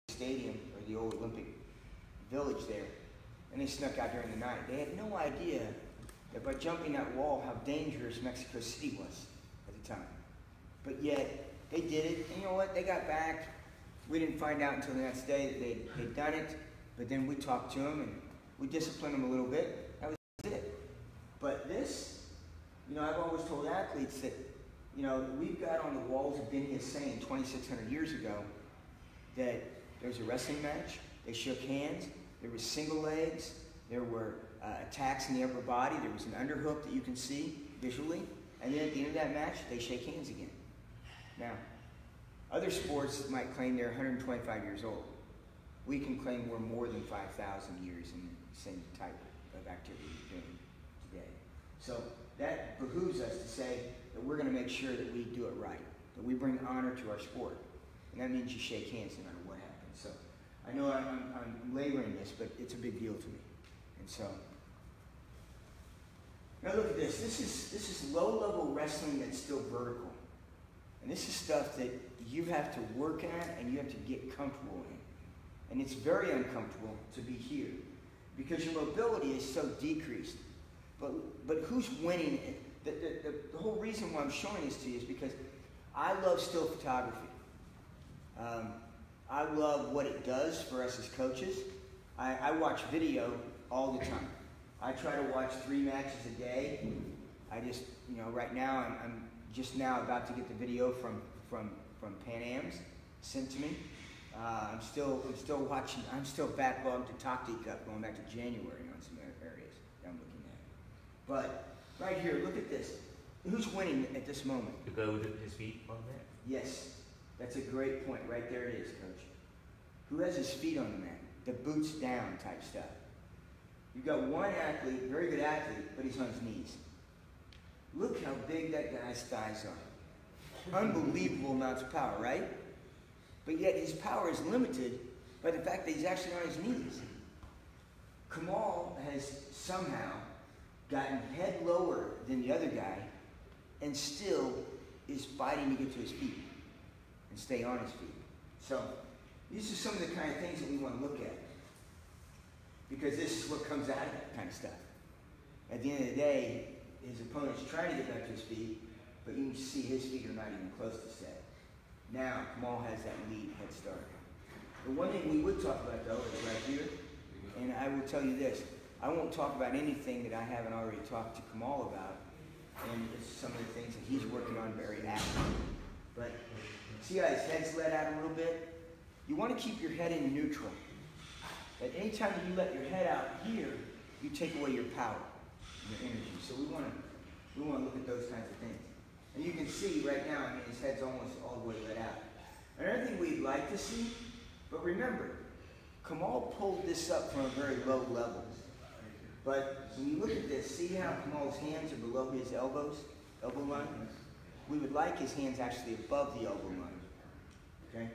Stadium, or the old Olympic Village there, and they snuck out during the night. They had no idea that by jumping that wall, how dangerous Mexico City was at the time. But yet, they did it, and you know what? They got back. We didn't find out until the next day that they'd done it, but then we talked to them, and we disciplined them a little bit. That was it. But this, I've always told athletes that, we've got on the walls of Benny Hussein 2,600 years ago that there was a wrestling match, they shook hands, there were single legs, there were attacks in the upper body, there was an underhook that you can see visually, and then at the end of that match, they shake hands again. Now, other sports might claim they're 125 years old. We can claim we're more than 5,000 years in the same type of activity we're doing today. So that behooves us to say that we're going to make sure that we do it right, that we bring honor to our sport. And that means you shake hands no matter what happens. So I know I'm laboring this, but it's a big deal to me. And so, now look at this. This is low-level wrestling that's still vertical. And this is stuff that you have to work at and you have to get comfortable in. And it's very uncomfortable to be here because your mobility is so decreased. But who's winning? The whole reason why I'm showing this to you is because I love still photography. I love what it does for us as coaches. I watch video all the time. I try to watch 3 matches a day. I just, right now I'm just now about to get the video from Pan Am's sent to me. I'm still watching. I'm still backlogged to Tokti Cup going back to January on some areas that I'm looking at. But right here, look at this. Who's winning at this moment? To go with his feet on that? Yes, that's a great point. Right there it is, Coach. Who has his feet on the mat? The boots down type stuff. You've got one athlete, very good athlete, but he's on his knees. Look how big that guy's thighs are. Unbelievable amounts of power, right? But yet his power is limited by the fact that he's actually on his knees. Kamal has somehow gotten head lower than the other guy and still is fighting to get to his feet and stay on his feet. So these are some of the kind of things that we want to look at because this is what comes out of that kind of stuff. At the end of the day, his opponent's trying to get back to his feet, but you can see his feet are not even close to set. Now, Kamal has that lead head start. The one thing we would talk about, though, is right here, and I will tell you this. I won't talk about anything that I haven't already talked to Kamal about, and it's some of the things that he's working on very actively. But see how his head's let out a little bit? You want to keep your head in neutral. At any time that you let your head out here, you take away your power, your energy. So we want to look at those kinds of things. And you can see right now, his head's almost all the way let out. Another thing we'd like to see, but remember, Kamal pulled this up from a very low level. But when you look at this, see how Kamal's hands are below his elbow line? We would like his hands actually above the elbow line. Okay?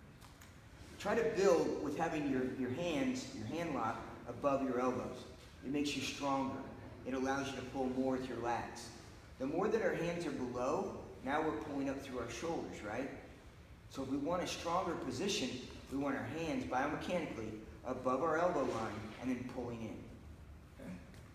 Try to build with having your hands, your hand lock, above your elbows. It makes you stronger. It allows you to pull more with your lats. The more that our hands are below, now we're pulling up through our shoulders, right? So if we want a stronger position, we want our hands biomechanically above our elbow line and then pulling in. Okay?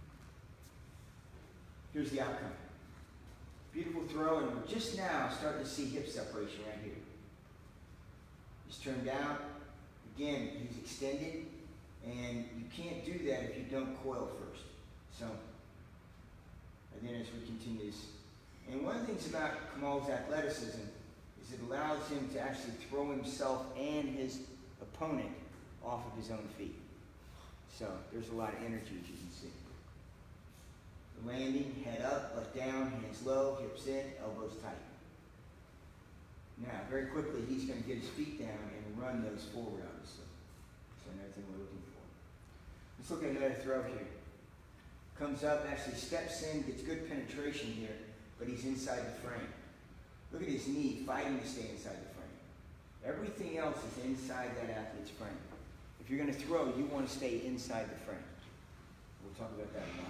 Here's the outcome. Beautiful throw, and we're just now starting to see hip separation right here. He's turned down. Again, he's extended, and you can't do that if you don't coil first. So, and then as we continue this, and one of the things about Kamal's athleticism is it allows him to actually throw himself and his opponent off of his own feet. So there's a lot of energy, as you can see. The landing, head up, butt down, hands low, hips in, elbows tight. Now, very quickly, he's going to get his feet down and run those forward, obviously. So another thing we're looking for. Let's look at another throw here. Comes up, actually steps in, gets good penetration here, but he's inside the frame. Look at his knee fighting to stay inside the frame. Everything else is inside that athlete's frame. If you're going to throw, you want to stay inside the frame. We'll talk about that a lot.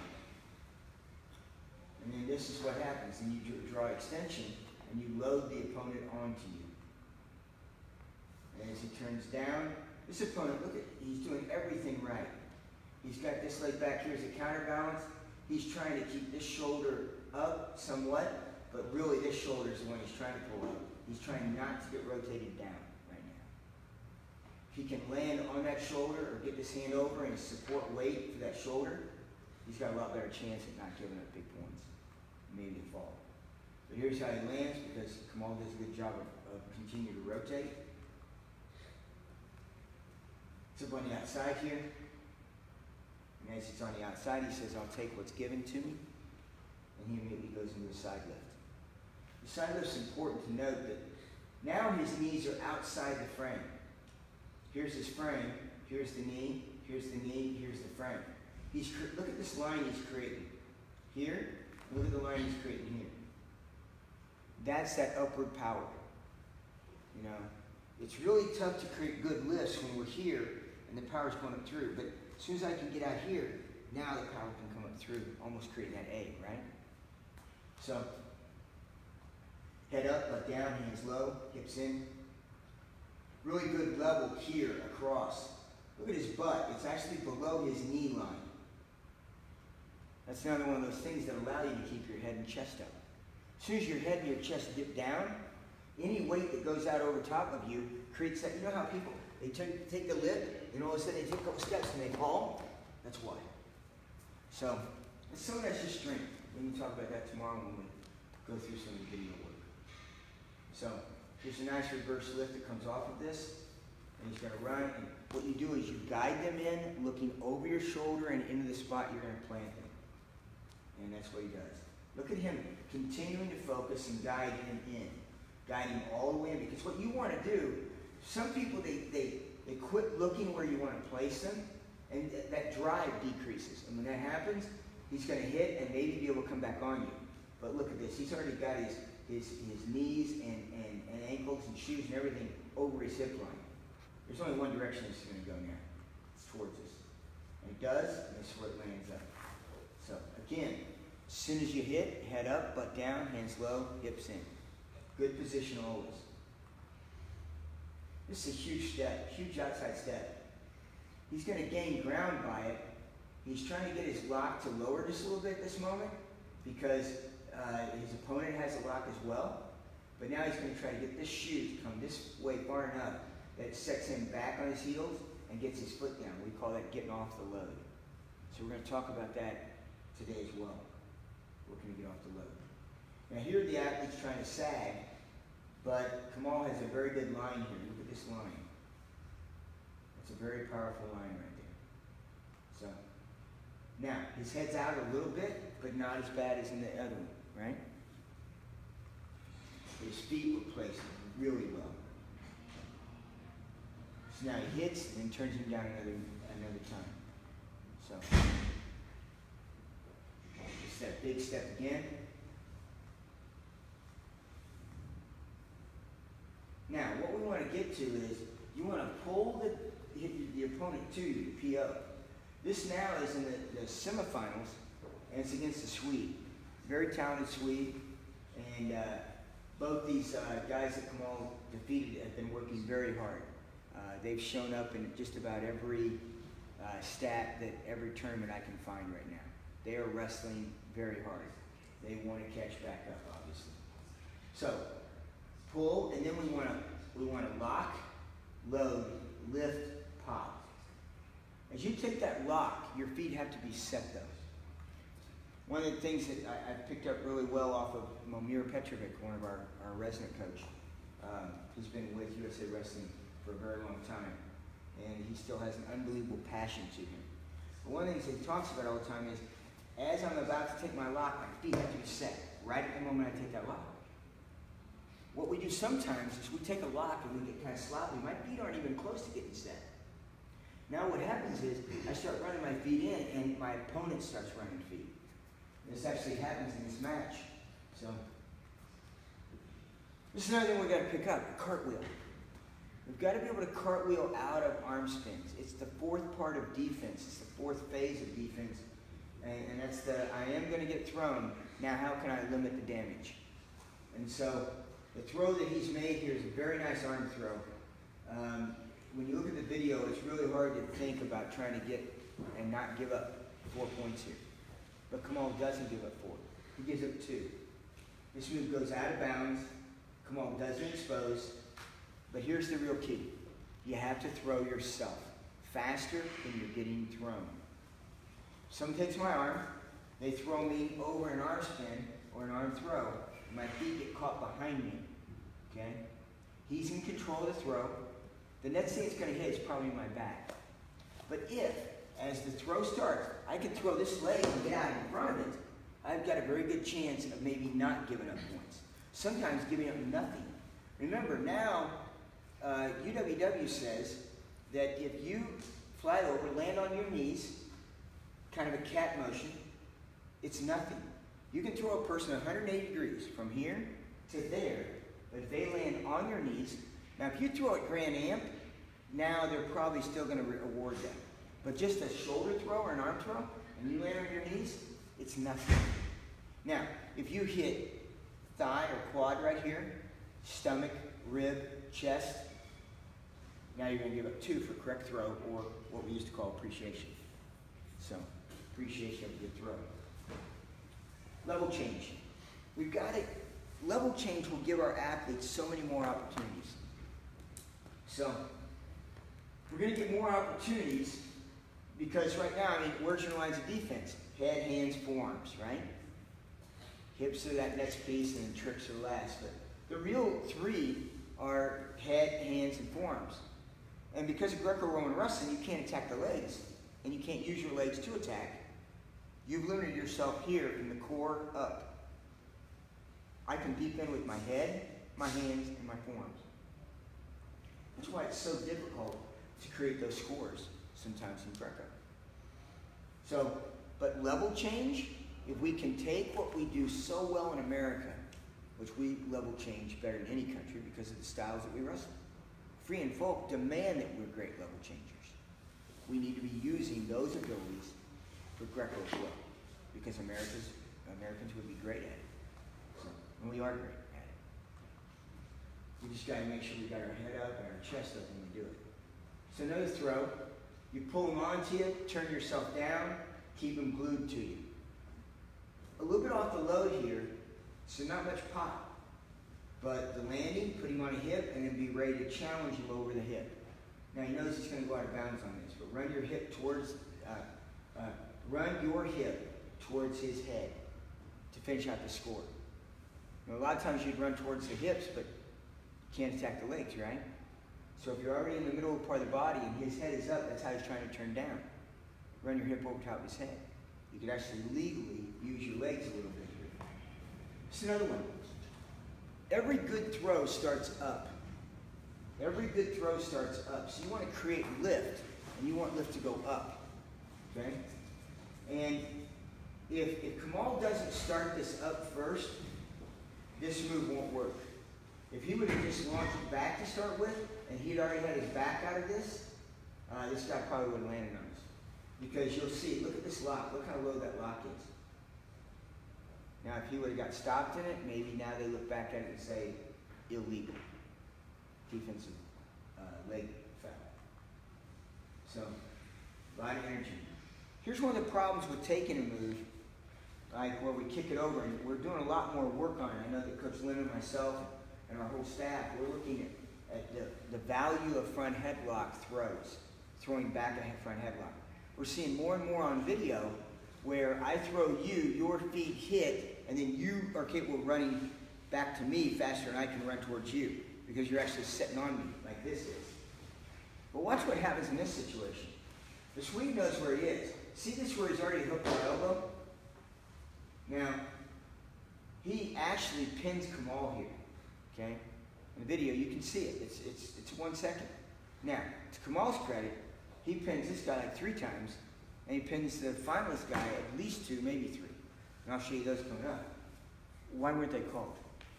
And then this is what happens. And you draw extension, and you load the opponent onto you. And as he turns down, This opponent, look at, he's doing everything right. He's got this leg back here as a counterbalance. He's trying to keep this shoulder up somewhat, but really this shoulder is the one he's trying to pull up. He's trying not to get rotated down right now. If he can land on that shoulder or get this hand over and support weight for that shoulder, he's got a lot better chance at not giving up big points, maybe a fall. But here's how he lands, because Kamal does a good job of continuing to rotate. It's up on the outside here. And as he's on the outside, he says, I'll take what's given to me. And he immediately goes into the side lift. The side lift's important to note that now his knees are outside the frame. Here's his frame, here's the knee, here's the knee, here's the frame. Look at this line he's creating. Here, look at the line he's creating here. That's that upward power. You know, it's really tough to create good lifts when we're here and the power's going up through. But as soon as I can get out here, now the power can come up through, almost creating that A, right? So, head up, butt down, hands low, hips in. Really good level here across. Look at his butt. It's actually below his knee line. That's another one of those things that allow you to keep your head and chest up. As soon as your head and your chest dip down, any weight that goes out over top of you creates that. You know how people, they take the lip, and all of a sudden they take a couple steps and they fall? That's why. So, some of that's just strength. We can talk about that tomorrow when we go through some of the video work. So, here's a nice reverse lift that comes off of this. And he's going to run. And what you do is you guide them in, looking over your shoulder and into the spot you're going to plant them. And that's what he does. Look at him continuing to focus and guide him in. Guide him all the way in. Because what you want to do, some people, they quit looking where you want to place them, and that drive decreases. And when that happens, he's going to hit and maybe be able to come back on you. But look at this. He's already got his knees and ankles and shoes and everything over his hip line. There's only one direction this is going to go now. It's towards us. And it does, and this is where it lands up. So, again, as soon as you hit, head up, butt down, hands low, hips in. Good position always. This is a huge step, huge outside step. He's going to gain ground by it. He's trying to get his lock to lower just a little bit at this moment because his opponent has a lock as well. But now he's going to try to get this shoe to come this way far enough that it sets him back on his heels and gets his foot down. We call that getting off the load. So we're going to talk about that today as well. We're going to get off the load. Now here the athlete's trying to sag, but Kamal has a very good line here. Look at this line. It's a very powerful line right there. So, now, his head's out a little bit, but not as bad as in the other one, right? His feet were placed really well. So now he hits and then turns him down another time. So, just that big step again. Now, what we want to get to is you want to pull the opponent to you, PO. This now is in the semifinals, and it's against a Swede. Very talented Swede, and both these guys that Kamal defeated have been working very hard. They've shown up in just about every stat that every tournament I can find right now. They are wrestling very hard. They want to catch back up, obviously. So, pull, and then we want to lock, load, lift, pop. As you take that lock, your feet have to be set though. One of the things that I picked up really well off of Momir Petrovic, one of our resident coach. He's been with USA Wrestling for a very long time, and he still has an unbelievable passion to him. But one of the things that he talks about all the time is, as I'm about to take my lock, my feet have to be set right at the moment I take that lock. What we do sometimes is we take a lock and we get kind of sloppy. My feet aren't even close to getting set. Now what happens is I start running my feet in and my opponent starts running feet. This actually happens in this match. So this is another thing we've got to pick up, a cartwheel. We've got to be able to cartwheel out of arm spins. It's the fourth part of defense. It's the fourth phase of defense. And that's I am going to get thrown. Now how can I limit the damage? And so the throw that he's made here is a very nice arm throw. when you look at the video, it's really hard to think about trying to get and not give up 4 points here. But Kamal doesn't give up 4. He gives up 2. This move goes out of bounds. Kamal doesn't expose. But here's the real key. You have to throw yourself faster than you're getting thrown. Someone takes my arm. They throw me over an arm spin or an arm throw. And my feet get caught behind me. Okay? He's in control of the throw. The next thing it's going to hit is probably my back. But if, as the throw starts, I can throw this leg and get out in front of it, I've got a very good chance of maybe not giving up points. Sometimes giving up nothing. Remember, now, UWW says that if you fly over, land on your knees, kind of a cat motion, it's nothing. You can throw a person 180 degrees from here to there, but if they land on your knees, now if you throw at Grand Amp, now they're probably still going to award that. But just a shoulder throw or an arm throw, and you land on your knees, it's nothing. Now, if you hit thigh or quad right here, stomach, rib, chest, now you're going to give up 2 for correct throw, or what we used to call appreciation. So, appreciation of a good throw. Level change. We've got it. Level change will give our athletes so many more opportunities. So, we're going to get more opportunities because right now, I mean, where's your lines of defense? Head, hands, forearms, right? Hips are that next piece and then tricks are last. But the real 3 are head, hands, and forearms. And because of Greco-Roman wrestling, you can't attack the legs, and you can't use your legs to attack. You've limited yourself here from the core up. I can deep in with my head, my hands, and my forearms. That's why it's so difficult to create those scores sometimes in Greco. So, but level change, if we can take what we do so well in America, which we level change better than any country because of the styles that we wrestle. Free and folk demand that we're great level changers. We need to be using those abilities for Greco as well, because Americans would be great at it. So, and we are great at it. We just got to make sure we got our head up and our chest up when we do it. So another throw, you pull them onto you, turn yourself down, keep them glued to you. A little bit off the load here, so not much pop. But the landing, put him on a hip, and then be ready to challenge him over the hip. Now he knows he's going to go out of bounds on this, but run your hip towards his head to finish out the score. Now, a lot of times you'd run towards the hips, but you can't attack the legs, right? So if you're already in the middle part of the body and his head is up, that's how he's trying to turn down. Run your hip over top of his head. You could actually legally use your legs a little bit here. Just another one. Every good throw starts up. Every good throw starts up. So you want to create lift, and you want lift to go up. Okay? And if Kamal doesn't start this up first, this move won't work. If he would have just launched it back to start with, and he'd already had his back out of this guy probably would have landed on us. Because you'll see, look at this lock. Look how low that lock is. Now, if he would have got stopped in it, maybe now they look back at it and say, illegal. Defensive leg foul. So, a lot of energy. Here's one of the problems with taking a move, like where we kick it over, and we're doing a lot more work on it. I know that Coach Lynn and myself and our whole staff, we're looking at the value of front headlock throws, throwing back a front headlock. We're seeing more and more on video where I throw you, your feet hit, and then you are capable of running back to me faster than I can run towards you because you're actually sitting on me like this is. But watch what happens in this situation. The Swede knows where he is. See this where he's already hooked our elbow? Now, he actually pins Kamal here, okay? In the video, you can see it. It's 1 second. Now, to Kamal's credit, he pins this guy like 3 times, and he pins the finalist guy at least 2, maybe 3. And I'll show you those coming up. Why weren't they called?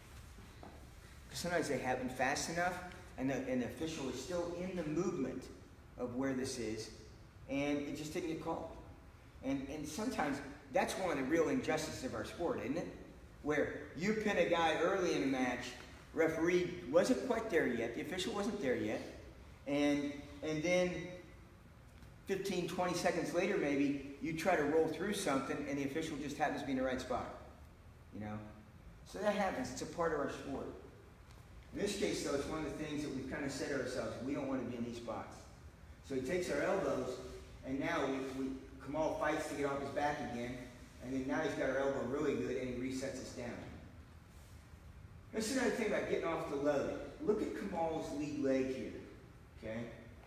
Because sometimes they happen fast enough, and the official is still in the movement of where this is, and it just didn't get called. And sometimes that's one of the real injustices of our sport, isn't it? Where you pin a guy early in a match, referee wasn't quite there yet, the official wasn't there yet, and and then 15, 20 seconds later maybe, you try to roll through something and the official just happens to be in the right spot. You know? So that happens. It's a part of our sport. In this case, though, it's one of the things that we've kind of said to ourselves, we don't want to be in these spots. So he takes our elbows, and now Kamal fights to get off his back again, and then now he's got our elbow really good, and he resets us down. This is another thing about getting off the load. Look at Kamal's lead leg here, okay?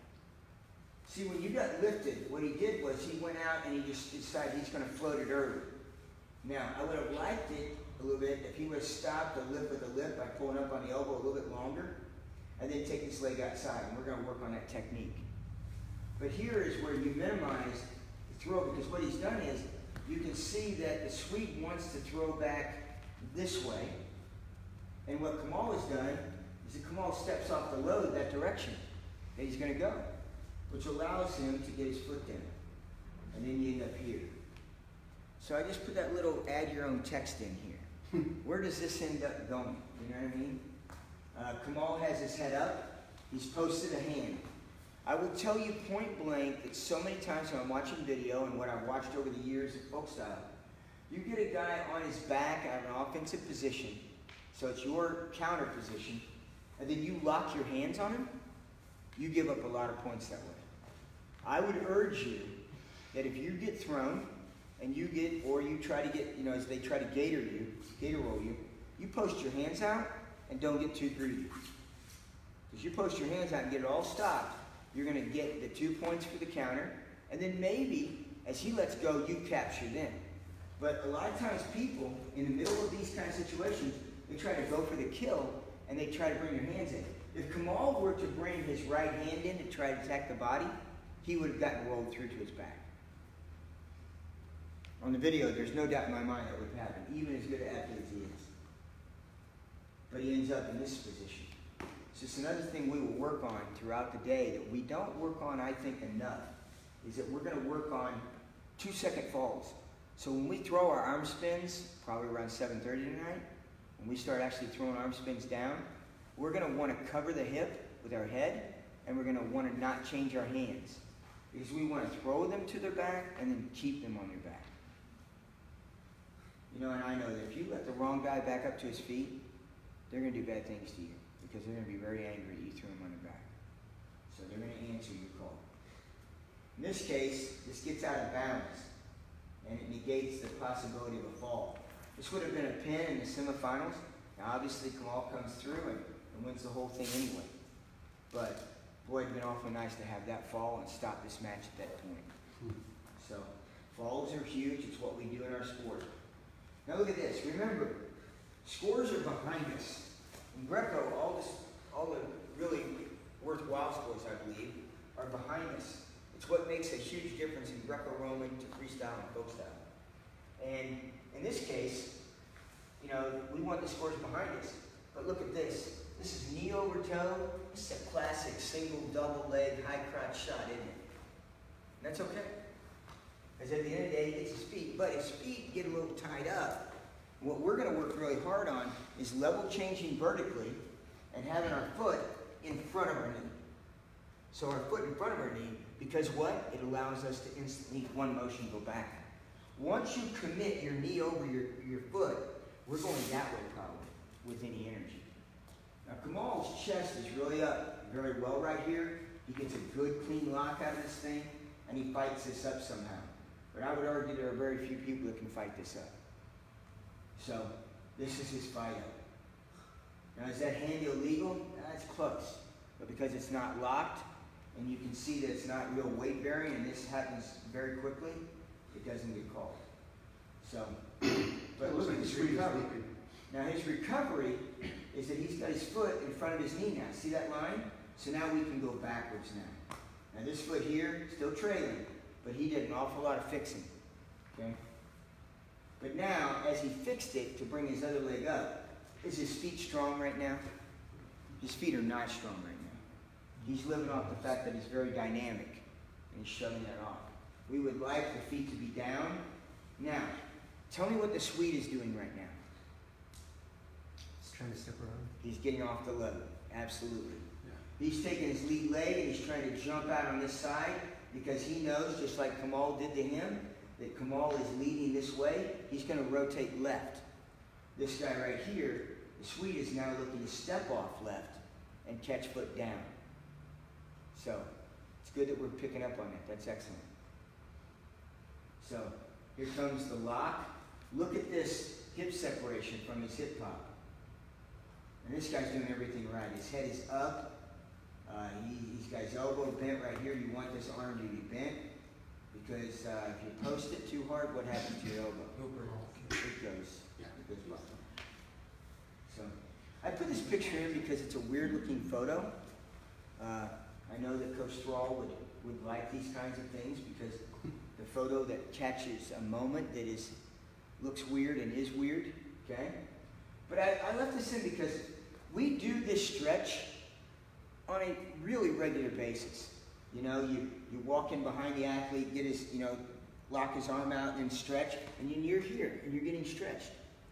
See, when you got lifted, what he did was he went out and he just decided he's going to float it early. Now, I would have liked it a little bit if he would have stopped the lip with the lip by pulling up on the elbow a little bit longer, and then take this leg outside, and we're going to work on that technique. But here is where you minimize the throw, because what he's done is, you can see that the Swede wants to throw back this way, and what Kamal has done is that Kamal steps off the load that direction that he's going to go, which allows him to get his foot down. And then you end up here. So I just put that little add your own text in here. Where does this end up going? You know what I mean? Kamal has his head up. He's posted a hand. I will tell you point blank that so many times when I'm watching video and what I've watched over the years of folk style, you get a guy on his back out of an offensive position, so it's your counter position, and then you lock your hands on him, you give up a lot of points that way. I would urge you that if you get thrown and you get, or you try to get, you know, as they try to gator roll you, you post your hands out and don't get too greedy. Because you post your hands out and get it all stopped, you're going to get the 2 points for the counter, and then maybe as he lets go, you capture them. But a lot of times people, in the middle of these kind of situations, they try to go for the kill and they try to bring their hands in. If Kamal were to bring his right hand in to try to attack the body, he would have gotten rolled through to his back. On the video, there's no doubt in my mind that would happen, even as good an athlete as he is. But he ends up in this position. So it's another thing we will work on throughout the day that we don't work on, I think, enough, is that we're going to work on 2-second falls. So when we throw our arm spins, probably around 7:30 tonight, when we start actually throwing arm spins down, we're going to want to cover the hip with our head, and we're going to want to not change our hands. Because we want to throw them to their back and then keep them on their back. You know, and I know that if you let the wrong guy back up to his feet, they're going to do bad things to you. Because they're going to be very angry that you threw them on their back. So they're going to answer your call. In this case, this gets out of bounds. And it negates the possibility of a fall. This would have been a pin in the semifinals. Now obviously Kamal comes through and wins the whole thing anyway. But boy, it'd been awfully nice to have that fall and stop this match at that point. So falls are huge. It's what we do in our sport. Now look at this. Remember, scores are behind us. In Greco, all the really worthwhile scores, I believe, are behind us. It's what makes a huge difference in Greco-Roman to freestyle and folk style. And in this case, you know, we want the scores behind us. But look at this. This is knee over toe. This is a classic single, double leg, high crotch shot, isn't it? And that's okay. Because at the end of the day, he gets his feet. But his feet get a little tied up. What we're going to work really hard on is level changing vertically and having our foot in front of our knee. So our foot in front of our knee, because what? It allows us to instantly, one motion, go back. Once you commit your knee over your foot, we're going that way probably with any energy. Now Kamal's chest is really up very well right here. He gets a good clean lock out of this thing, and he fights this up somehow. But I would argue there are very few people that can fight this up. So this is his fight up. Now is that hand illegal? That's close. But because it's not locked, and you can see that it's not real weight bearing, and this happens very quickly, it doesn't get called. So, but look at his recovery. Now his recovery is that he's got his foot in front of his knee now. See that line? So now we can go backwards now. Now this foot here, still trailing, but he did an awful lot of fixing. Okay? But now, as he fixed it to bring his other leg up, is his feet strong right now? His feet are not strong right now. He's living off the fact that he's very dynamic, and he's shoving that off. We would like the feet to be down. Now, tell me what the Swede is doing right now. He's trying to step around. He's getting off the load, absolutely. Yeah. He's taking his lead leg and he's trying to jump out on this side because he knows, just like Kamal did to him, that Kamal is leading this way. He's going to rotate left. This guy right here, the Swede, is now looking to step off left and catch foot down. So it's good that we're picking up on that. That's excellent. So here comes the lock. Look at this hip separation from his hip pop. And this guy's doing everything right. His head is up. He's got his elbow bent right here. You want this arm to be bent because if you post it too hard, what happens to your elbow? It goes by. So I put this picture in because it's a weird looking photo. I know that Coach Thrall would like these kinds of things because the photo that catches a moment that looks weird and is weird, okay? But I left this in because we do this stretch on a really regular basis. You know, you walk in behind the athlete, get his, lock his arm out and stretch, and you're here, and you're getting stretched.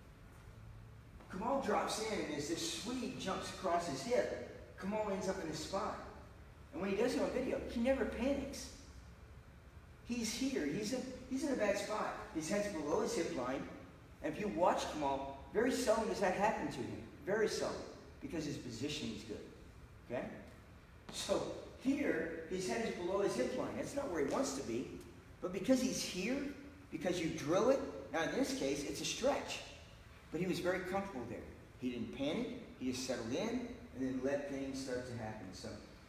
Kamal drops in, and as this Swede jumps across his hip, Kamal ends up in his spot. And when he does it on video, he never panics. He's here. He's in a bad spot. His head's below his hip line. And if you watch Kamal, very seldom does that happen to him. Very seldom. Because his positioning is good. Okay? So here, his head is below his hip line. That's not where he wants to be. But because he's here, because you drill it, now in this case, it's a stretch. But he was very comfortable there. He didn't panic. He just settled in and then let things start to happen. So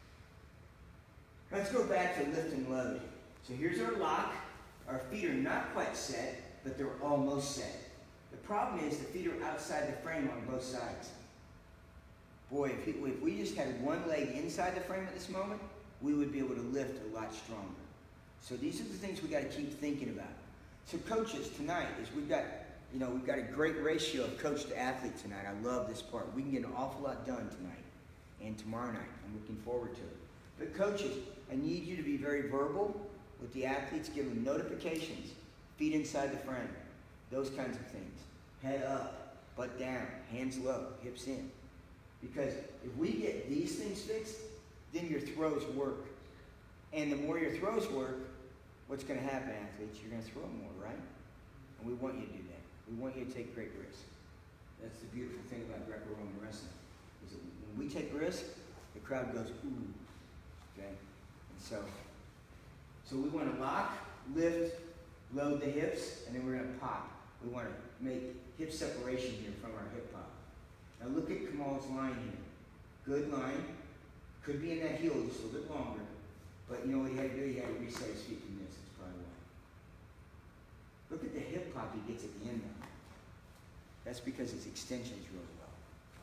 let's go back to lift and load. So here's our lock. Our feet are not quite set, but they're almost set. The problem is the feet are outside the frame on both sides. Boy, if we just had one leg inside the frame at this moment, we would be able to lift a lot stronger. So these are the things we got to keep thinking about. So coaches, tonight we've got a great ratio of coach to athlete tonight. I love this part. We can get an awful lot done tonight and tomorrow night. I'm looking forward to it. But coaches, I need you to be very verbal with the athletes, give them notifications, feet inside the frame, those kinds of things. Head up, butt down, hands low, hips in. Because if we get these things fixed, then your throws work. And the more your throws work, what's going to happen, athletes? You're going to throw more, right? And we want you to do that. We want you to take great risks. That's the beautiful thing about Greco-Roman wrestling, is that when we take risks, the crowd goes, ooh. Okay? And so we want to lock, lift, load the hips, and then we're going to pop. We want to make hip separation here from our hip pop. Now look at Kamal's line here. Good line. Could be in that heel just a little bit longer. But you know what he had to do? He had to reset his feet from this. That's probably why. Look at the hip pop he gets at the end though. That's because his extension's really well.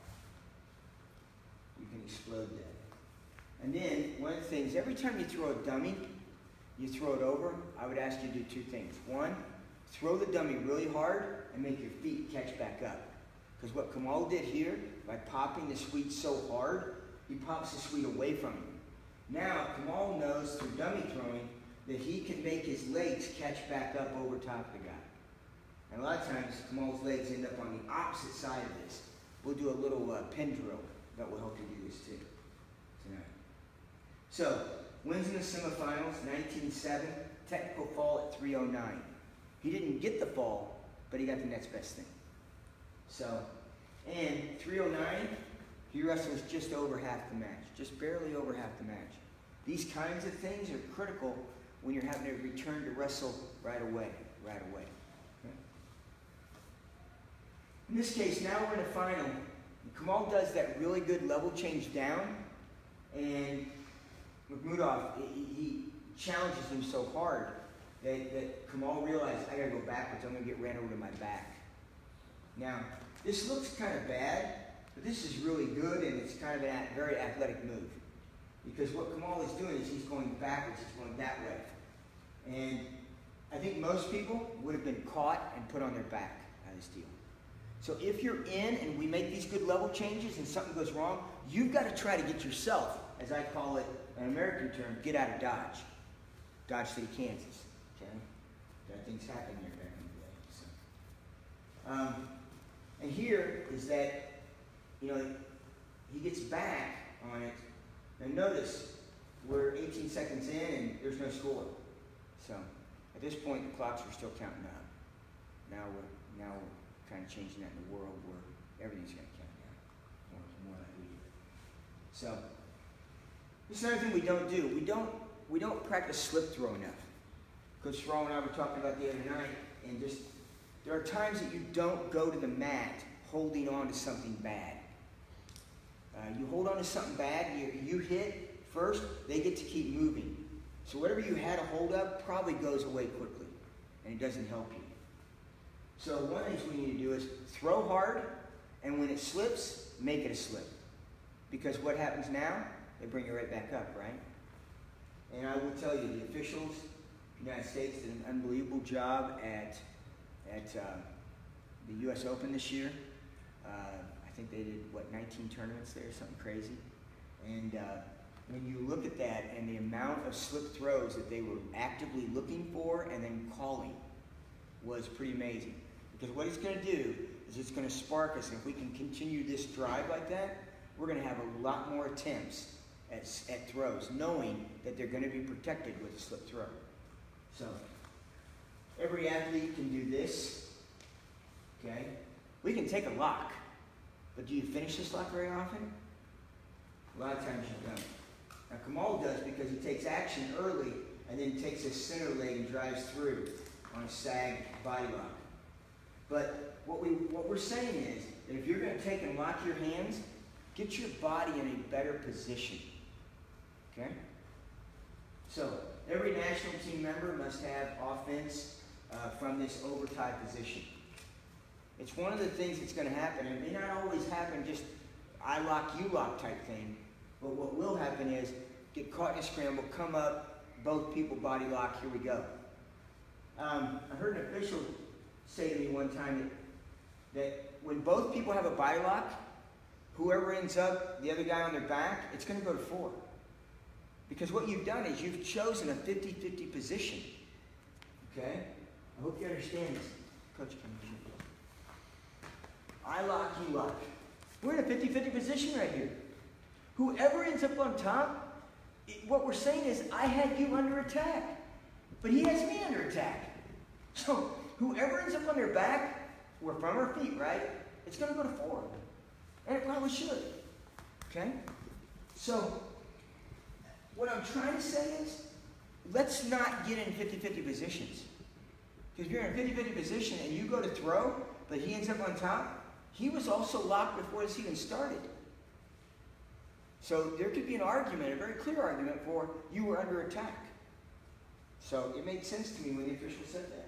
You can explode that. And then, one of the things, every time you throw a dummy, you throw it over, I would ask you to do two things. One, throw the dummy really hard and make your feet catch back up. Because what Kamal did here, by popping the Swede so hard, he pops the Swede away from him. Now, Kamal knows through dummy throwing that he can make his legs catch back up over top of the guy. And a lot of times, Kamal's legs end up on the opposite side of this. We'll do a little pin drill that will help you do this too tonight. So, wins in the semifinals, 19-7, technical fall at 3:09. He didn't get the fall, but he got the next best thing. So, and 3:09, he wrestles just over half the match, just barely over half the match. These kinds of things are critical when you're having to return to wrestle right away. Okay? In this case, now we're in the final. Kamal does that really good level change down, and Makhmudov, he challenges him so hard that Kamal realized, I gotta go backwards, I'm gonna get ran over to my back. Now, this looks kind of bad, but this is really good, and it's kind of a very athletic move. Because what Kamal is doing is he's going backwards, he's going that way. And I think most people would have been caught and put on their back by this deal. So if you're in and we make these good level changes and something goes wrong, you've got to try to get yourself, as I call it, an American term, get out of Dodge. Dodge City, Kansas. Okay? That things happen here back in the day. So. And here is that, he gets back on it, Now notice, we're 18 seconds in and there's no score. So at this point, the clocks are still counting up. Now we're kind of changing that in a world where everything's going to count down, more like we do. So this is another thing we don't do. We don't practice slip throw enough. Coach Thrall and I were talking about the other night, and just there are times that you don't go to the mat holding on to something bad. You hold on to something bad, you hit first, they get to keep moving. So whatever you had a hold of probably goes away quickly, and it doesn't help you. So one of the things we need to do is throw hard, and when it slips, make it a slip. Because what happens now, they bring you right back up, right? And I will tell you, the officials in the United States did an unbelievable job at the U.S. Open this year. I think they did, 19 tournaments there, something crazy. And when you look at that and the amount of slip throws that they were actively looking for and then calling was pretty amazing. Because what it's going to do is it's going to spark us. And if we can continue this drive like that, we're going to have a lot more attempts at throws, knowing that they're going to be protected with a slip throw. So every athlete can do this. Okay? We can take a lock, but do you finish this lock very often? A lot of times you don't. Now Kamal does because he takes action early and then takes his center leg and drives through on a sag body lock. But what we're saying is that if you're going to take and lock your hands, get your body in a better position. Okay? So every national team member must have offense from this over-tie position. It's one of the things that's going to happen. It may not always happen just I lock, you lock type thing. But what will happen is get caught in a scramble, come up, both people body lock, here we go. I heard an official say to me one time that when both people have a body lock, whoever ends up, the other guy on their back, it's going to go to 4. Because what you've done is you've chosen a 50-50 position. Okay? I hope you understand this. Coach, I lock, you lock. We're in a 50-50 position right here. Whoever ends up on top, what we're saying is, I had you under attack, but he has me under attack. So whoever ends up on their back, we're from our feet, right? It's going to go to 4. And it probably should. Okay? So what I'm trying to say is, let's not get in 50-50 positions. Because if you're in a 50-50 position and you go to throw, but he ends up on top, he was also locked before this even started. So there could be an argument, a very clear argument for you were under attack. So it made sense to me when the official said that.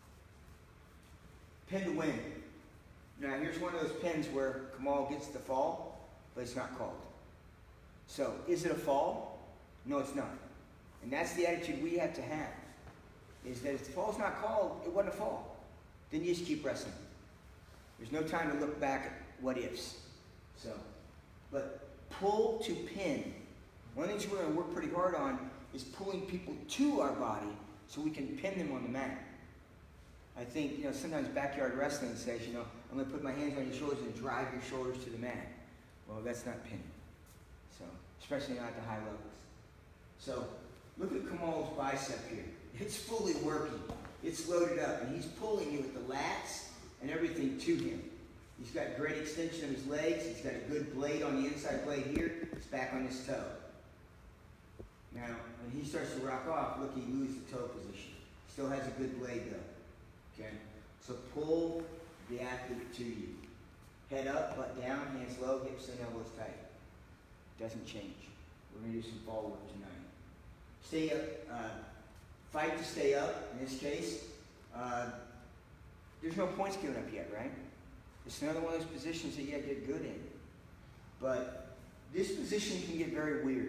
Pin to win. Now here's one of those pins where Kamal gets the fall, but it's not called. So is it a fall? No, it's not. And that's the attitude we have to have. Is that if the fall's not called, it wasn't a fall. Then you just keep wrestling. There's no time to look back at what ifs. So, but pull to pin. One of the things we're going to work pretty hard on is pulling people to our body so we can pin them on the mat. I think, sometimes backyard wrestling says, I'm going to put my hands on your shoulders and drive your shoulders to the mat. Well, that's not pinning. So, especially not at the high levels. So, look at Kamal's bicep here. It's fully working. It's loaded up, and he's pulling you with the lats and everything to him. He's got great extension of his legs. He's got a good blade on the inside blade here. It's back on his toe. Now, when he starts to rock off, look, he loses the toe position. Still has a good blade, though. Okay? So pull the athlete to you. Head up, butt down, hands low, hips and elbows tight. Doesn't change. We're going to do some ball work tonight. Stay up. Fight to stay up, in this case. There's no points given up yet, right? It's another one of those positions that you have to get good in. But this position can get very weird.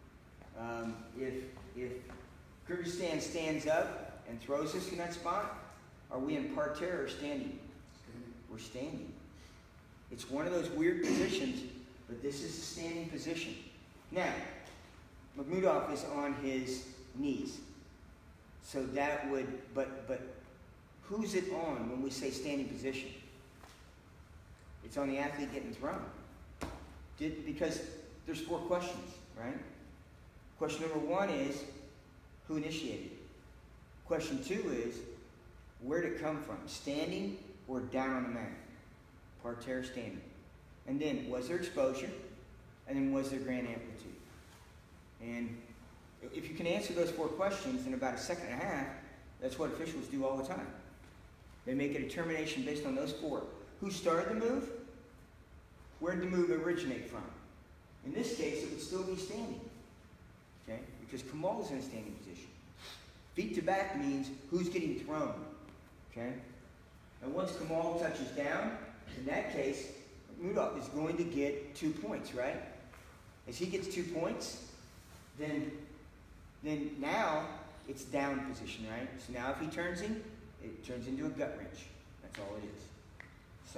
If Kyrgyzstan stands up and throws us in that spot, are we in parterre or standing? We're standing. It's one of those weird positions, but this is a standing position. Now, Makhmudov is on his knees. So that would, but who's it on when we say standing position? It's on the athlete getting thrown. Because there's 4 questions, right? Question number 1 is, who initiated it? Question 2 is, where did it come from? Standing or down on the mat? Parterre, standing. And then, was there exposure? And then, was there grand amplitude? And if you can answer those 4 questions in about a second and a half, that's what officials do all the time. They make a determination based on those 4. Who started the move? Where did the move originate from? In this case, it would still be standing. Okay? Because Kamal is in a standing position. Feet to back means who's getting thrown. Okay? And once Kamal touches down, in that case, Mudok is going to get 2 points, right? As he gets 2 points, then now it's down position, right? So now if he turns in, it turns into a gut wrench. That's all it is. So,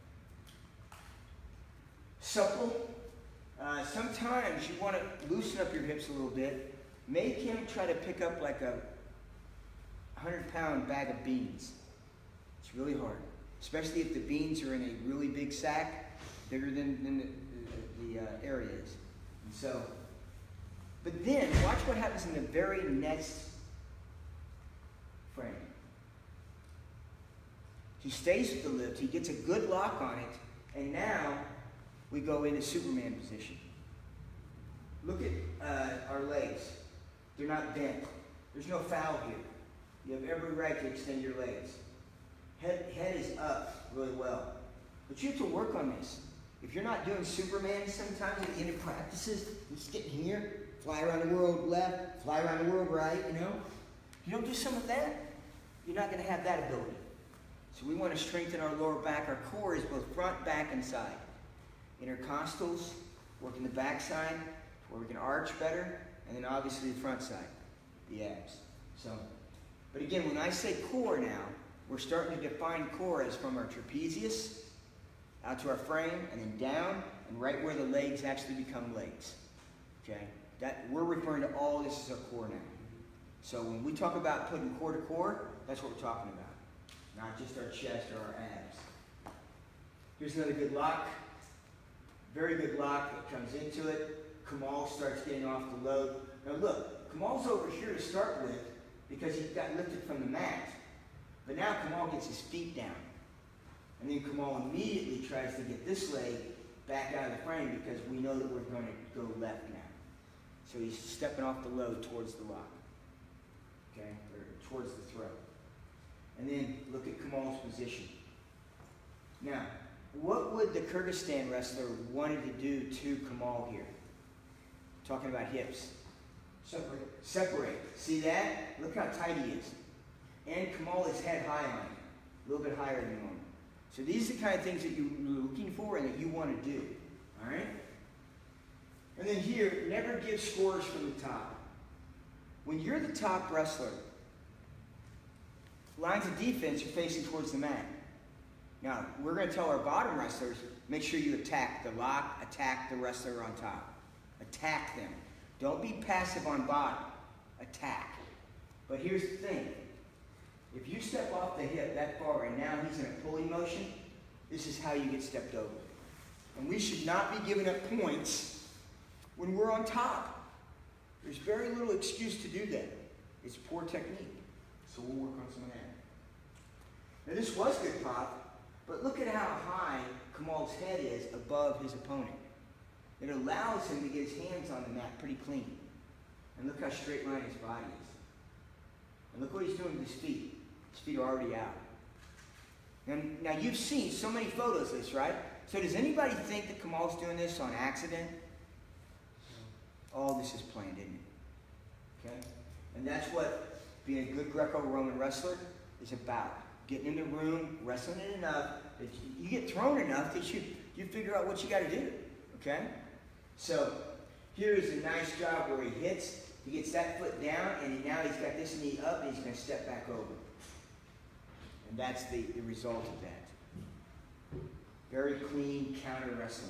supple. Sometimes you want to loosen up your hips a little bit. Make him try to pick up like a 100-pound bag of beans. It's really hard, especially if the beans are in a really big sack, bigger than the area is. And so, but then watch what happens in the very next frame. He stays with the lift. He gets a good lock on it, and now we go into Superman position. Look at our legs. They're not bent. There's no foul here. You have every right to extend your legs. Head is up really well. But you have to work on this. If you're not doing Superman sometimes at the end of practices, you just get here, fly around the world left, fly around the world right, you know? If you don't do some of that, you're not going to have that ability. So we want to strengthen our lower back. Our core is both front, back, and side. Intercostals, working the back side, where we can arch better, and then obviously the front side, the abs. So, but again, when I say core now, we're starting to define core as from our trapezius out to our frame, and then down, and right where the legs actually become legs. Okay? That we're referring to all this as our core now. So when we talk about putting core to core, that's what we're talking about. Not just our chest or our abs. Here's another good lock. Very good lock that comes into it. Kamal starts getting off the load. Now look, Kamal's over here to start with because he got lifted from the mat. But now Kamal gets his feet down. And then Kamal immediately tries to get this leg back out of the frame because we know that we're going to go left now. So he's stepping off the load towards the lock. Okay? Or towards the throw. And then look at Kamal's position. Now, what would the Kyrgyzstan wrestler wanted to do to Kamal here? Talking about hips. Separate. Separate. See that? Look how tight he is. And Kamal is head high on him. A little bit higher than normal. So these are the kind of things that you're looking for and that you want to do. Alright? And then here, never give scores from the top. When you're the top wrestler, lines of defense are facing towards the mat. Now, we're going to tell our bottom wrestlers, make sure you attack the lock, attack the wrestler on top. Attack them. Don't be passive on bottom. Attack. But here's the thing. If you step off the hip that far and now he's in a pulling motion, this is how you get stepped over. And we should not be giving up points when we're on top. There's very little excuse to do that. It's poor technique. So we'll work on some of that. Now this was good pop, but look at how high Kamal's head is above his opponent. It allows him to get his hands on the mat pretty clean. And look how straight line his body is. And look what he's doing with his feet. His feet are already out. And now you've seen so many photos of this, right? So does anybody think that Kamal's doing this on accident? All this is planned, isn't it? Okay? And that's what being a good Greco-Roman wrestler is about. Getting in the room, wrestling it enough, that you get thrown enough that you figure out what you got to do. Okay? So here's a nice job where he hits. He gets that foot down, and now he's got this knee up, and he's going to step back over. And that's the result of that. Very clean counter wrestling.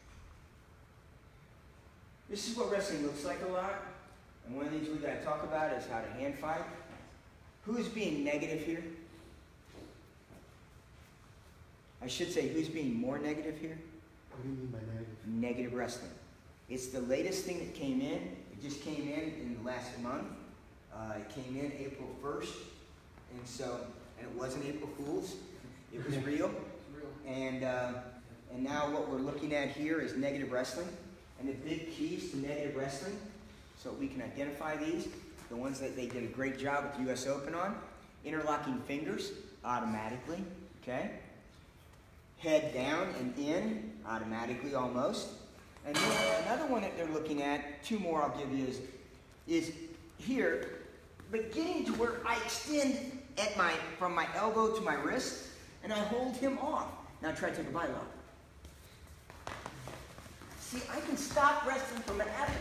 This is what wrestling looks like a lot. And one of these we got to talk about is how to hand fight. Who is being negative here? I should say, who's being more negative here? What do you mean by negative? Negative wrestling. It's the latest thing that came in. just came in the last month. It came in April 1st, and it wasn't April Fool's. It was real. And now what we're looking at here is negative wrestling, and the big keys to negative wrestling, so we can identify these, the ones that they did a great job with the U.S. Open on. Interlocking fingers automatically, okay? Head down and in automatically almost. And then another one that they're looking at, two more I'll give you, is here, but getting to where I extend from my elbow to my wrist, and I hold him off. Now try to take a body lock. See, I can stop wrestling from happening.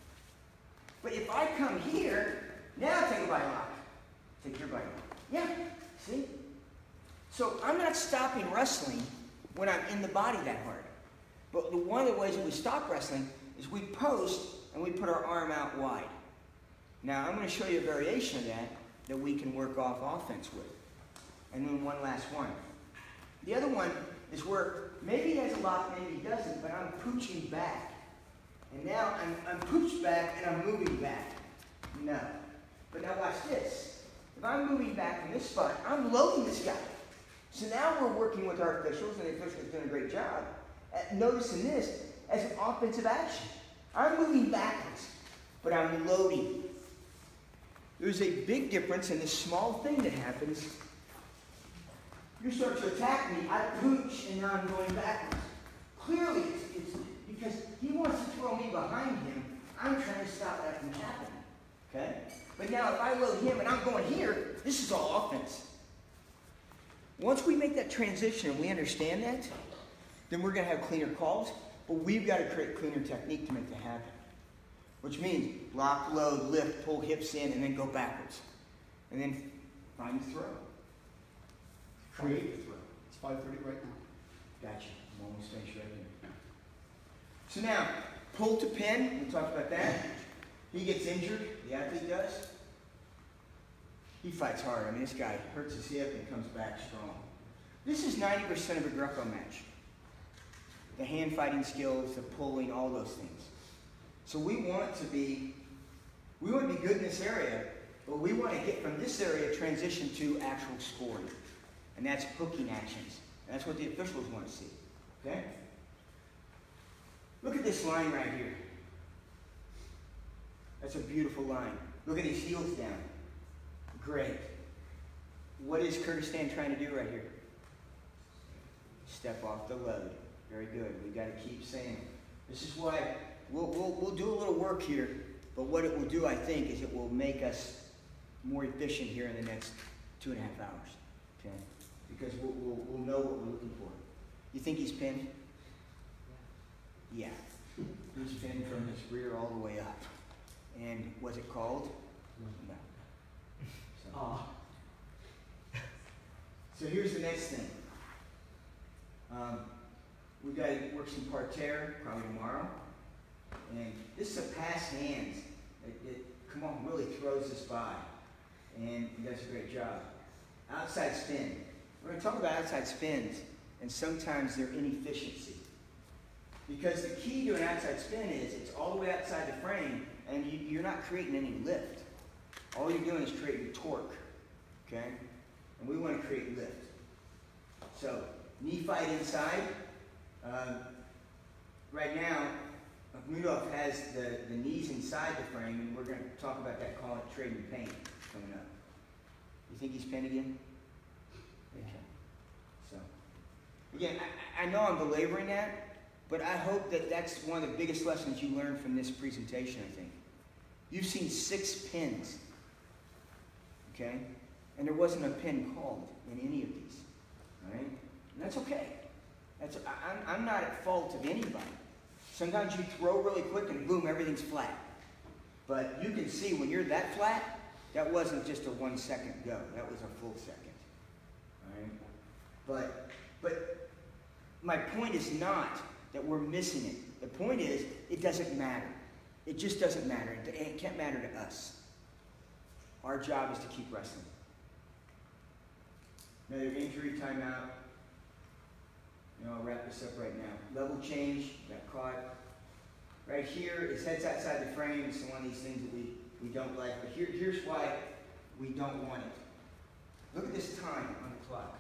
But if I come here, now take a body lock. Take your body lock. Yeah, see? So I'm not stopping wrestling when I'm in the body that hard. But one of the ways that we stop wrestling is we post and we put our arm out wide. Now I'm going to show you a variation of that we can work off offense with. And then one last one. The other one is where maybe he has a lock, maybe he doesn't, but I'm pooching back. And now I'm pooched back and I'm moving back. No. But now watch this. If I'm moving back from this spot, I'm loading this guy. So now we're working with our officials, and the officials are doing a great job at noticing this as an offensive action. I'm moving backwards, but I'm loading. There's a big difference in this small thing that happens. You start to attack me, I pooch, and now I'm going backwards. Clearly, it's because he wants to throw me behind him. I'm trying to stop that from happening. Okay? But now if I load him and I'm going here, this is all offense. Once we make that transition and we understand that, then we're going to have cleaner calls, but we've got to create cleaner technique to make that happen. Which means lock, load, lift, pull hips in, and then go backwards. And then find the throw. Create the throw. It's 5:30 right now. Gotcha. I'm almost finished right here. So now, pull to pin. We talked about that. He gets injured. The athlete does. He fights hard. I mean, this guy hurts his hip and comes back strong. This is 90% of a Greco match. The hand fighting skills, the pulling, all those things. So we want to be good in this area, but we want to get from this area transition to actual scoring. And that's hooking actions. And that's what the officials want to see. Okay? Look at this line right here. That's a beautiful line. Look at his heels down. Great. What is Kyrgyzstan trying to do right here? Step off the load. Very good. We've got to keep saying it. This is why we'll do a little work here, but what it will do, I think, is it will make us more efficient here in the next 2.5 hours. Okay? Because we'll know what we're looking for. You think he's pinned? Yeah. He's pinned from his rear all the way up. And was it called? No. So here's the next thing. We've got to work some parterre, probably tomorrow. And this is a pass hands. Come on, really throws us by. And he does a great job. Outside spin. We're going to talk about outside spins and sometimes their inefficiency. Because the key to an outside spin is it's all the way outside the frame and you're not creating any lift. All you're doing is creating torque. Okay? And we want to create lift. So, knee fight inside. Right now, Akhmedov has the knees inside the frame, and we're going to talk about that, call it trading pain coming up. You think he's pinned again? Okay. So, again, I know I'm belaboring that, but I hope that that's one of the biggest lessons you learned from this presentation, I think. You've seen 6 pins, okay? And there wasn't a pin called in any of these, all right? And that's okay. I'm not at fault of anybody. Sometimes you throw really quick and boom, everything's flat. But you can see when you're that flat, that wasn't just a 1 second go. That was a full second. All right? But my point is not that we're missing it. The point is, it doesn't matter. It just doesn't matter. It can't matter to us. Our job is to keep wrestling. Another injury timeout. I'll wrap this up right now. Level change, got caught. Right here, his head's outside the frame. It's one of these things that we don't like. But here's why we don't want it. Look at this time on the clock.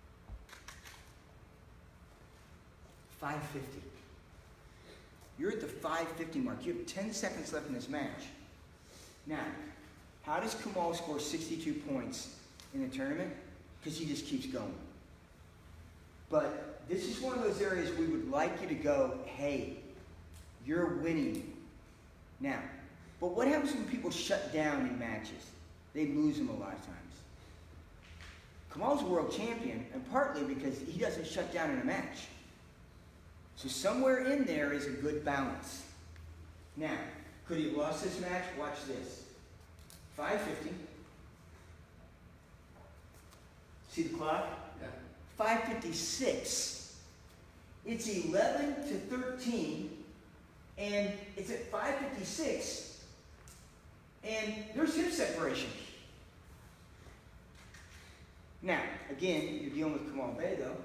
5:50. You're at the 5:50 mark. You have 10 seconds left in this match. Now, how does Kamal score 62 points in the tournament? Because he just keeps going. But this is one of those areas we would like you to go, hey, you're winning. Now, but what happens when people shut down in matches? They lose them a lot of times. Kamal's a world champion, and partly because he doesn't shut down in a match. So somewhere in there is a good balance. Now, could he have lost this match? Watch this. 5:50. See the clock? Yeah. 5:56. It's 11 to 13, and it's at 5:56, and there's hip separation. Now, again, you're dealing with Kamal Bey, though.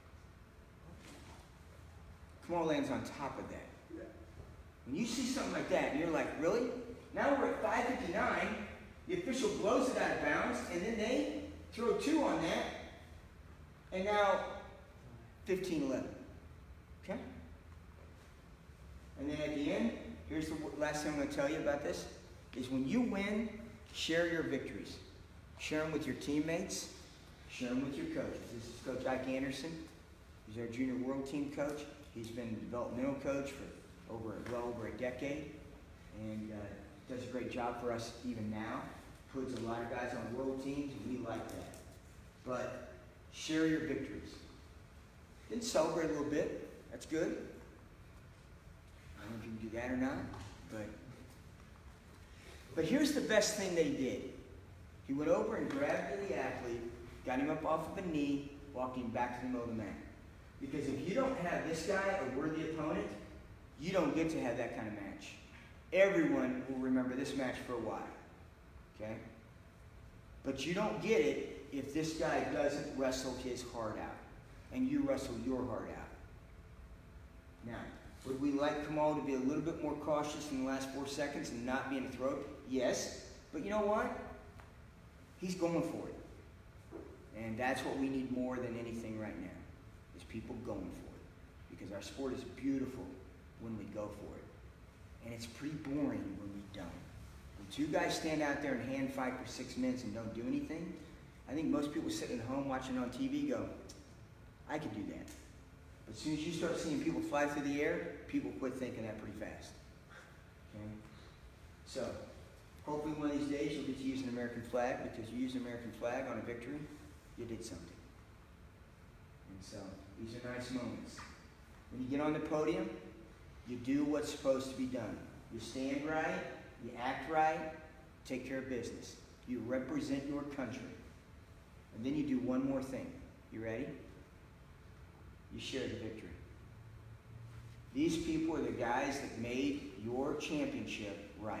Kamal lands on top of that. Yeah. When you see something like that, and you're like, really? Now we're at 5:59, the official blows it out of bounds, and then they throw 2 on that, and now 15-11. Okay? And then at the end, here's the last thing I'm going to tell you about this, is when you win, share your victories. Share them with your teammates. Share them with your coaches. This is Coach Ike Anderson. He's our junior world team coach. He's been a developmental coach for well over a decade, and does a great job for us even now. Puts a lot of guys on world teams, and we like that. But share your victories. Then celebrate a little bit. That's good. I don't know if you can do that or not, but here's the best thing they did. He went over and grabbed the athlete, got him up off of a knee, walked him back to the middle of the mat. Because if you don't have this guy a worthy opponent, you don't get to have that kind of match. Everyone will remember this match for a while. Okay? But you don't get it if this guy doesn't wrestle his heart out. And you wrestle your heart out. Now, would we like Kamal to be a little bit more cautious in the last 4 seconds and not be in the throat? Yes. But you know what? He's going for it. And that's what we need more than anything right now, is people going for it. Because our sport is beautiful when we go for it. And it's pretty boring when we don't. When 2 guys stand out there and hand fight for 6 minutes and don't do anything, I think most people sitting at home watching on TV go, I could do that. But as soon as you start seeing people fly through the air, people quit thinking that pretty fast. Okay? So, hopefully one of these days you'll get to use an American flag, because you use an American flag on a victory, you did something. And so, these are nice moments. When you get on the podium, you do what's supposed to be done. You stand right, you act right, take care of business. You represent your country. And then you do one more thing. You ready? You share the victory. These people are the guys that made your championship right.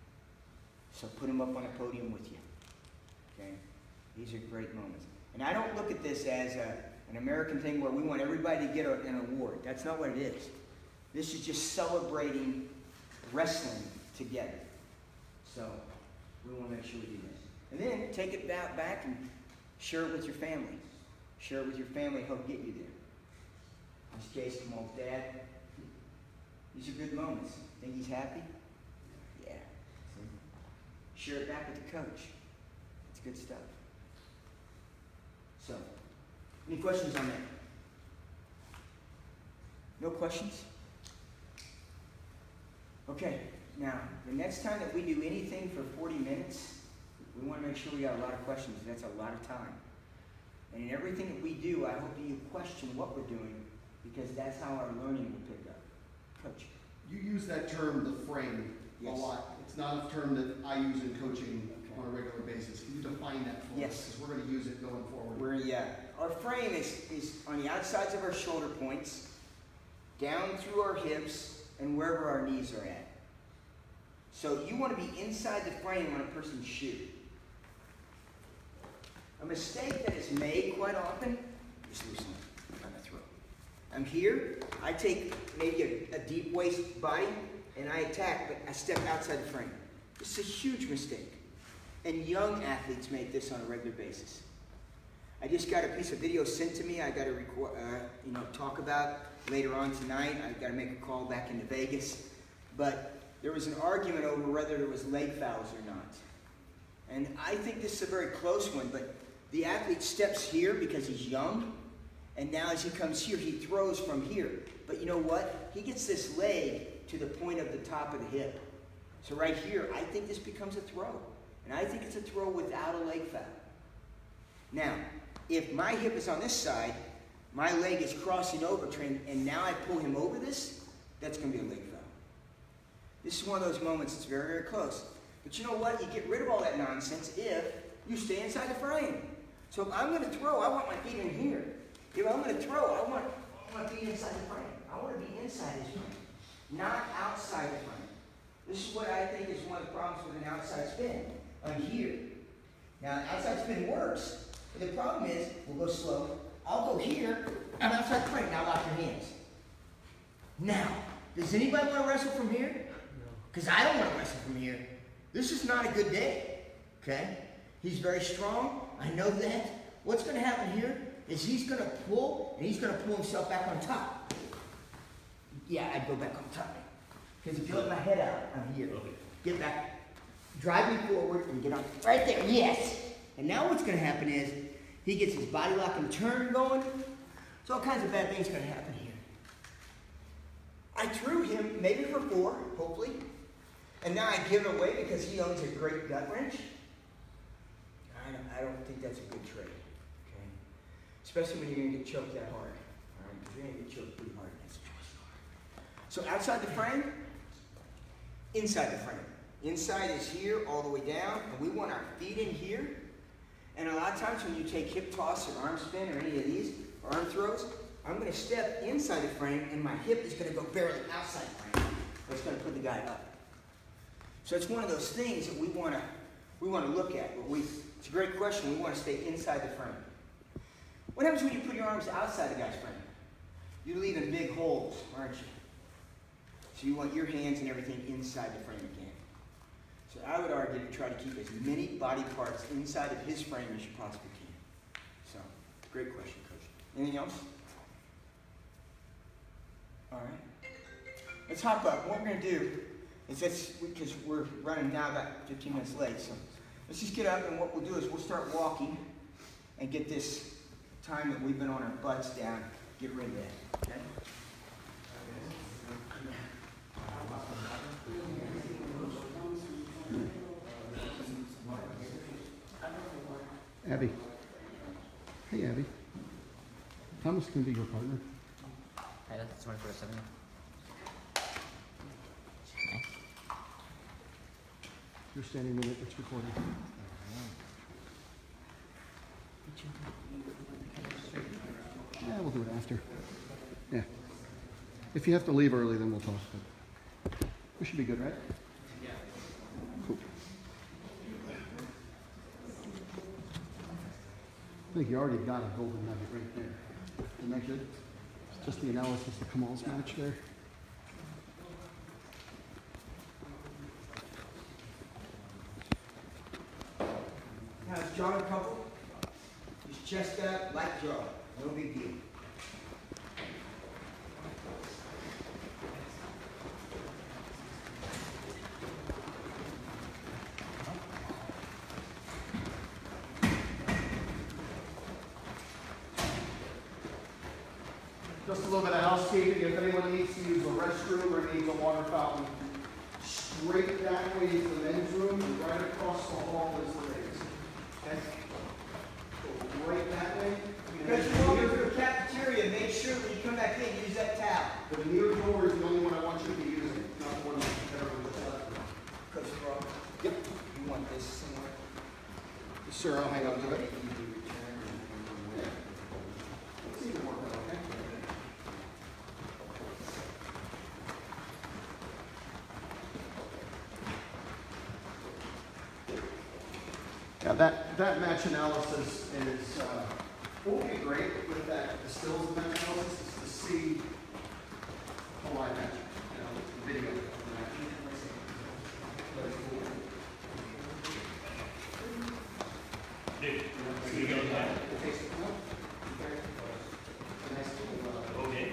So put them up on a podium with you. Okay? These are great moments. And I don't look at this as an American thing where we want everybody to get an award. That's not what it is. This is just celebrating wrestling together. So we want to make sure we do this. And then take it back and share it with your family. Share it with your family, help get you there. In this case, Kamal's dad. These are good moments. Think he's happy? Yeah. See? Share it back with the coach. It's good stuff. So, any questions on that? No questions? Okay, now, the next time that we do anything for 40 minutes, we want to make sure we got a lot of questions. That's a lot of time. And in everything that we do, I hope that you question what we're doing, because that's how our learning will pick up. Coach. You use that term, the frame, Yes. a lot. It's not a term that I use in coaching on a regular basis. Can you define that for us? Yes. Because we're going to use it going forward. Our frame is on the outsides of our shoulder points, down through our hips, and wherever our knees are at. So you want to be inside the frame on a person's shoe. A mistake that is made quite often is loosen on the throat. I'm here. I take maybe a deep waist body, and I attack, but I step outside the frame. This is a huge mistake. And young athletes make this on a regular basis. I just got a piece of video sent to me. I got to record, talk about later on tonight. I got to make a call back into Vegas. But there was an argument over whether there was leg fouls or not. And I think this is a very close one, but the athlete steps here because he's young, and now as he comes here, he throws from here. But you know what? He gets this leg to the point of the top of the hip. So right here, I think this becomes a throw. And I think it's a throw without a leg foul. Now, if my hip is on this side, my leg is crossing over, and now I pull him over this, that's going to be a leg foul. This is one of those moments that's very, very close. But you know what? You get rid of all that nonsense if you stay inside the frame. So if I'm going to throw, I want my feet in here. If I'm going to throw, I want my feet inside the frame. I want to be inside his frame, not outside the frame. This is what I think is one of the problems with an outside spin. I'm here. Now, outside spin works, but the problem is, we'll go slow. I'll go here, I'm outside the frame. Now lock your hands. Now, does anybody want to wrestle from here? No. Because I don't want to wrestle from here. This is not a good day, okay? He's very strong. I know that. What's going to happen here is he's going to pull, and he's going to pull himself back on top. Yeah, I'd go back on top. Because if you let my head out, I'm here. Get back. Drive me forward and get on. Right there, yes. And now what's going to happen is he gets his body lock and turn going. So all kinds of bad things are going to happen here. I threw him maybe for 4, hopefully. And now I give it away because he owns a great gut wrench. I don't think that's a good trade. Okay? Especially when you're going to get choked that hard. All right? Because you're going to get choked pretty hard against the So outside the frame, inside the frame. Inside is here all the way down, and we want our feet in here. And a lot of times when you take hip toss or arm spin or any of these, or arm throws, I'm going to step inside the frame, and my hip is going to go barely outside the frame. Or it's going to put the guy up. So it's one of those things that we want to look at. But it's a great question. We want to stay inside the frame. What happens when you put your arms outside the guy's frame? You're leaving big holes, aren't you? So you want your hands and everything inside the frame again. So I would argue to try to keep as many body parts inside of his frame as you possibly can. So, great question, Coach. Anything else? All right. Let's hop up. What we're going to do is because we're running now about 15 minutes late, so let's just get up, and what we'll do is we'll start walking and get this time that we've been on our butts down, get rid of that. Okay? Abby. Hey, Abby. Thomas can be your partner. Hey, that's 24/7. You're standing in it, it's recording. Yeah, we'll do it after. Yeah. If you have to leave early, then we'll talk. But we should be good, right? Yeah. Cool. I think you already got a golden nugget right there. Isn't that good? Just the analysis of Kamal's match there. Now it's jaw couple. His chest up, light jaw. No big deal. Just a little bit of housekeeping. If anyone needs to use a restroom or needs a water fountain, straight that way is the men's room, and right across the hall is the ladies. Okay? So right that way. Because you walk through the cafeteria, make sure when you come back in, use that towel. The near door is the only one I want you to be using, not the one that everyone's left. Coach Rob. Yep. You want this somewhere? Yes, sir, I'll hang on to it. Easy return. See you tomorrow, okay? Yeah, that match analysis is, what would be great with that, the stills match analysis is to see the live match, the video of the match. Dick, so you got that? Okay.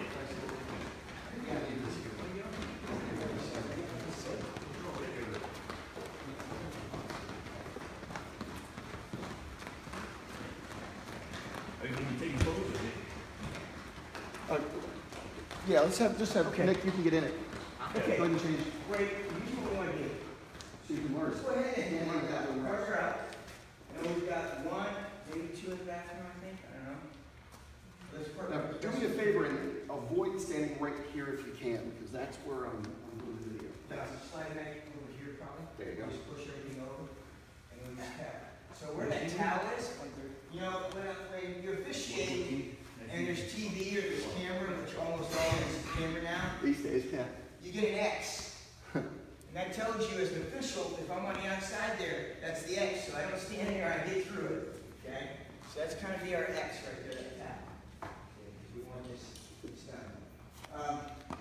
Are you gonna be taking photos of it? Yeah, just have, Okay. Nick, you can get in it. Okay. Go ahead and change. Great, here's what we want to do. So you can learn. Let's go ahead and Yeah, like that one, right. cars are out. And we've got one, maybe two in the bathroom, I think, I don't know. Let's put. Now, do me a favor and avoid standing right here if you can, because that's where I'm doing the video. Slide back over here probably. There you go. Just push everything over and we just tap. So where that towel is, you know, when you're officiating and there's TV or there's camera, which almost always is camera now, These days, yeah. you get an X. And that tells you as an official, if I'm on the outside there, that's the X. So I don't stand there, I get through it. Okay? So that's kind of be our X right there, that tap. Okay, because we want this done.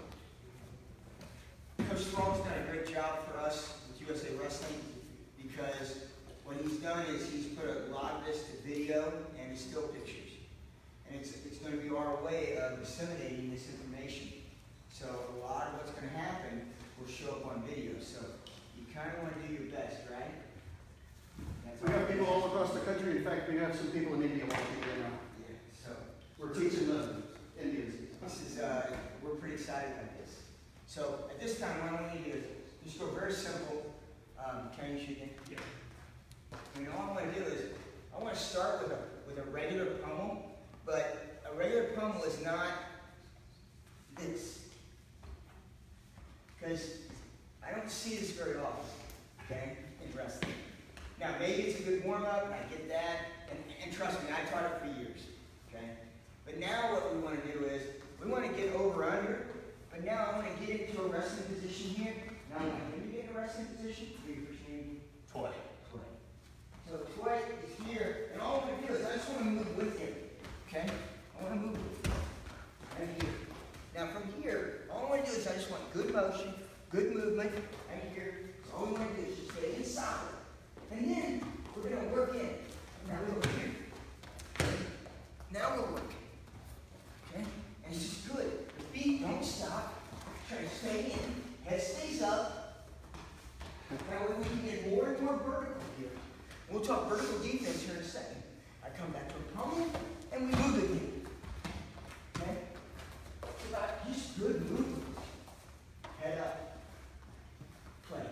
Coach Thrall's done a great job for us with USA Wrestling because what he's done is he's put a lot of this to video and still pictures. And it's going to be our way of disseminating this information. So a lot of what's going to happen will show up on video. So you kind of want to do your best, right? That's We have people all across the country. In fact, we have some people in India watching right now. Yeah, so We're teaching the Indians. this is, we're pretty excited about this. So at this time, what I want you to do is just go very simple. Can you shoot in? Yeah. I mean, all I want to do is, I want to start with a regular pummel, but a regular pummel is not this. Because I don't see this very often, okay, in wrestling. Now, maybe it's a good warm-up, and I get that, and trust me, I taught it for years, okay? But now what we want to do is, we want to get over-under, but now I want to get into a wrestling position here. Now, I want him to get in a wrestling position. Do your first name? Toy. Toy. So Toy is here, and all I want to do is I just want to move with him, okay? I want to move with him. Right here. Now from here, all I want to do is I just want good motion, good movement, right here. So all we want to do is just stay inside. And then we're going to work in. Now we're over here. Now we're working. Okay? And it's just good. The feet don't stop. Try to stay in. Head stays up. That way we can get more and more vertical here. We'll talk vertical defense here in a second. I come back to a pummel, and we move again. Okay? It's about just good movement. Head up. Play.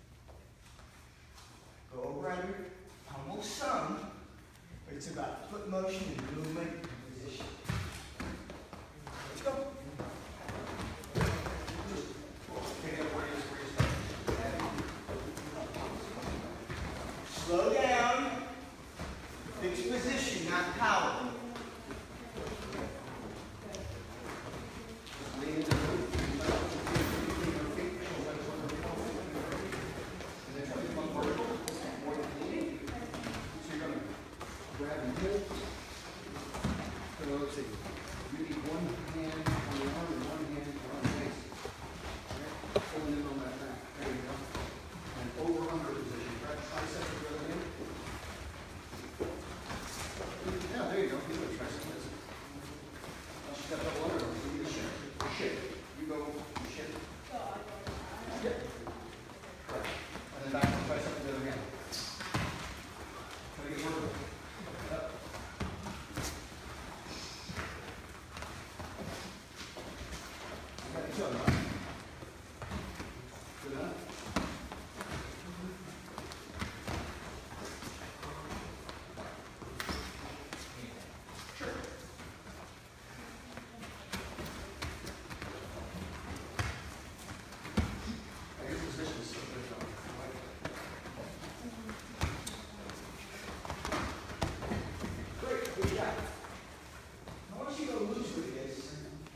Go over under. Pummel some. But it's about foot motion and movement and position. Let's go. Slow down. Fixed position, not power. Lean into the move. And then try to come vertical. More than leaning. So you're going to grab and hold. So let's see. You need one hand on the arm and one hand on the waist. Okay? Holding it on that back. There you go. And over under position. Grab tricep to the other hand. Yeah, there you go. He's going to try some of this. Step up under. So you shift. Shift. You go. You shift. Yep. Correct. And then back to tricep to the other hand. Try to get vertical. Up. Okay, so good enough. Sure. Your position is so good, though. I like it. Great, good job. I want you to go loose with this.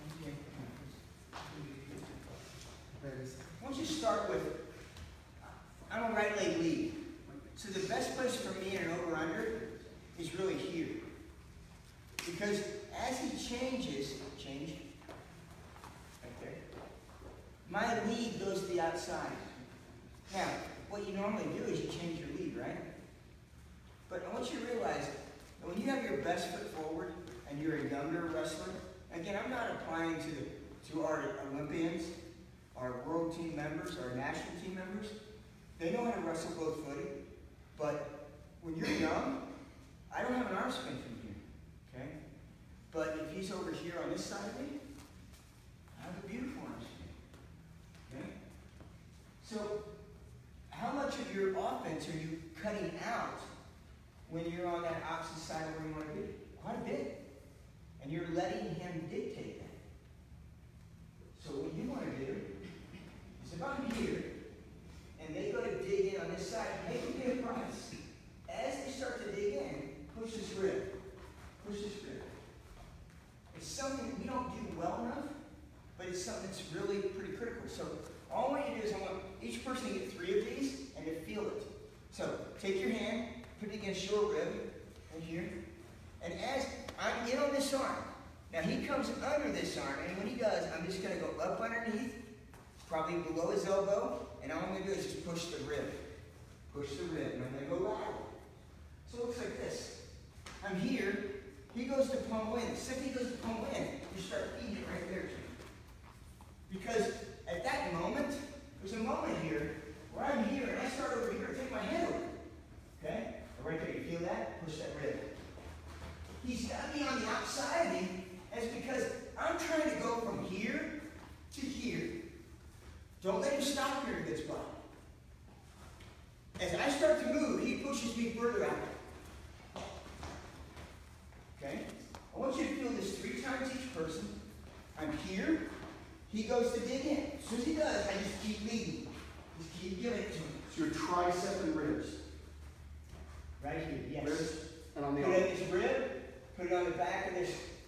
I want you to start with, I'm a right leg lead. So the best place for me in an over-under is really here. Because as he changes, right there, my lead goes to the outside. Now, what you normally do is you change your lead, right? But I want you to realize that when you have your best foot forward and you're a younger wrestler, again, I'm not applying to our Olympians, our world team members, our national team members. They know how to wrestle both footed. But when you're young, I don't have an arm spin from here. Okay? But if he's over here on this side of me, I have a beautiful arm spin. Okay? So, how much of your offense are you cutting out when you're on that opposite side of where you want to be? Quite a bit. And you're letting him dictate that. So what you want to do is if I'm here, and they go to dig in on this side, make them pay a price. As they start to dig in, push this rib. Push this rib. It's something we don't do well enough, but it's something that's really pretty critical. So all I want you to do is I want each person to get 3 of these and to feel it. So take your hand, put it against your rib, right here. And as I'm in on this arm, now he comes under this arm, and when he does, I'm just going to go up underneath, probably below his elbow, and all I'm going to do is just push the rib. Push the rib, and I'm going to go lateral. So it looks like this. I'm here, he goes to pummel in. The second he goes to pummel in, you start feeding it right there to him. Because at that moment, there's a moment here where I'm here, and I start over here and take my head over. Okay? Right there, you feel that? Push that rib. He's got me on the outside of me, and it's because I'm trying to go from here to here. Don't let him stop here in a good spot. As I start to move, he pushes me further out. Okay? I want you to feel this 3 times each person. I'm here. He goes to dig in. As soon as he does, I just keep leading. Just keep giving it to him. It's your tricep and ribs. Right here, yes. Ribs and on the Put arm. it in this rib. Put it on the back of this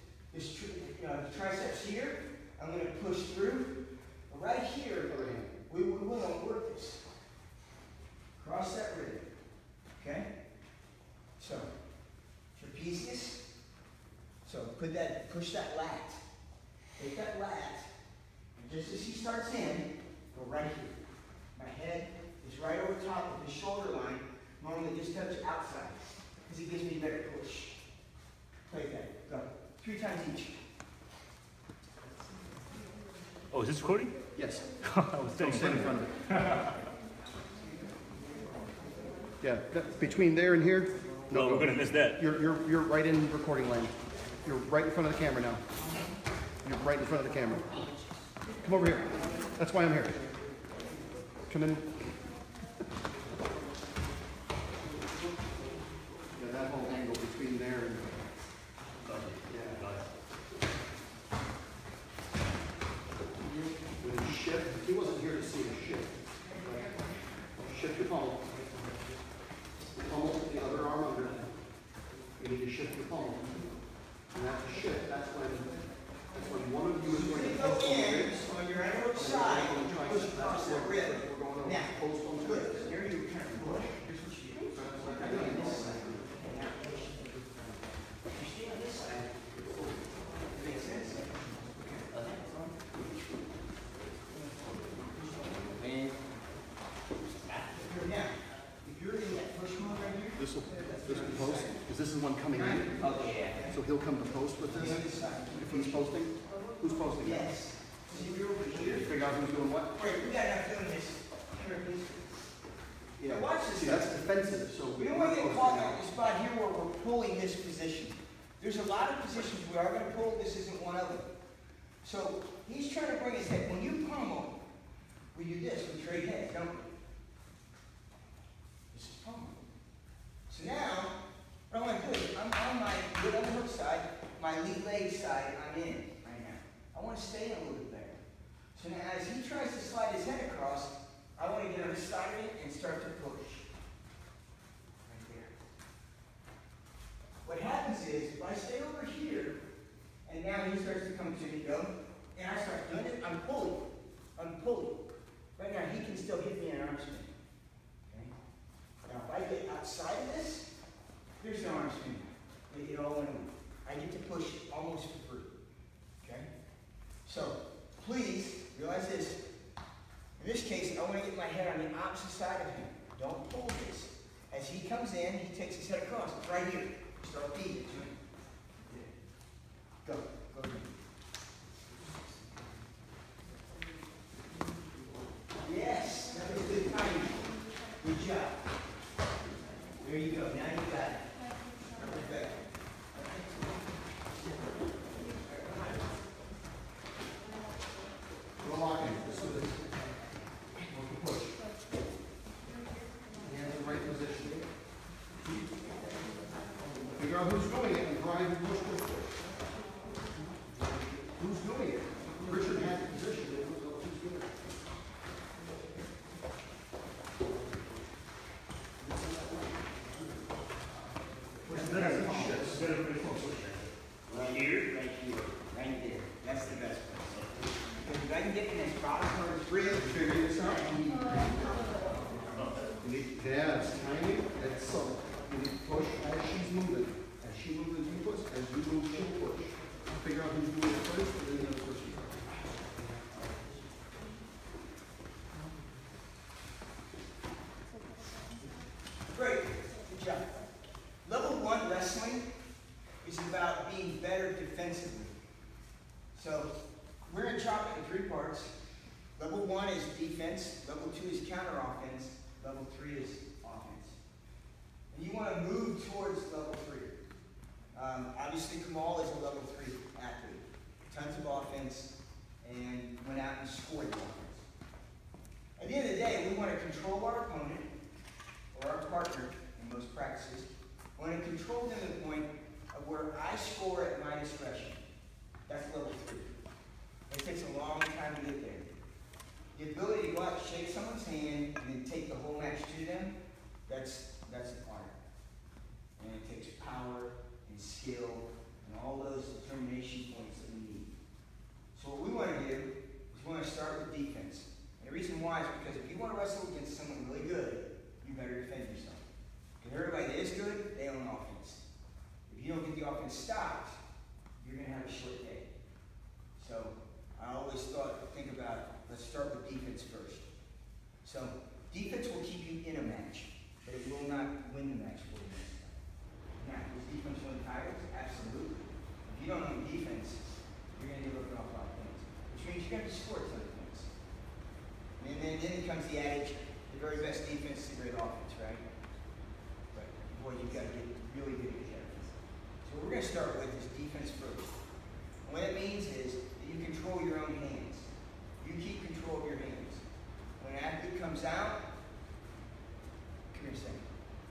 triceps here. I'm going to push through. Right here, Other hand. we will work this. Cross that rib. Okay? So, trapezius. So push that lat. Take that lat, and just as he starts in, go right here. My head is right over top of the shoulder line. Normally just touch outside, because it gives me a better push. Like that. Go. 3 times each. Oh, is this recording? Yes. I was Don't saying. stand in front of it. Yeah, between there and here. No, we're gonna miss that. You're right in recording lane. You're right in front of the camera now. You're right in front of the camera. Come over here. That's why I'm here. Come in. Yeah, that whole angle between there and. When you shift, he wasn't here to see a shift. Shift your pommel. Pommel the other arm under. You need to shift your pommel. And that shift, that's when one of you is going to Go post on the in ribs. on your outer side. Push across that rib. We're going over Now, post on the good. ribs. There you kind of push. Here's what you do. I go on this side. And now push. You stay on this side. Makes sense? Now, if you're in that push mode right here, This will post, because this is one coming in. okay, So he'll come to post with on this. this side. If he's posting, who's posting? Yes. See, if you're over here. Figure out who's doing what? Wait, we got enough doing this. Come here, please. Now watch this. See, that's defensive, so. We don't want to get caught in the spot here where we're pulling this position. There's a lot of positions we are going to pull. This isn't one of them. So he's trying to bring his head. When you pummel, we do this. We trade heads, don't we? This is pummel. So now, what I want to do is, I'm on my good underhook side, my lead leg side, I'm in right now. I want to stay in a little bit there. So now as he tries to slide his head across, I want to get on this side of it and start to push. Right there. What happens is, if I stay over here, and now he starts to come to me, go, and I start doing it, I'm pulling. I'm pulling. Right now, he can still hit me in an arm spin. Okay? Now, if I get outside of this, there's no arm spin. It all went away. I get to push almost for free. Okay? So, please, realize this. In this case, I want to get my head on the opposite side of him. Don't pull this. As he comes in, he takes his head across. It's right here. Start feeding it to him. Go. Go. Yes, that was good timing. Good job. There you go. Now you got it. Perfect. We're locking. Let's do this. Work the push. Hands in the right position. Figure out who's doing it and drive and push, push, push. Who's doing it? Richard had the position. Who's doing it? Right here, right here, right there. That's the best place. Because if I can get in this bottom part of Figure this out. Yeah, it's tiny. It's so. You need to push as she's moving. As she moves, you push. As you move, she'll push. Figure out who's doing it first, and then you'll push it. Great. Good job. Level 1 wrestling is about being better defensively. So we're going to chop it in 3 parts. Level 1 is defense. Level 2 is counter offense. Level 3 is offense. And you want to move towards level 3. Obviously, Kamal is a level 3 athlete. Tons of offense, and went out and scored the offense. At the end of the day, we want to control our opponent, or our partner in most practices. We want to control them to the point of where I score at my discretion. That's level 3. It takes a long time to get there. The ability to go out and shake someone's hand and then take the whole match to them, that's an art. And it takes power and skill and all those determination points that we need. So what we want to do is we want to start with defense. And the reason why is because if you want to wrestle against someone really good, you better defend yourself. Because everybody that is good, they own offense. If you don't get the offense stopped, you're going to have a short day. So I always think about, let's start with defense first. So defense will keep you in a match, but it will not win the match for you. Now, does defense win titles? Absolutely. If you don't own defense, you're going to give up an awful lot of points, which means you're going to score a ton of points. And then comes the adage, the very best defense is the great offense, right? But boy, you've got to get really good at defense. So what we're going to start with is defense first. And what it means is that you control your own hands. You keep control of your hands. When an athlete comes out, come here a second.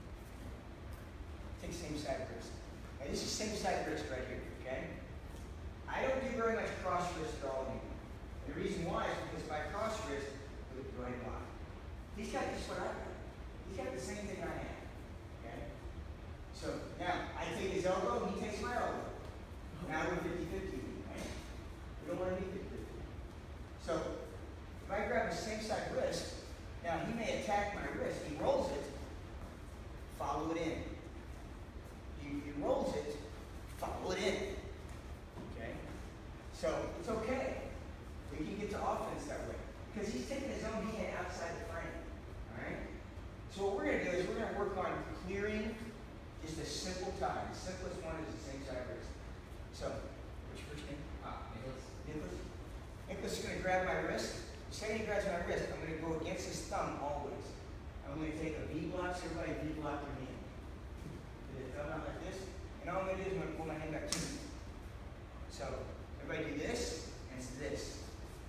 Take same side wrist. Now this is same side wrist right here, okay? I don't do very much cross wrist at all anymore. And the reason why is because if I cross wrist, go ahead and block. He's got just what I got. He's got the same thing I have, okay? So now, I take his elbow, he takes my elbow. Now we're 50-50, right? We don't want to be 50-50. So, if I grab the same side wrist, now he may attack my wrist. He rolls it, follow it in. He rolls it, follow it in. Okay? So, it's okay. We can get to offense that way. Because he's taking his own hand outside the frame. Alright? So what we're going to do is we're going to work on clearing just a simple tie. The simplest one is the same side wrist. So, what's your first name? Nicholas. Nicholas is going to grab my wrist. The second he grabs my wrist, I'm going to go against his thumb always. I'm going to take a V block, so everybody V block their hand. Put the thumb out like this. And all I'm going to do is I'm going to pull my hand back to me. So, everybody do this, and it's this.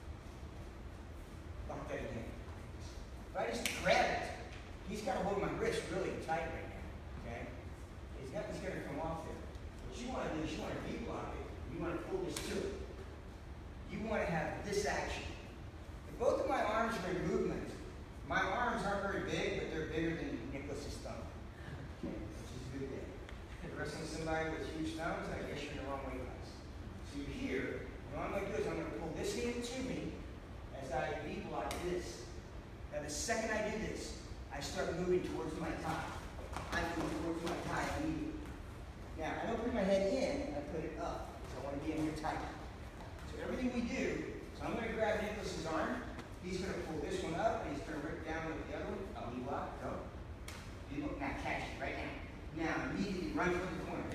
Lock that again. If I just grab it, he's got to hold my wrist really tight right now. Okay? Nothing's going to come off there. What you want to do is you want to V-block it. You want to pull this to it. You want to have this action. If both of my arms are in movement, my arms aren't very big, but they're bigger than Nicholas's thumb. Okay? Which is a good thing. If you're wrestling somebody with huge thumbs, I guess you're in the wrong weight class. So you're here, and all I'm going to do is I'm going to pull this hand to me as I V-block this. Now the second I do this, I start moving towards my tie. I move towards my tie immediately. Now, I don't bring my head in, I put it up. So I want to be in here tight. So everything we do, so I'm going to grab Nicholas's arm. He's going to pull this one up, and he's going to rip down with the other one. V-block, go. Now catch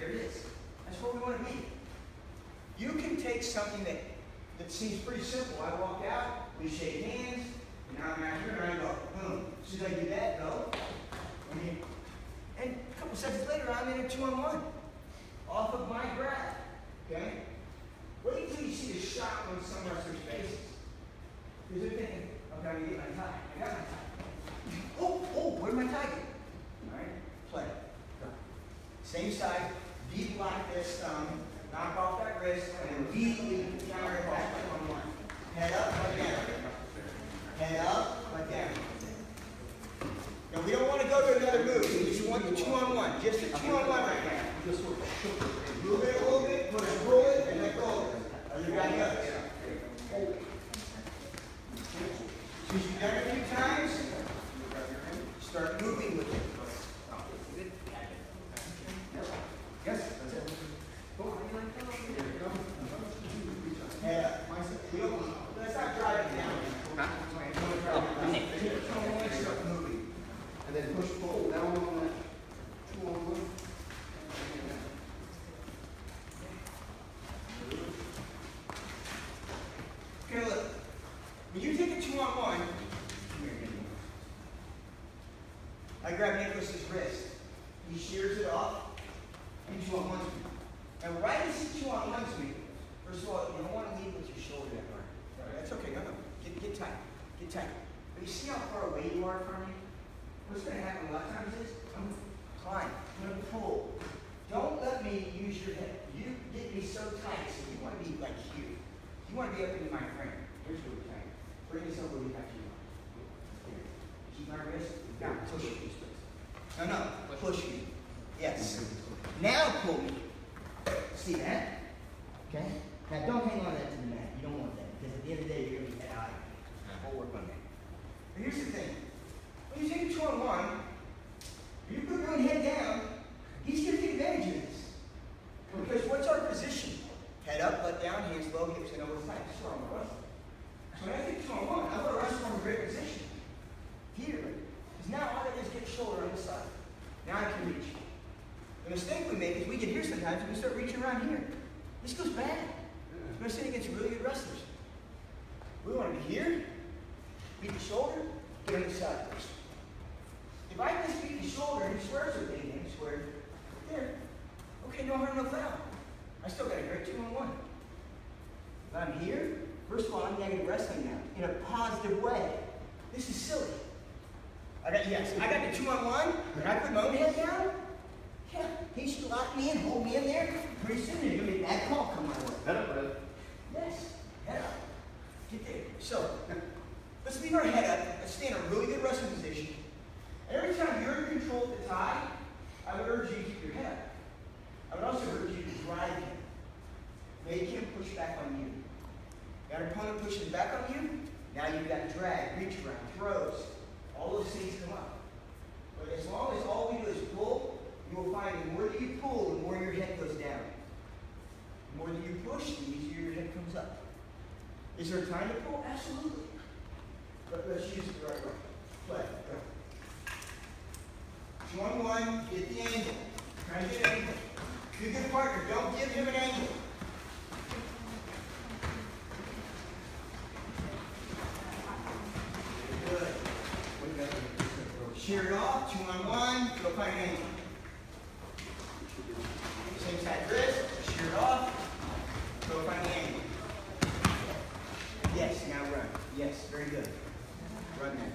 there it is. That's where we want to be. You can take something that seems pretty simple. I walk out, we shake hands, and now I'm out here and I go, boom. As soon as I do that, go. And a couple seconds later, I'm in a 2-on-1 off of my grab. Okay? Wait until you see the shot on some wrestlers' faces. Because they're thinking, okay, I'm going to get my tie. I got my tie. Oh, where'd my tie go? All right, play. Go. Same side, deep lock this thumb, knock off that wrist, and then immediately counter it back on one. Head up, right down. Head up, right down. Now we don't want to go to another move. We just want the 2-on-1. Just the 2-on-1 right now. Just sort of shook it. Move it a little bit, push it, roll it, and let go of it. Other guy goes. Since you've done it a few times, start moving with it. Yes, that's it. Head up. Let's not drive it down. Start moving. And then push pull down on that 2-on-1. Okay, look. When you take a 2-on-1, I grab Nicholas's wrist. He shears it off. He 2-on-1s me. Now, right as he 2-on-1s me, first of all, you don't want to lead with your shoulder that far. That's okay. No. Get tight. Get tight. But you see how far away you are from me? What's going to happen a lot of times is I'm going to climb. I'm going to pull. Don't let me use your head. You get me so tight, so you want to be like here. You want to be up in my frame. Here's what we're trying. Bring this over back to you. Here. Keep my wrist. Now push me. No. Push me. Yes. Now pull me. See that? Okay? Now don't hang on to that to the mat. You don't want that. Because at the end of the day, you're going to be head high. We'll work on that. But here's the thing. When you take a 2-on-1, you put your own head down, he's going to take advantage of this. Because what's our position? Head up, let down, hands low, hips and elbows tight. That's where I'm going to wrestle. So when I take 2-on-1, I'm going to wrestle from a great position. Here. Because now all I do is get shoulder on this side. Now I can reach. The mistake we make is we get here sometimes and we start reaching around here. This goes bad. Especially against really good wrestlers. We want to be here, beat the shoulder, get on the side first. If I just beat the shoulder and he swears with me, and he swears, there. Okay, no harm, no foul. I still got a great 2-on-1. If I'm here, first of all, I'm negative wrestling now, in a positive way. This is silly. I got the 2-on-1, and I put my own head down. Yeah, he should lock me in, hold me in there. Pretty soon there's going to be a bad call come my way. Head up, Red. Yes, head up. Get there. So, let's leave our head up. Let's stay in a really good wrestling position. And every time you're in control of the tie, I would urge you to keep your head up. I would also urge you to drive him. Make him push back on you. Got an opponent pushing back on you? Now you've got drag, reach around, throws. All those things come up. But as long as all we do is pull, you will find the more that you pull, the more your head goes down. The more that you push, the easier your head comes up. Is there time to pull? Absolutely. But let's use it the right way. Play. Go. 2-on-1, get the angle. Try to get an angle. Be a good partner. Don't give him an angle. Good. Shear it off. 2-on-1. Go find an angle. Same side wrist. Shear it off. Go find the angle. Yes, now run. Yes, very good. Run there.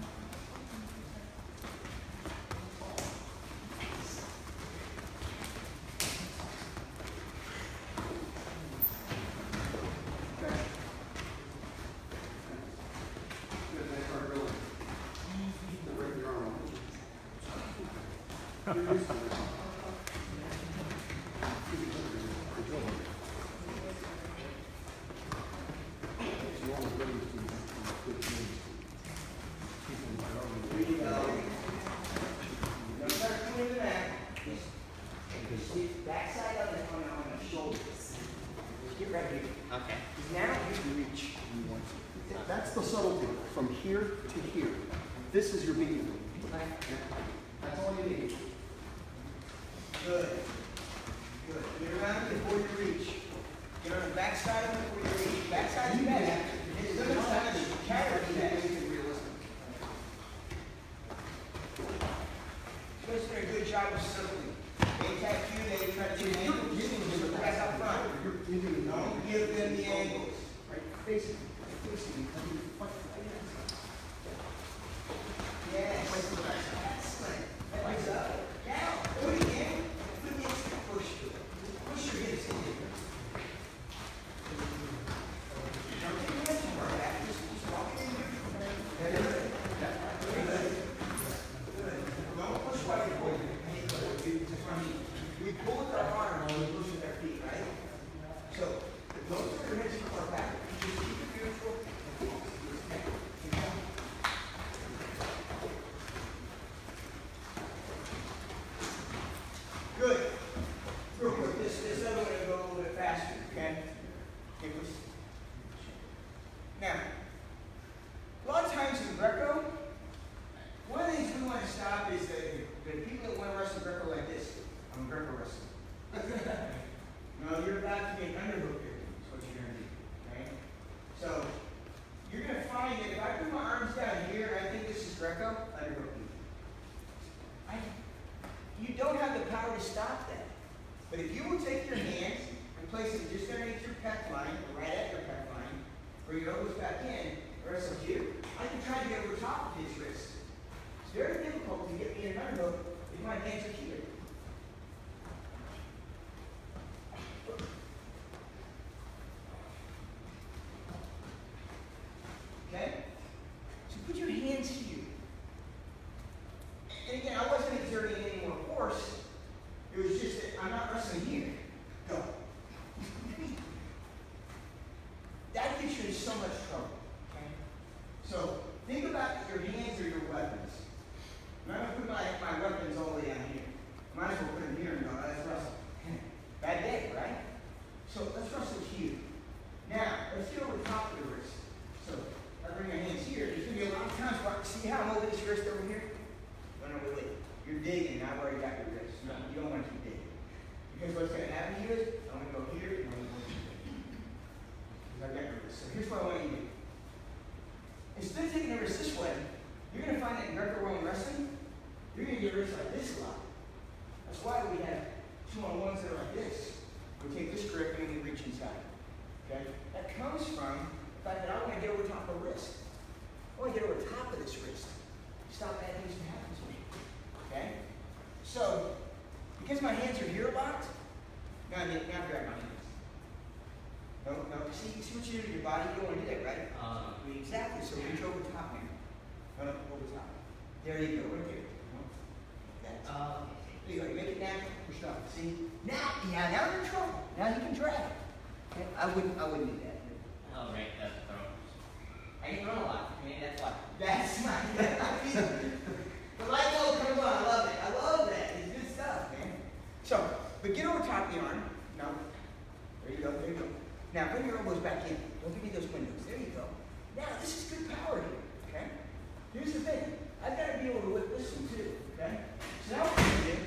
Backside on the shoulders. Get right here. Okay. Now you can reach. That's the subtlety. From here to here. This is your beating. That's all you need. Good. Facing me. Yeah, excellent. That legs up. Now, do it again. Put the instant push to it. Push your hips in here. Don't take your hands too far back. Just walk it in neutral. Very good. Very good. Good. Don't push while you're holding it. We pull with our arm when we push with our feet, right? So, don't put your hands too far back. Just keep it neutral. Good. Real quick, this other one will go a little bit faster, okay? Okay, push. Now, a lot of times in Greco, one of the things we want to stop is the people that want to wrestle Greco like this. I'm a Greco wrestler. No, you're about to get underhook here, is what you're going to do, okay? So, you're going to find that if I put my arms down here, I think this is Greco, underhook you. You don't have the power to stop that. But if you will take your hands and place them just underneath your pec line, or right at your pec line, bring your elbows back in, or else you, I can try to get over top of his wrist. It's very difficult to get me in an underhook if my hands are here. Okay? So put your hands here. And again, I wasn't exerting any more force. It was just that I'm not wrestling here. Go. That gets you in so much trouble. Okay? So think about your hands are your weapons. I'm not going to put my weapons all the way down here. Might as well put them here and go, oh, let's wrestle. Bad day, right? So let's wrestle here. Now, let's get over the top of the wrist. So I bring my hands here. There's going to be a lot of times where, see how I'm over this wrist over here? No, wait. You're digging, and I've already got your wrist. No, you don't want to keep digging. Because what's going to happen here is, I'm going to go here, and I'm going to go here. Because I've got your wrist. So here's what I want you to do. Instead of taking the wrist this way, you're going to find that in Greco-Roman wrestling, you're going to get wrists like this a lot. That's why we have 2-on-1s that are like this. We take this grip and we reach inside. Okay? That comes from the fact that I want to get over top of the wrist. I want to get over top of this wrist. Stop bad things from happening to me. Okay? So, because my hands are here a lot, now grab my hands. No. See what you do to your body? You don't want to do that, right? Exactly. So reach over top now. No, over top. There you go. Right there. That's there you go. You make it natural. Push up. See? Now you're in trouble. Now you can drag. Okay? I wouldn't do that. Oh, right, that's the problem. I ain't run a lot. I mean, that's why. That's my. The light bulb comes on. I love it. I love that. It's good stuff, man. So, but get over top of the arm. No. There you go. There you go. Now, bring your elbows back in. Don't give me those windows. There you go. Now, this is good power here. Okay? Here's the thing. I've got to be able to whip this one, too. Okay? So now what I'm going to do,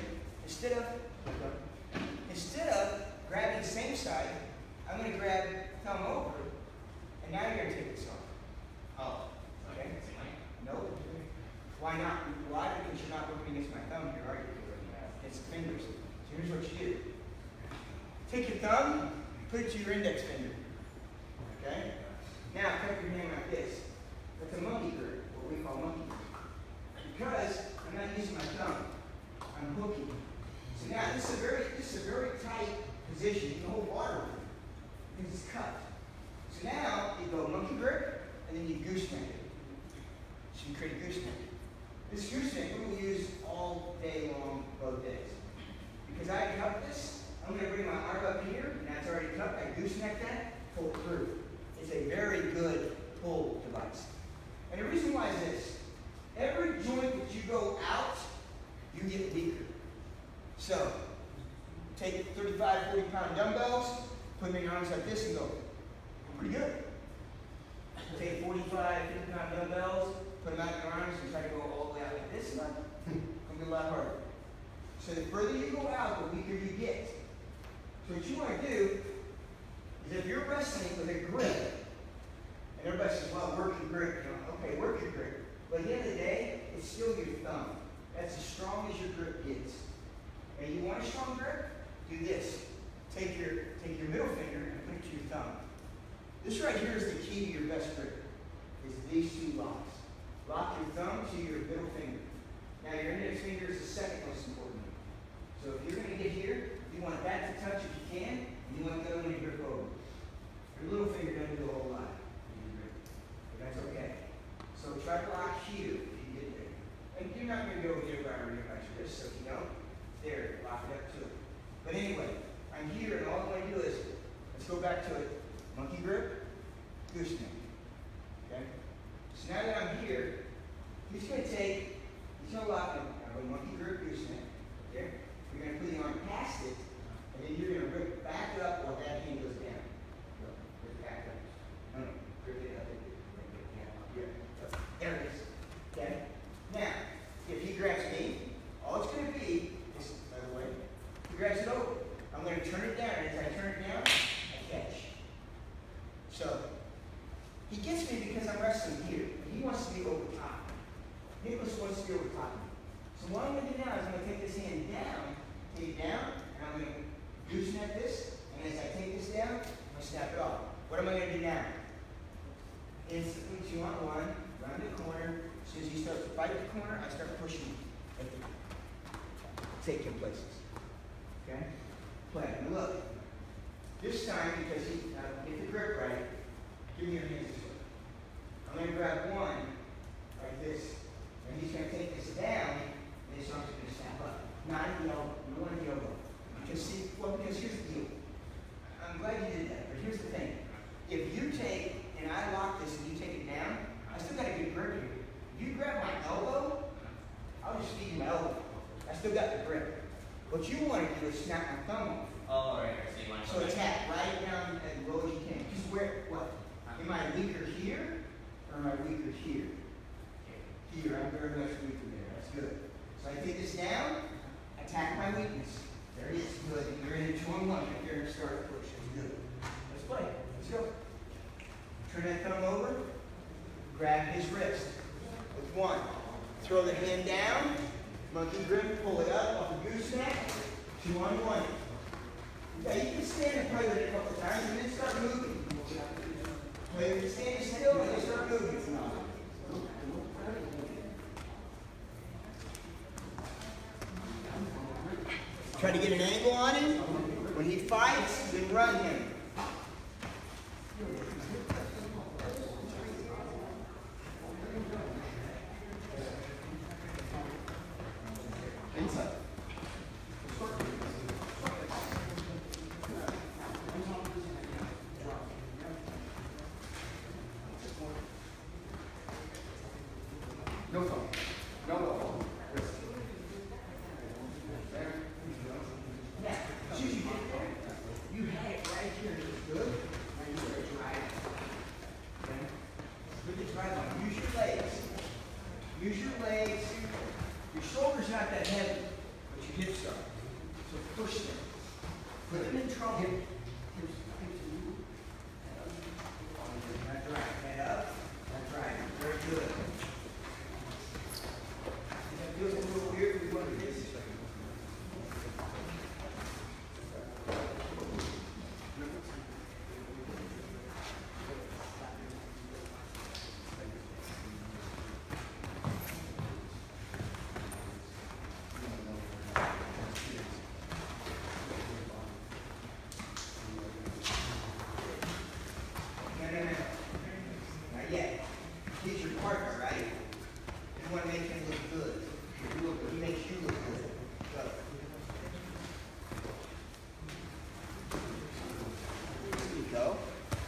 instead of grabbing the same side, I'm going to grab thumb over, and now you're going to take this off. Oh, okay. No. Why not? Why? Because you're not working against my thumb here, are you? It's the fingers. So here's what you do. Take your thumb, put it to your index finger. Okay? Now cup your hand like this. That's a monkey grip, what we call monkey grip. Because I'm not using my thumb. I'm hooking. So now this is a very tight position. You can hold water with it. Because it's cupped. So now you go monkey grip, and then you gooseneck it. So you create a gooseneck. This gooseneck we will use all day long, both days. Because I cup this, I'm going to bring my arm up here, and that's already cupped. I gooseneck that, pull it through. It's a very good pull device. And the reason why is this. Every joint that you go out, you get weaker. So, take 35, 40-pound dumbbells, put them in your arms like this, and go. Pretty good. Take 45, 50-pound dumbbells, put them out in your arms, and try to go all the way out like this. It's going to be a lot harder. So the further you go out, the weaker you get. So what you want to do is if you're wrestling with a grip, and everybody says, well, work your grip. You know, okay, work your grip. But at the end of the day, it's still your thumb. That's as strong as your grip gets. And you want a strong grip? Do this. Take your middle finger and put it to your thumb. This right here is the key to your best grip, is these two locks. Lock your thumb to your middle finger. Now your index finger is the second most important. So if you're going to get here, you want that to touch if you can, and you want the other one to grip over. Your little finger doesn't do a whole lot. But that's okay. So try to lock here if you get there. And you're not going to go here by your wrist, so if you don't, there, lock it up to it. But anyway, I'm here, and all I want to do is, let's go back to it. Monkey grip, gooseneck. Okay? So now that I'm here, he's going to lock him. I go monkey grip, gooseneck. Okay? You're going to put the arm past it, and then you're going to rip back up while that hand goes down. Go. Rip back up. No, rip it up. Yeah. There it is. Okay? Now, if he grabs me, all it's going to be is, by the way, he grabs it over. I'm going to turn it down, and as I turn it down, I catch. So, he gets me because I'm wrestling here, and he wants to be over top. Nicholas wants to be over top. So what I'm going to do now is I'm going to take this hand down, take it down, and I'm going to gooseneck this, and as I take this down, I'm going to snap it off. What am I going to do now? Instantly 2-on-1, round the corner. As soon as he starts to fight the corner, I start pushing him. Take him places. Okay? Play. Now look. This time, because get the grip right, give me your hands this way. I'm going to grab one like this, and he's going to take this down, and his arm's going to snap up. Not at the elbow. You don't want the elbow. Because here's the deal. I'm glad you did that, but here's the thing. If you take, and I lock this, and you take it down, I still got a good grip here. If you grab my elbow, I'll just feed you my elbow. I still got the grip. What you want to do is snap my thumb off. Oh, right. So you want to So attack right down as low as you can. Just where, what? Am I weaker here, or am I weaker here? Here, I'm very much weaker there. That's good. So I take this down, attack my weakness. There it is. Good. And you're in a 2-on-1 right here and start a push. That's good. Let's play. Let's go. Turn that thumb over. Grab his wrist. With one. Throw the hand down. Monkey grip. Pull it up off the gooseneck. 2-on-1. Yeah, you can stand and play with it a couple of times and then start moving. Play with it, stand still and then start moving. Try to get an angle on him. When he fights, then run him. Inside. No thumb. No elbow. Wrist. There. Now, as soon as you get there, you had it right here and it was good. Now you gotta drive it. Okay? Put the drive on. Use your legs. Use your legs. Your shoulder's not that heavy, but your hips are. So push them. Put them in trouble. Now drive. Head up. Now drive. Very good. That feels a little weird. We want to do this. Not yet. He's your partner, right? You want to make him look good. He makes you look good. Go. Here you go.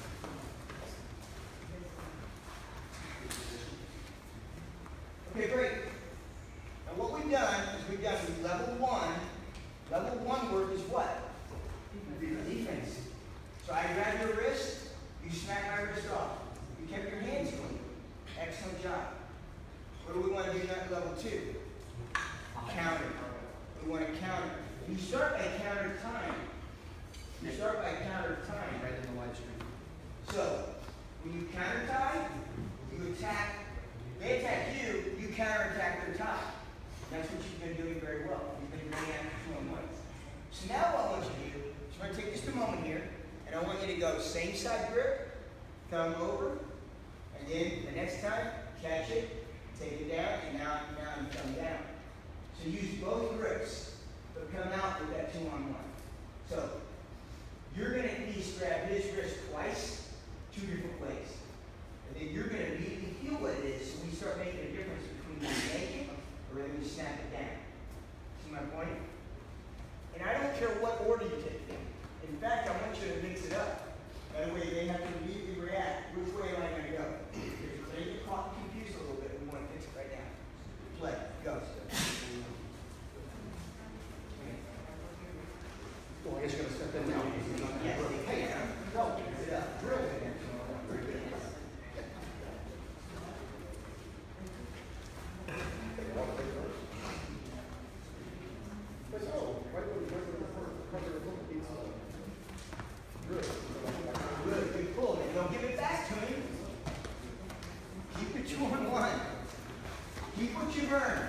Okay, great. Now what we've done is we've done level one. Level one work is what? Defense. So I grab your wrist, you smack my wrist off. You kept your hands clean. Excellent job. What do we want to do at level two? Counter. We want to counter. You start by counter time. You start by counter time. Right in the live stream. So, when you counter tie, you attack. They attack you, you counterattack their tie. That's what you've been doing very well. You've been running after 2-on-1s. So now what I want you to do is we're going to take just a moment here, and I want you to go same side grip, thumb over, and then the next time, catch it, take it down, and now you thumb down. So use both grips, but come out with that 2-on-1. So you're going to at least grab his wrist twice, 2 different ways. And then you're going to immediately feel what it is, so we start making a difference between when you make it or when you snap it down. See my point? And I don't care what order you take them. In fact, I want you to mix it up. That way they have to immediately react. Which way am I going to go? If they get caught and confused a little bit, we want to fix it right now. Play. Go. Well, I guess you're gonna step in now. Yes, they can. Go. Mix it up. Drill it. Very good. Good. Good pull. Then don't give it back to him. Keep it 2-on-1. Keep what you earned.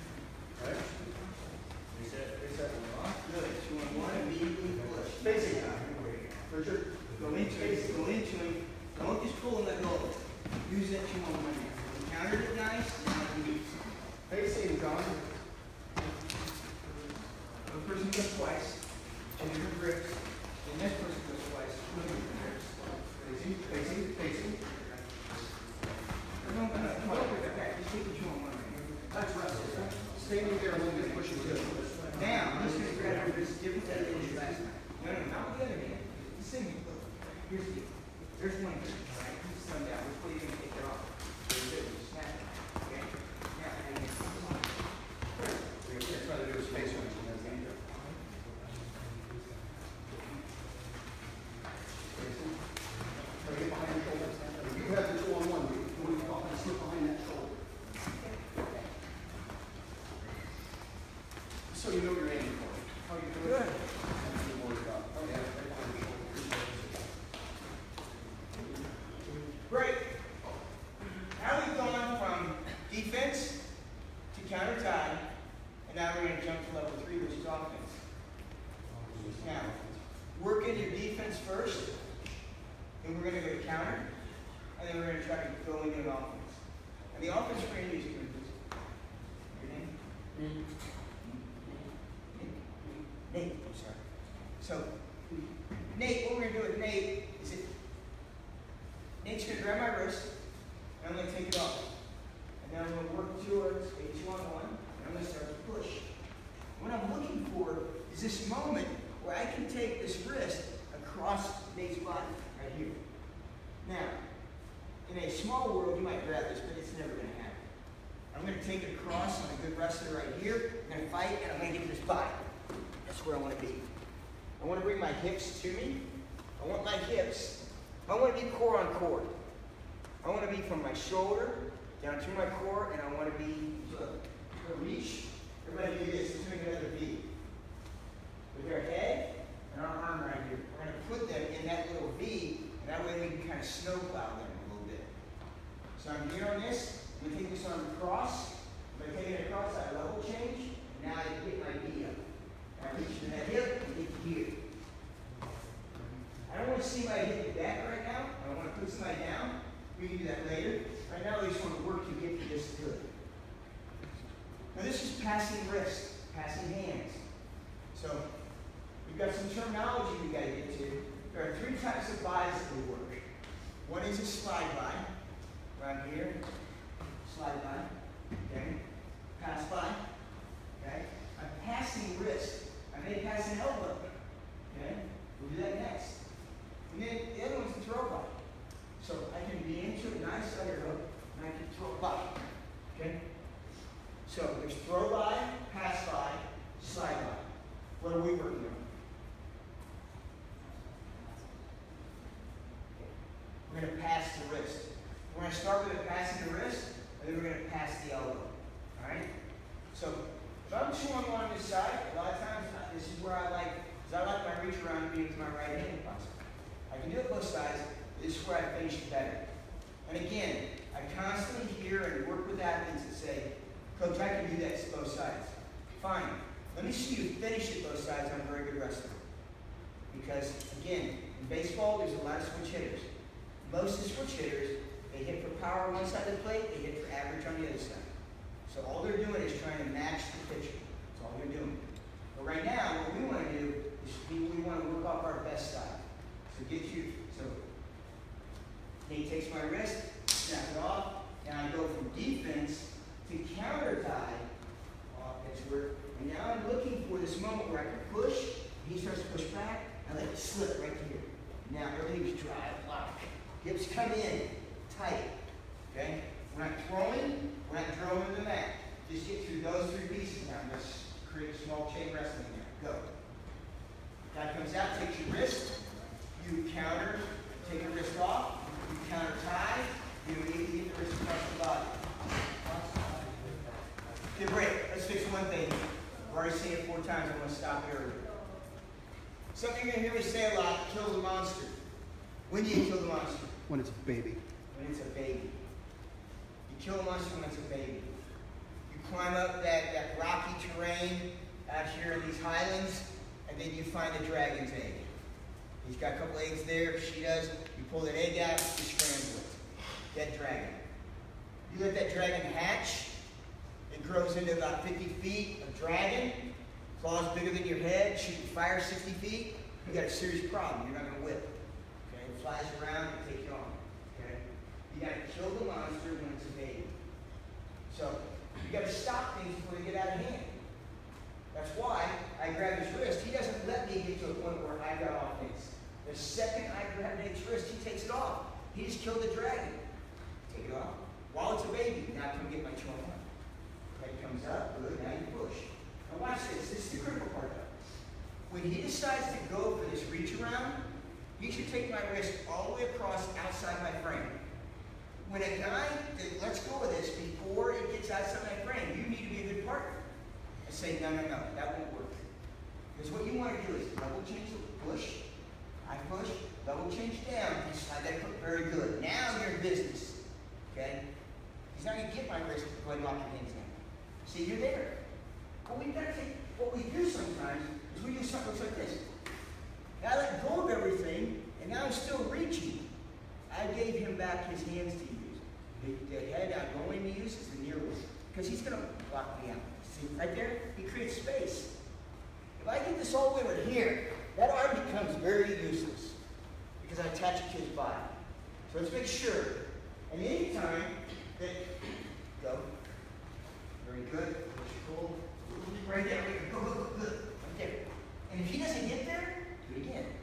Good. 2-on-1. Immediately push. Facing him. Richard. Go into it. Go into him. Don't just pull and let go. Use that 2-on-1 now. You countered it nice. Now you use it. Facing John. One person goes twice. 2 different grips. The next person goes twice. 2 different grips. Facing, facing, facing. No, okay. Just keep the 2-on-1 right here. That's right. Standing there a little bit, pushing good. Now, he's going to grab your wrist different than he did last time. No, not with the other hand. The same hand. Look. Here's the. There's one here. Right? He's thumb down. Which way are you going to take it off? Very good. You snap it. Okay? Now, how you going to That's try to do his face when he has the anger. Facing. Try to get behind your shoulder. You have the 2-on-1. You want to go and slip behind that shoulder. So you know you're aiming for it. How you doing? Good. Oh, yeah, right behind your shoulder. Great. Now we've gone from defense to counter tie, and now we're going to jump to level 3, which is offense. Now, work in your defense first, then we're going to go to counter, and then we're going to try to go into an offense. And the offense we're going to use your name? Nate. I'm sorry. So, Nate, what we're going to do with Nate is Nate's going to grab my wrist, and I'm going to take it off. And then I'm going to work towards a 2-on-1, and I'm going to start to push. What I'm looking for is this moment where I can take this wrist across Nate's body, right here. Now, in a small world, you might grab this, but it's never going to happen. I'm going to take it across on a good wrestler right here. I'm going to fight, and I'm going to get to this body. That's where I want to be. I want to bring my hips to me. I want my hips. I want to be core on core. I want to be from my shoulder down to my core, and I want to be reach. Everybody do this. Let's make another V. With our head and our arm right here. We're going to put them in that little V, and that way we can kind of snowplow them a little bit. So I'm here on this. I'm going to take this arm across. I'm going to take it across that level change. And now I get my V up. I reach to that hip and get here. I don't want to see somebody hit the back right now. I don't want to put somebody down. We can do that later. Right now, I just want to work to get to this good. Now, this is passing wrist, passing hands. So, we've got some terminology we got to get to. There are 3 types of buys that we work. One is a slide buy, right here. Slide buy, okay. Pass buy, okay. A passing wrist. I may pass an elbow, okay. We'll do that next. And then the other one's a throw by. So I can be into a nice underhook, and I can throw by, okay. So there's throw by, pass by, slide by. What are we working on? We're going to pass the wrist. We're going to start with passing the wrist, and then we're going to pass the elbow. All right? So if I'm 2-on-1 on this side, a lot of times this is where I like my reach around being with my right hand if possible. I can do it both sides. This is where I finish it better. And again, I constantly hear and work with athletes that say, Coach, I can do that both sides. Fine. Let me see you finish it both sides. I'm a very good wrestler. Because, again, in baseball, there's a lot of switch hitters. Most of the switch hitters, they hit for power on one side of the plate, they hit for average on the other side. So all they're doing is trying to match the pitcher. That's all they're doing. But right now, what we want to do is we want to work off our best side. So Nate takes my wrist, snap it off, and I go from defense to counter tie. And now I'm looking for this moment where I can push, he starts to push back, and let it slip right here. Now everything's dry, lock. Hips come in, tight. Okay? We're not throwing the mat. Just get through those three pieces now. Let's create a small chain wrestling there. Go. Guy comes out, takes your wrist, you counter, take your wrist off, you counter tie, you immediately get the wrist across the body. Okay, break. Let's fix one thing. I've already seen it 4 times, I want to stop it early. Something you're going to hear me say a lot, kill the monster. When do you kill the monster? When it's a baby. When it's a baby. You kill a monster when it's a baby. You climb up that rocky terrain out here in these highlands, and then you find the dragon's egg. He's got a couple eggs there, she does. You pull that egg out, you scramble it. Dead dragon. You let that dragon hatch, it grows into about 50 feet of dragon, claws bigger than your head, shooting fire 60 feet. You got a serious problem. You're not going to whip. Okay? It flies around and take you on. Okay? You got to kill the monster when it's a baby. So you got to stop things before they get out of hand. That's why I grab his wrist. He doesn't let me get to a point where I got offense. The second I grab Nate's wrist, he takes it off. He just killed the dragon. Take it off. While it's a baby, now come get my 2-on-1. Head comes up, good, now you push. Now watch this. This is the critical part though. When he decides to go for this reach around, he should take my wrist all the way across outside my frame. When a guy that lets go of this before it gets outside my frame, you need to be a good partner. I say, no, that won't work. Because what you want to do is double change the push, I push, double change down, and slide that hook very good. Now you're in business. Okay? He's not going to get my wrist, go ahead and lock your hands down. See, you're there. But we've got to take, what we do sometimes is we do something that looks like this. Now I let go of everything, and now I'm still reaching. I gave him back his hands to use. The head I'm going to use is the near one. Because he's going to block me out. See, right there, he creates space. If I get this all the way right here, that arm becomes very useless. Because I attach it to his body. So let's make sure. And anytime that, go. Very good. Pull. Right there. Go. Good. Right there. And if he doesn't get there, do it again.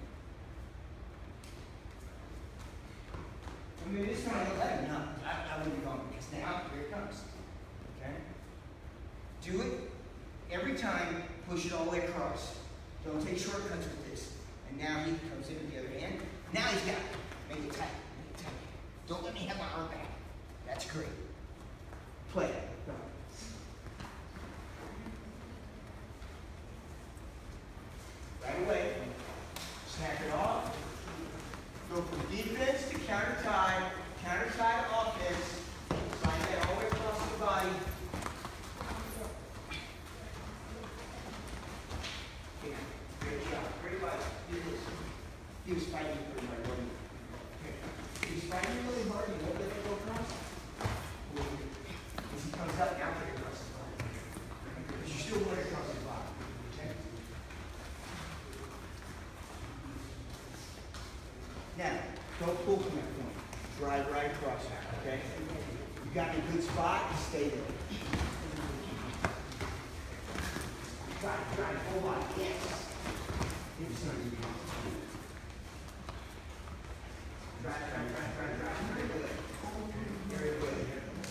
I mean, this time I don't let him. No, I wouldn't go because now here it comes. Okay? Do it every time. Push it all the way across. Don't take shortcuts with this. And now he comes in with the other hand. Now he's got it. Make it tight. Make it tight. Don't let me have my arm back. That's great. Play it. Go. Right away. Snap it off. Go from defense to counter tie to offense. Slide that all the way across the body. Yeah, great job. Great body. He was fighting pretty hard, wasn't he? He was fighting really hard. You won't let it go across. As he comes up, now put it across the body. Because you still want it across the body. Okay? Now, don't pull from that point. Drive right across that, okay? You got in a good spot, stay there. Drive, hold on, yes. Drive. Very good. Very good.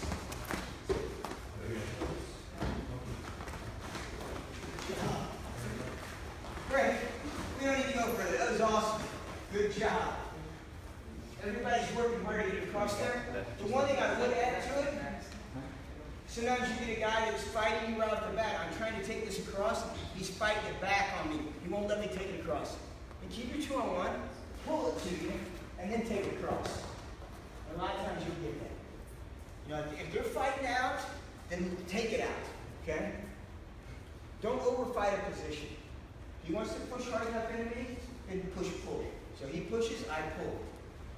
Great. We don't need to go further. That was awesome. Good job. Everybody's working hard to get across there. The one thing I would add to it, sometimes you get a guy that's fighting you right off the bat. I'm trying to take this across. He's fighting it back on me. He won't let me take it across. And keep your 2-on-1, pull it to you, and then take it across. A lot of times you'll get that. You know, if they're fighting out, then take it out. Okay? Don't overfight a position. If he wants to push hard enough into me, then push pull. So he pushes, I pull.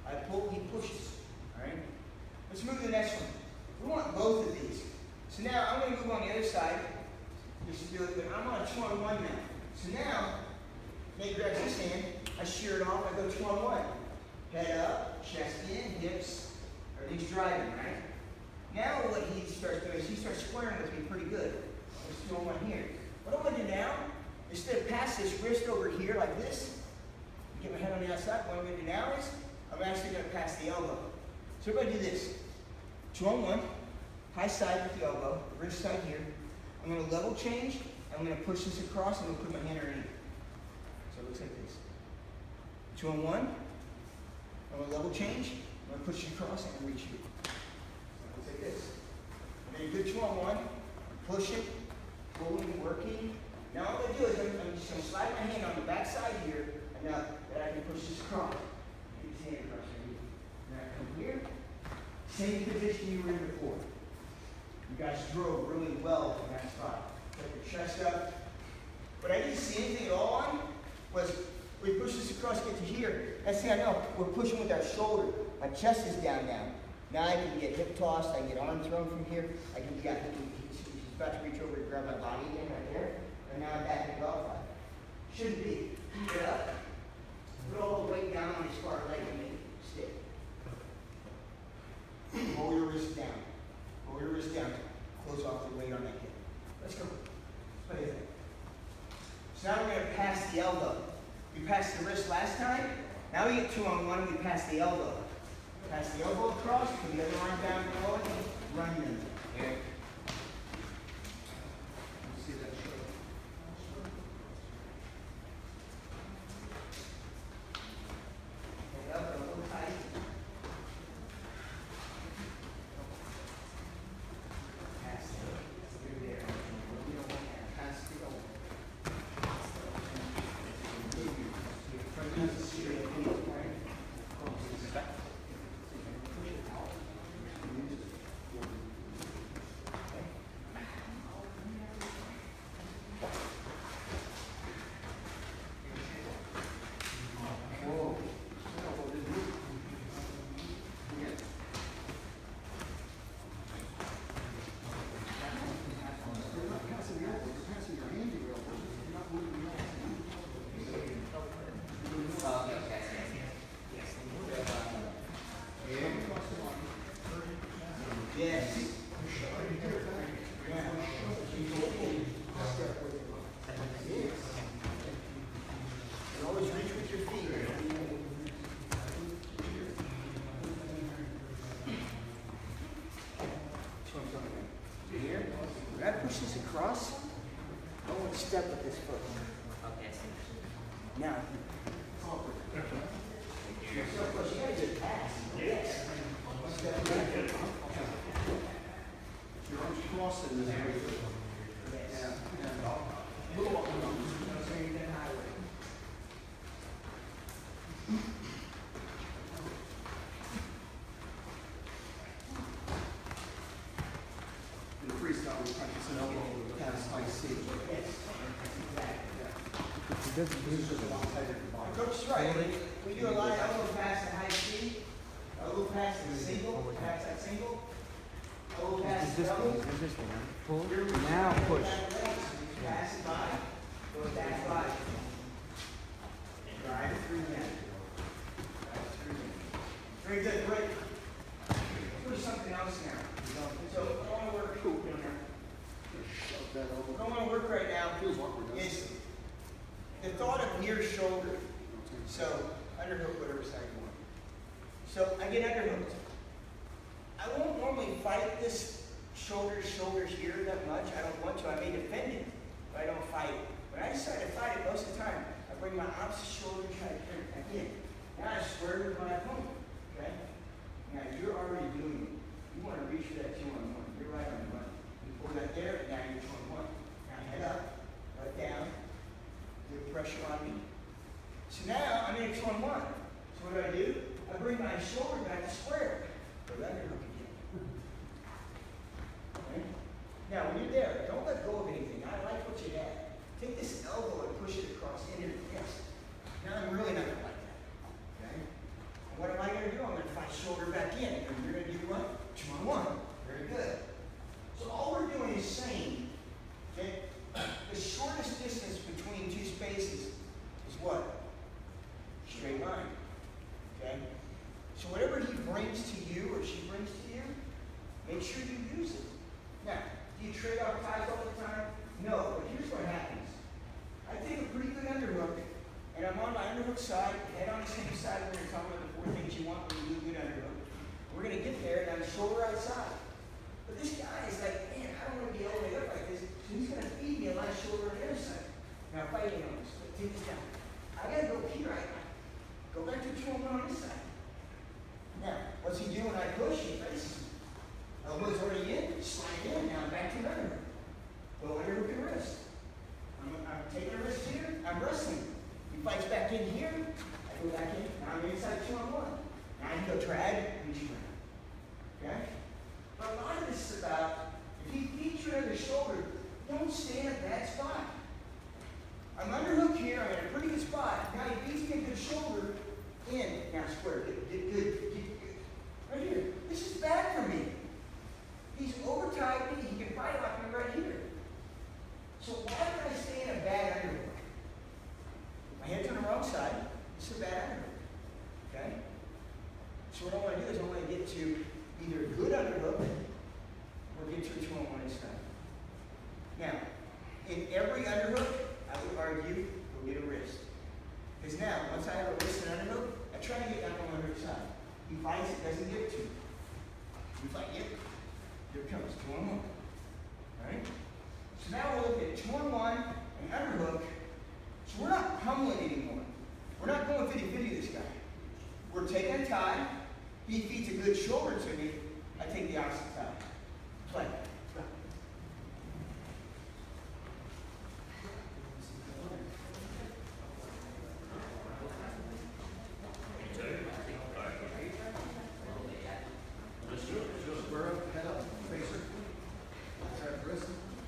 I pull, he pushes. All right? Let's move to the next one. We want both of these. So now I'm going to move on the other side. Just do it, but I'm on a 2-on-1 now. So now, Nate grabs his hand, I shear it off, I go 2-on-1. Head up, chest in, hips, everything's driving, right? Now what he starts doing is he starts squaring with me pretty good. There's 2-on-1 here. What I'm going to do now, instead of pass this wrist over here like this, get my head on the outside, what I'm going to do now is, I'm actually going to pass the elbow. So we're going to do this. 2-on-1, high side with the elbow, wrist side here. I'm going to level change, I'm going to push this across, and I'm going to put my hand underneath. So it looks like this. 2-on-1, I'm going to level change, I'm going to push it across, and reach you. So it looks like this. And then a good 2-on-1, push it, pulling, working. Now all I'm going to do is I'm just going to slide my hand on the back side here, enough that I can push this across. Get this hand across here. Now come here. Same position you were in before. You guys drove really well from that spot. Put your chest up. What I didn't see anything at all on was we push this across, get to here. Next thing I know, we're pushing with our shoulder. My chest is down now. Now I can get hip tossed, I can get arm thrown from here. I can he's about to reach over to grab my body again right there. And now I'm back in golf life. Shouldn't be. Keep it up. Put all the weight down on his far leg and make it stick. Roll your wrist down. Roll your wrist down. Close off the weight on that hip. Let's go. Let's play that. So now we're going to pass the elbow. We passed the wrist last time. Now we get 2-on-1, we pass the elbow. Pass the elbow across, put the other arm down below it, run them. Okay. See that show? Head up, a little tight. Pass it. Through there. You don't want that. Pass the elbow. Yes. And always reach with your feet. Here. When I push this across, I want to step with this foot. Okay, Now. You're so close. You gotta just pass. Yes. Step back. Your arms crossed in this area. Yes. Yeah. Little up and down. In the freestyle, we practice an elbow past high C. Yes. This is just a lot tighter than the body. Coach is right. We do a lot of elbow pass at high speed. Elbow pass at single. Pass at single. Elbow pass at double. Pull. Here we Now go. push. Pass it by. Go back by. Drive it through that. Drive it through that. Very good. Great. Let's do something else now. So what I want to work. Shove that elbow. What I want to work right now Feels awkward, doesn't it? is the thought of near shoulder. So underhook, whatever side you want. So I get underhooked. I won't normally fight this shoulder here that much. I don't want to. I may defend it, but I don't fight it. When I decide to fight it, most of the time, I bring my opposite shoulder and try to turn it back in. Now I square with my opponent. Okay? Now you're already doing it. You want to reach for that 2-on-1. You're right on the money. You pull that there, and now you're 2-on-1. Now head up, let down. Put pressure on me. So now I'm in a 2-on-1. So what do? I bring my shoulder back to square. Go underhook again. Okay? Now when you're there, don't let go of anything. I like what you had. Take this elbow and push it across into the chest. Now I'm really not going to like that. Okay? And what am I going to do? side, head on the same side. We're gonna talk about the 4 things you want when you do good underhook. We're gonna get there and I'm shoulder outside. But this guy is like, man, I don't want to be all the way up like this. So he's gonna feed me a nice shoulder on the other side. Now fighting on this, but take this down. I gotta go here. I go back to 2 on this side. Now, what's he do when I push? He faces me. Elbow's already in, slide in, now I'm back to the underhook. Well, underhook and wrist. I'm taking a wrist here, I'm wrestling. He fights back in here, I go back in, now I'm inside 2 on 1. Now I can go drag, reach around. Okay? But a lot of this is about, if he feeds you under the shoulder, don't stay in a bad spot. I'm underhook here, I'm in a pretty good spot. Now he feeds me into the shoulder, in, now square, good. Right here. This is bad for me. He's over tied me, he can fight off me right here. So why would I stay in a bad underhook? My head's on the wrong side, this is a bad underhook. Okay? So what I want to do is I want to get to either a good underhook or get to a 2 on 1 inside. Now, in every underhook, I would argue we'll get a wrist. Because now, once I have a wrist and underhook, I try to get down on the other side. He fights it, doesn't give it to me. You fight it, here it comes, 2 on 1. Alright? So now we're looking at 2 on 1 and underhook. So we're not pummeling anymore. We're not going 50-50 this guy. We're taking a tie. He feeds a good shoulder to me. I take the opposite tie. Play. Go. Square up, head up, facer. Outside wrist.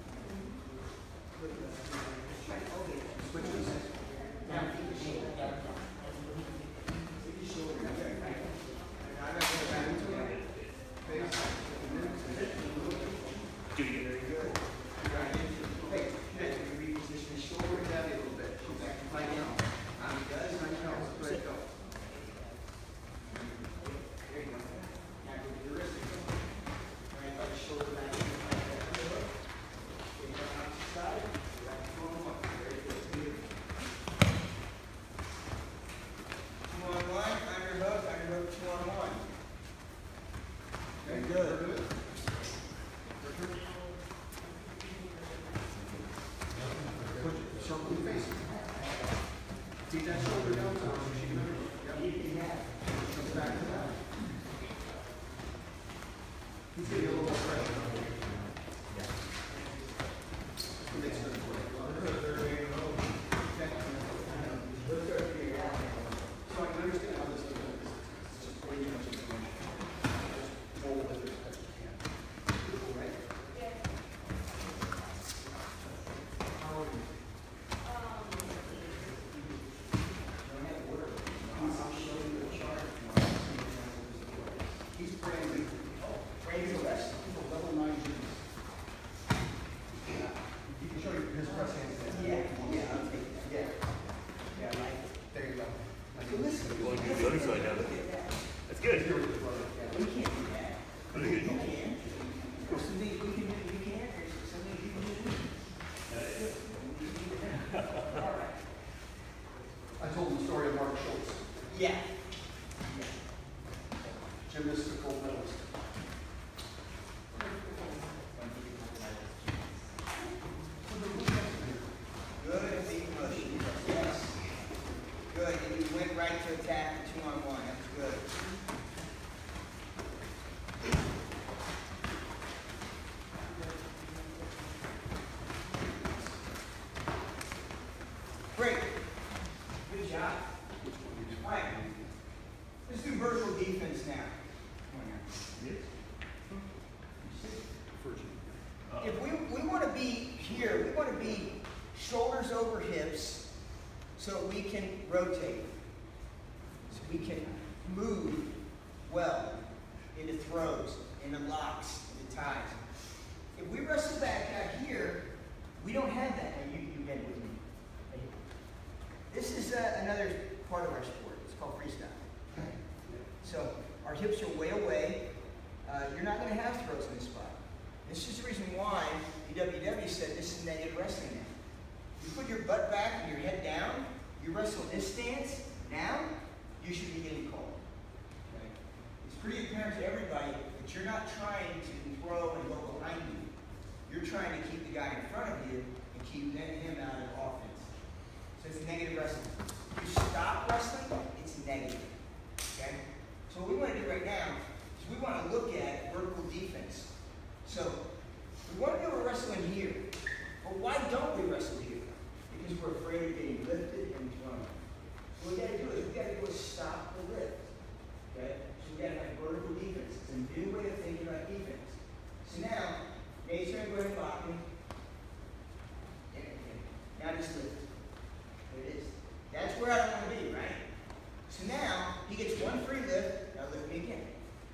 Switches. Now feed the shoulder. Feed the shoulder. Okay. Now I'm going to go back into it. Face. Do you? Very good. Right into it. Hey, good. You reposition the shoulder down a little bit. Go back to play down. He does. I know. Good. Go. There you go. Now go to the wrist. Right by the shoulder back. Get on the opposite side. Back to 2 on 1. Very good. Beautiful. 2 on 1. Underhook. Underhook. 2 on 1. Very good. Circle the face. Keep that shoulder down. Yep. Comes back to that. He's getting a little more pressure. Makes sense. So I can understand how this is. It's just way too much information. Just roll with it as best you can. Right? How are you? He's brand new. Brand new rest. He's a level 9 genius. You can show you his press hands there. Yeah, I'll take that. Yeah, right. There you go. So listen, You want to do the other side now? look at that. That's good. Here with the brother. Yeah, we can't do that. Very You good. can. There's some things we can do, you can't. There's some things you can do. All right. I told him the story of Mark Schultz, Yeah. gymnast, the gold medalist. Good, big push. Yes. Good, and you went right to attack the 2 on 1. That's good. Great. Good job. All right. Let's do virtual defense now. Come on now. If we want to be here, we want to be shoulders over hips so we can rotate, so we can move well into throws, into locks, into ties. If we wrestle back out here, we don't have that. Now you get it with me. This is another part of our sport. It's called freestyle. So our hips are way away. You're not going to have throws in this spot. This is the reason why the WW said this is negative wrestling now. You put your butt back and your head down, you wrestle in this stance, now apparent to everybody that you're not trying to throw and go behind you. You're trying to keep the guy in front of you and keep him out of offense. So it's negative wrestling. If you stop wrestling, it's negative. Okay? So what we want to do right now is we want to look at vertical defense. So we want to be able to wrestle in here. But why don't we wrestle here? Because we're afraid of getting lifted and thrown. So what we got to do is we got to go stop the lift. Okay? So we got to have vertical defense. It's a new way of thinking about defense. So now, Nate's going to go ahead and lock him. Now just lift. There it is. That's where I don't want to be, right? So now, he gets one free lift. Now lift me again.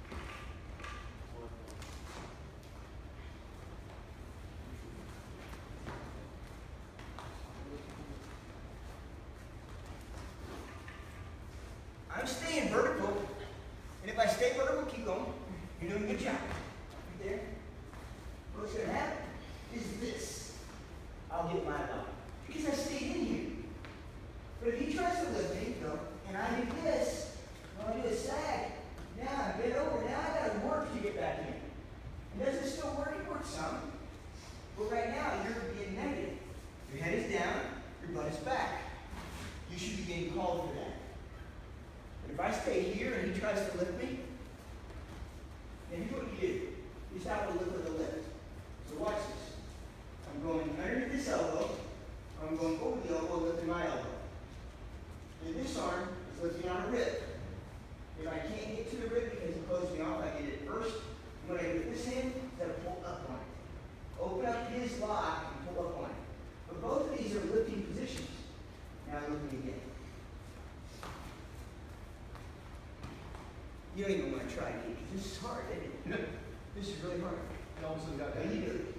I'm staying vertical. And if I stay vertical, keep going. You're doing a good job. Right there. What's going to happen is this. I'll get my lock. Because I stayed in here. But if he tries to lift me, and I do this, I'll do a sag. Now I bend over. Now I got to work to get back in. And does it still work? It works some. But right now, you're being negative. Your head is down, your butt is back. You should be getting called for that. But if I stay here and he tries to lift me, then here's what you do. You stop the lift with the lift. So watch this. I'm going underneath this elbow, or I'm going over the elbow, lifting my elbow. And this arm is lifting on a rib. If I can't get to the rib because it closes me off, I get it first. And when I get this hand, I pull up on it. Open up his lock and pull up on it. But both of these are lifting positions. Now lifting again. You don't even want to try it because this is hard, isn't it? This is really hard. And also got How that. do you do it?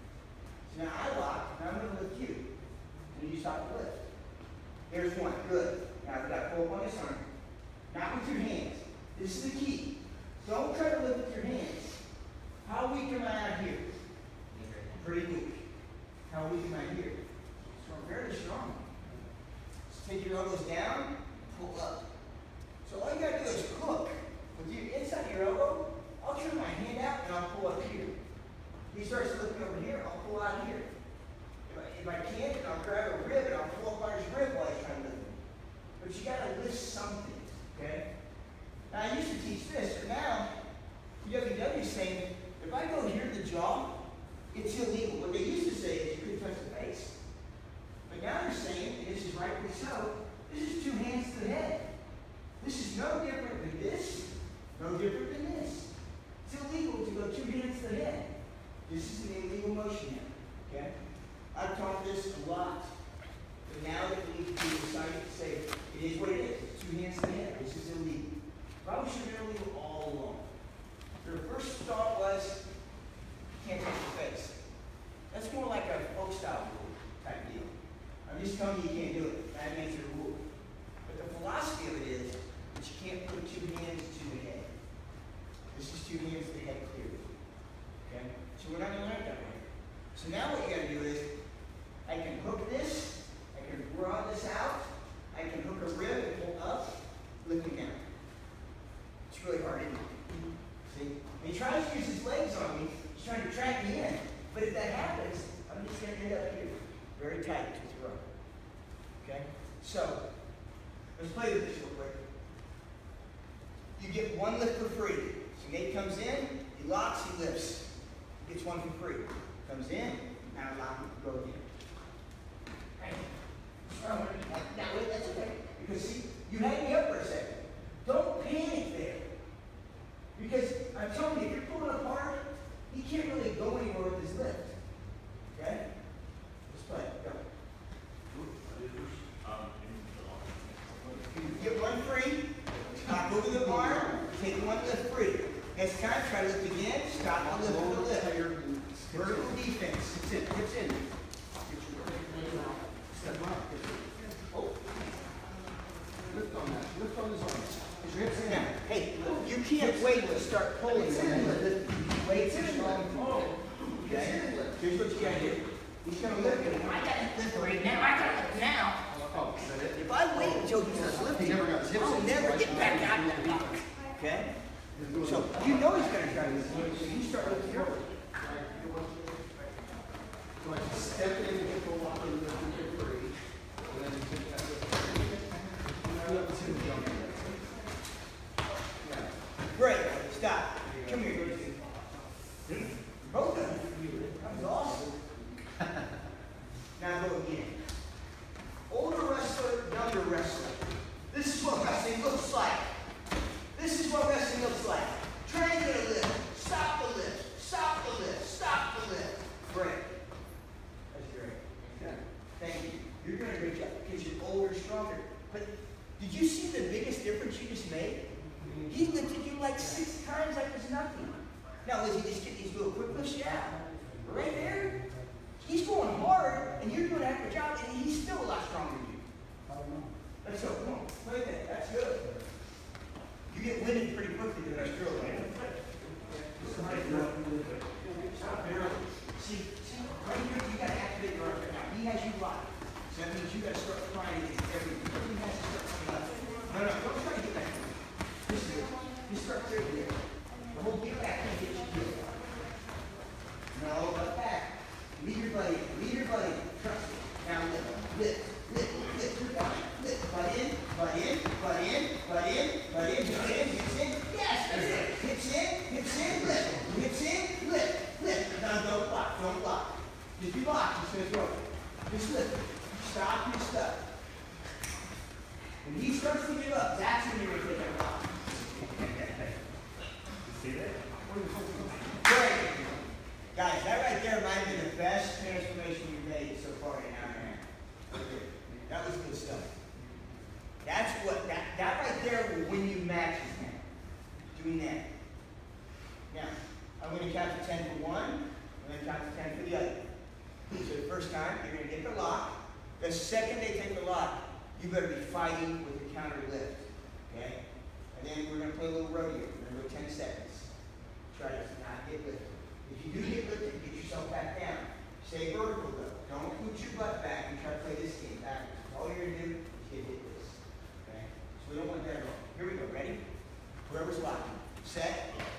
So now I lock, and I'm going to lift you. And you stop the lift. There's one. Good. Now I've got to pull up on this arm. Not with your hands. This is the key. Don't try to lift with your hands. How weak am I out here? Pretty weak. How weak am I here? Strong. Fairly strong. So take your elbows down and pull up. So all you got to do is hook with your inside of your elbow. I'll turn my hand out and I'll pull up here. He starts lifting over here, I'll pull out here. If I can't, then I'll grab a rib and I'll pull up on his rib while he's trying to lift me. But you got to lift something, okay? Now I used to teach this, but now WW is saying if I go here to the jaw, it's illegal. What they used to say is you couldn't touch the face. But now they're saying, and this is rightly so, this is two hands to the head. This is no different than this, no different than this. It's illegal to go two hands to the head. This is an illegal motion here, okay? I've taught this a lot. But now that we decided to say, it is what it is. It's two hands to the head. This is illegal. Probably should have been illegal all along. Their first thought was, can't touch the face. That's more like a folk style rule type deal. I'm just telling you you can't do it. That makes it a rule. But the philosophy of it is that you can't put two hands to the head. This is two hands to the head clearly. Okay? So we're not going to learn it that way. So now what you got to do is, I can hook this, I can draw this out, I can hook a rib and pull up, lifting down. It's really hard, isn't it? See? And he tries to use his legs on me, he's trying to track me in. But if that happens, I'm just going to end up here, very tight to throw. Okay? So, let's play with this real quick. You get one lift for free. So Nate comes in, he locks, he lifts. Gets one for free. Comes in, now lock him, go again. Now, wait, that's okay. Because see, you had me up for a second. Don't panic there. Because I'm telling you, if you're pulling apart, he can't really go anywhere with his lift. Okay? Let's play. Go. You get one free, stop over the arm, take one lift free. Next time, try to lift again, stop the lift with the lift. Vertical defense. Hips in, hips in. Step up. Oh. Lift on that. Lift on his arm. Is your hips in? Now, hey, you can't wait to start pulling. Weights are strong. Okay? Here's what you gotta do. He's gonna lift it. I gotta lift right now. I gotta lift now. Oh, is that it? If I wait until he starts lifting, He never got his hips I'll in. never get back out of that lock. Okay? So you know he's going to try to lift you, so you start lifting early. So I just step in and get the lock and lift and get free. And then you take that lift. Now let's hit the jump. Yeah. Great. Stop. Come here. Both of them. That was awesome. Now go again. Older wrestler, younger wrestler. This is what wrestling looks like. This is what wrestling looks like. Try and get a lift. Stop the lift. Stop the lift. Stop the lift. Great. That's great. Yeah. Thank you. You're doing a great job because you're older, stronger. But did you see the biggest difference you just made? He lifted you like 6 times like it's nothing. Now, is he just getting these little quick lifts? Yeah. Right there. He's going hard, and you're doing a heck of a job, and he's still a lot stronger than you. Let's go. Come on. Look at that. That's good. You get winded pretty quickly to that drill, right? See, right here, you got to activate your arms right now. He has you locked. So that means you got to start trying to get everything. Everything has to start coming up. No, don't try to get back. Just start there. The whole get back can't get you killed. No, but back. Lead your buddy. Lead your buddy. Trust me. Now lift. Lift. Lift. Lift. Lift. Butt in. Butt in. Butt in. Butt in. Butt in. Butt in. Hips in. Yes, that's it. Hips in. Hips in. Lift. Hips in. Lift. Lift. No, don't block. Don't block. Just be blocked. Just gonna throw it. Just lift. Stop your stuff. When he starts to give up, that's when you're going to take that block. See that? Great. Guys, that right there might be the best transformation you've made so far in an hour and a half. That was good stuff. That's what, that right there will win you matches now. Doing that. Now, I'm going to count to 10 for one. I'm going to count to 10 for the other. So the first time, you're going to get the lock. The second they take the lock, you better be fighting with the counter lift. Okay? And then we're going to play a little rodeo. We're going to go 10 seconds. Try to not get lifted. If you do get lifted, get yourself back down. Stay vertical though. Don't put your butt back and try to play this game backwards. All you're going to do is get hit this. Okay? So we don't want that at all. Here we go. Ready? Whoever's locking. Set.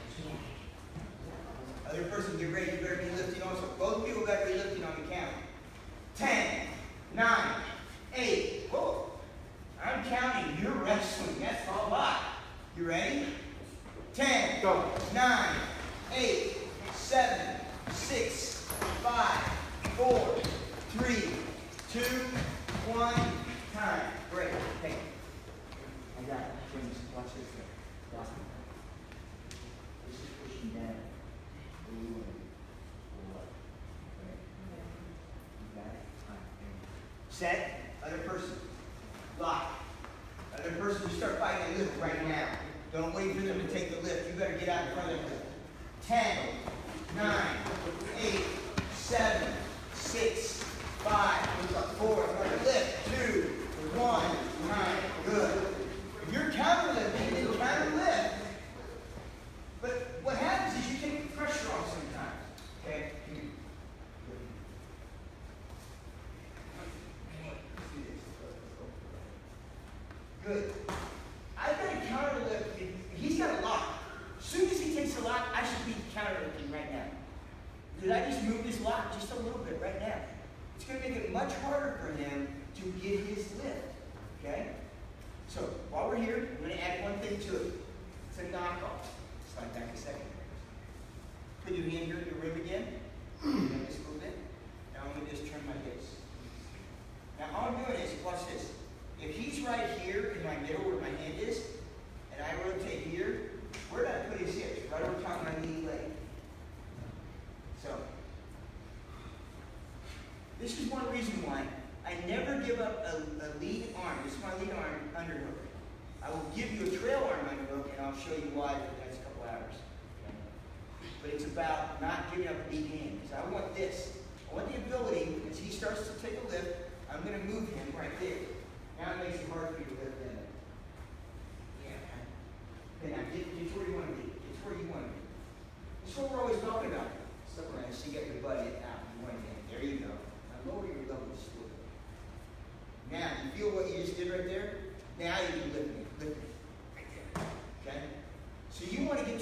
Other person, get ready. You better be lifting also. Both people better be lifting on the count. 10, 9, 8. Whoa. I'm counting. You're wrestling. That's a lot. You ready? 10, Go. 9, 8, 7, 6, 5, 4, 3, 2, 1. Time. Great. Hey. I got it. Watch this. Watch it. This is pushing down. Set. Other person. Lock. Other person, you start fighting a lift right now. Don't wait for them to take the lift. You better get out in front of them. 10, 9, 8, 7, 6, 5, 4, lift, 2, 1, 9. Good. If you're counter lifting, then counter lift. But what happens is you take the pressure off sometimes. Okay? Good. I've got a counter lift. He's got a lock. As soon as he takes the lock, I should be counter lifting right now. Did I just move this lock just a little bit right now? It's going to make it much harder for him to get his lift. Okay? So, while we're here, I'm going to add one thing to it. It's a knockoff. Slide back a second. Put your hand here at your rib again. Just a little bit. Now I'm going to just turn my hips. Now all I'm doing is, watch this. If he's right here in my middle where my hand is, and I rotate here, where did I put his hips? Right over top of my knee leg. So, this is one reason why I never give up a lead arm. This is my lead arm underhook. I will give you a trail arm underhook, and I'll show you why for the next couple hours. But it's about not giving up a lead hand. Because I want this. I want the ability, as he starts to take a lift, I'm going to move him right there. Now it makes it hard for you to lift in. Yeah. Okay, now get where you want to be. Get where you want to be. That's what we're always talking about. So we're going to see, get your buddy out. You want to get. There you go. Now lower your level of stool. Now, you feel what you just did right there? Now you can lift me. Lift me. Right there. Okay? So you want to get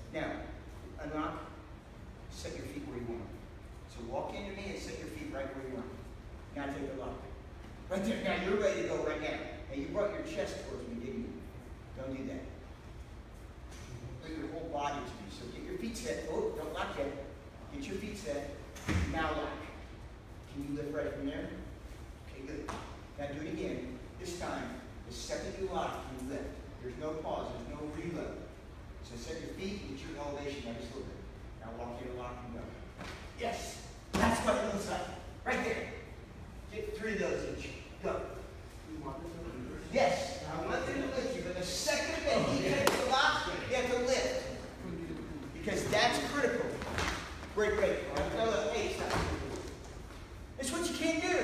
Now, unlock, set your feet where you want. So walk into me and set your feet right where you want. Now take the lock. Right there. Now you're ready to go right now. And you brought your chest towards me, didn't you? Don't do that. Bring your whole body to me. So get your feet set. Oh, don't lock yet. Get your feet set. Now lock. Can you lift right from there? Okay, good. Now do it again. This time, the second you lock, you lift. There's no pause. There's no reload. So set your feet and get your elevation right a little bit. Now walk here, lock, and go. Yes. That's what it looks like. Right there. Get 3 of those each. Go. Yes. I want them to lift you, but the second that he takes the lock, you have to lift. Because that's critical. Great. No, hey, stop. It's what you can't do.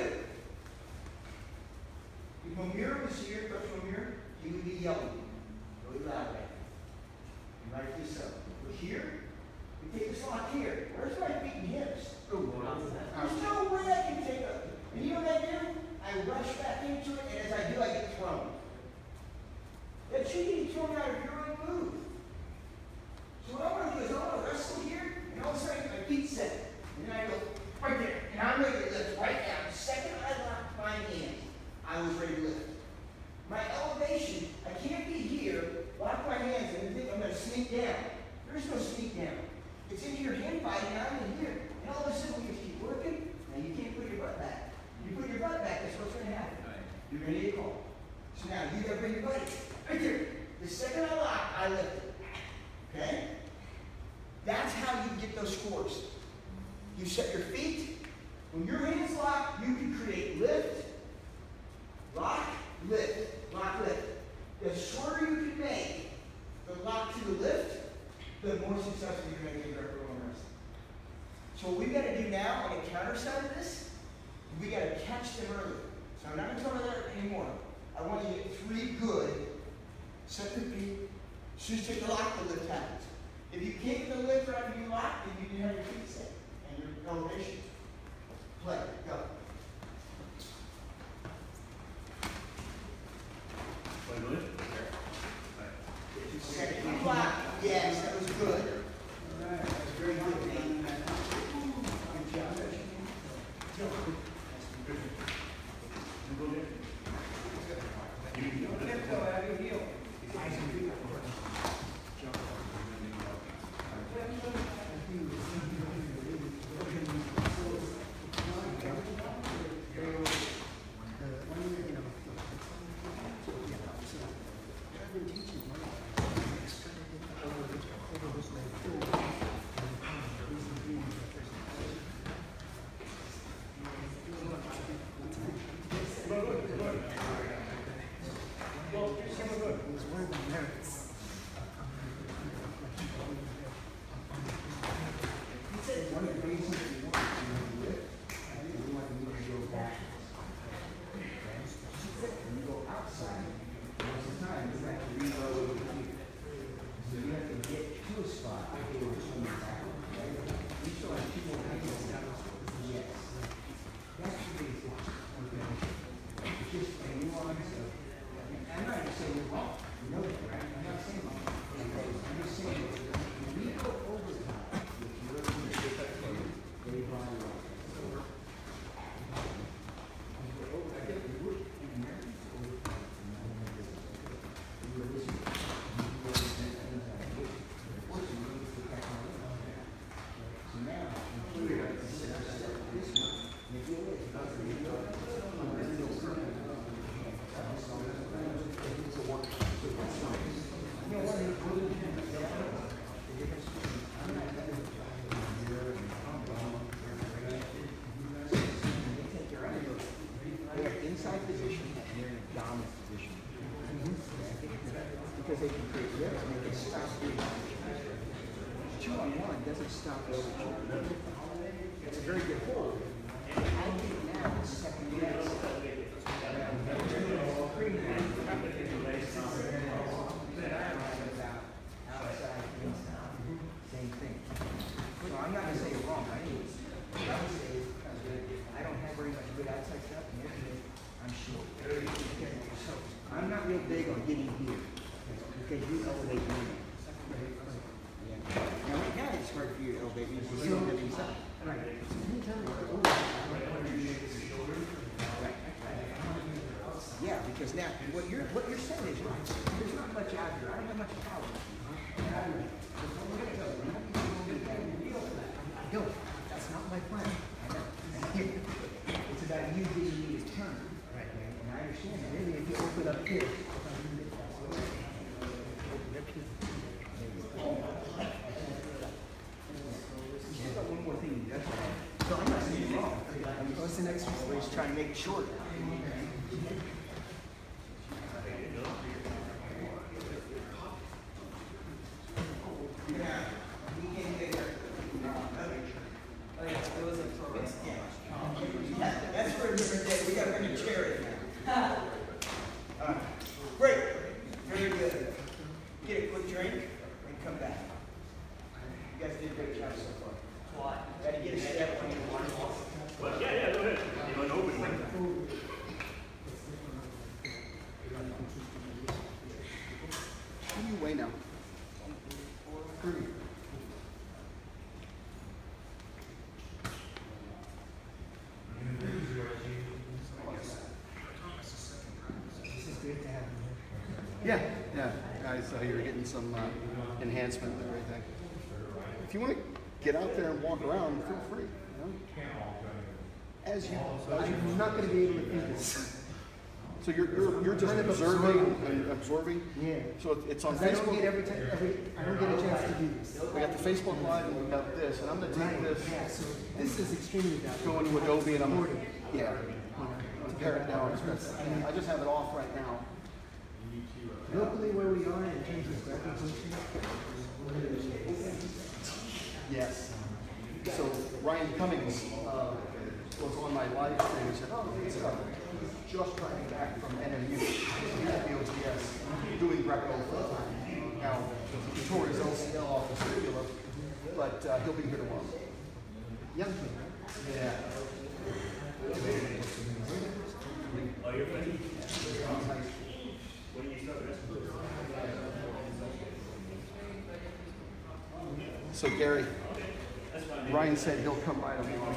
If Momir was here, Coach Momir, he would be yelling really loud at you. And rightfully so. But here, we take this lock here. Where's my feet and hips? There's no way I can take it. And you know what I do? I rush back into it, and as I do, I get thrown. That should get thrown out of your own move. So what I want to do is I want to wrestle here, and all of a sudden my feet set. And then I go right there, and I'm ready to lift right now. The second I locked my hands, I was ready to lift. My elevation, I can't be here, lock my hands, and think I'm going to sneak down. There's no sneak down. It's in your hand fighting, I'm in here. And all of a sudden we just keep working, and you can't put your butt back. You put your butt back, that's what's going to happen. You're going to get called. So now you got to bring your butt right here. The second I lock, I lift it. Okay? That's how you get those scores. You set your feet. When your hands lock, you can create lift, lock, lift, lock, lift. The shorter you can make the lock to the lift, the more successful you're going to get Greco-Roman wrestling. So what we've got to do now on the counter side of this, we got to catch them early. So I'm not going to tell you that anymore. I want you to get 3 good, set your feet, as soon as you take the lock, the lift happens. If you can't get the lift right when you lock, then you can have your feet set and your elevation. Play, go. Second block. Yes, that was good. All right, that's very good, man. Good job. Because they can create lift and they can stop doing 2-on-1 doesn't stop the other two. It's a very good hold. I think now the second yes. Outside, inside. Same thing. So I'm not going to say you're wrong. I would say I don't have very much good outside stuff, and I'm short. So I'm not real big on getting here. Because you elevate me. Yeah. Because now, what you're saying is right. There's not much out here. I don't have much power. No, that's not my plan. It's about you giving me a turn. Right, man. And I understand that. Maybe if you open up here. One more thing. So I'm not saying you're wrong. What's the next one? We're just trying to make it shorter. That's for a different day. We got to bring a chair in now. Great. Very good. Get a quick drink and come back. You guys did a great job so far. What? Got to get a step on your water. Well, yeah, go ahead. You want to open one? How do you weigh now? 3. This is great to have you Yeah, I saw you were getting some enhancement and everything. If you want to get out there and walk around, feel free. You know? I'm not going to be able to do this. So you're just observing and absorbing. Yeah. So it's on I don't Facebook. get I don't get a chance to do this. We got the Facebook Live and we got this, and I'm gonna take this, Yeah, so this is extremely valuable. go into Adobe, and I'm Recording. yeah, to pare it down. I just have it off right now. Locally where we are in terms of representation. Yes. So Ryan Cummings was on my live stream and said, "Oh, he's just driving back from NMU, he's at the OTS, doing Greco full time. Now, he tore his LCL off his fibula, but he'll be here tomorrow." Young kid, right? Yeah. Oh, you're ready? When do you start wrestling? So Gary, Ryan said he'll come by tomorrow.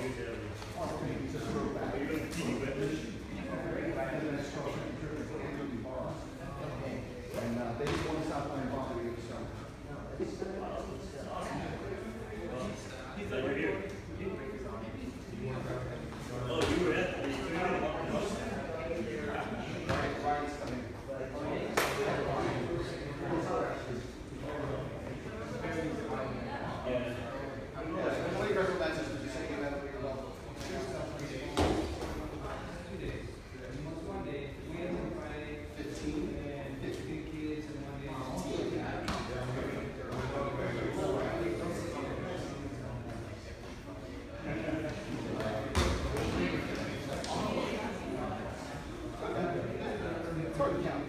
And they just want to stop playing ball with you, so. So you're here. Oh, you were at the Ryan's coming. How many wrestle matches did you say you had under your belt? 15? It's hard to count.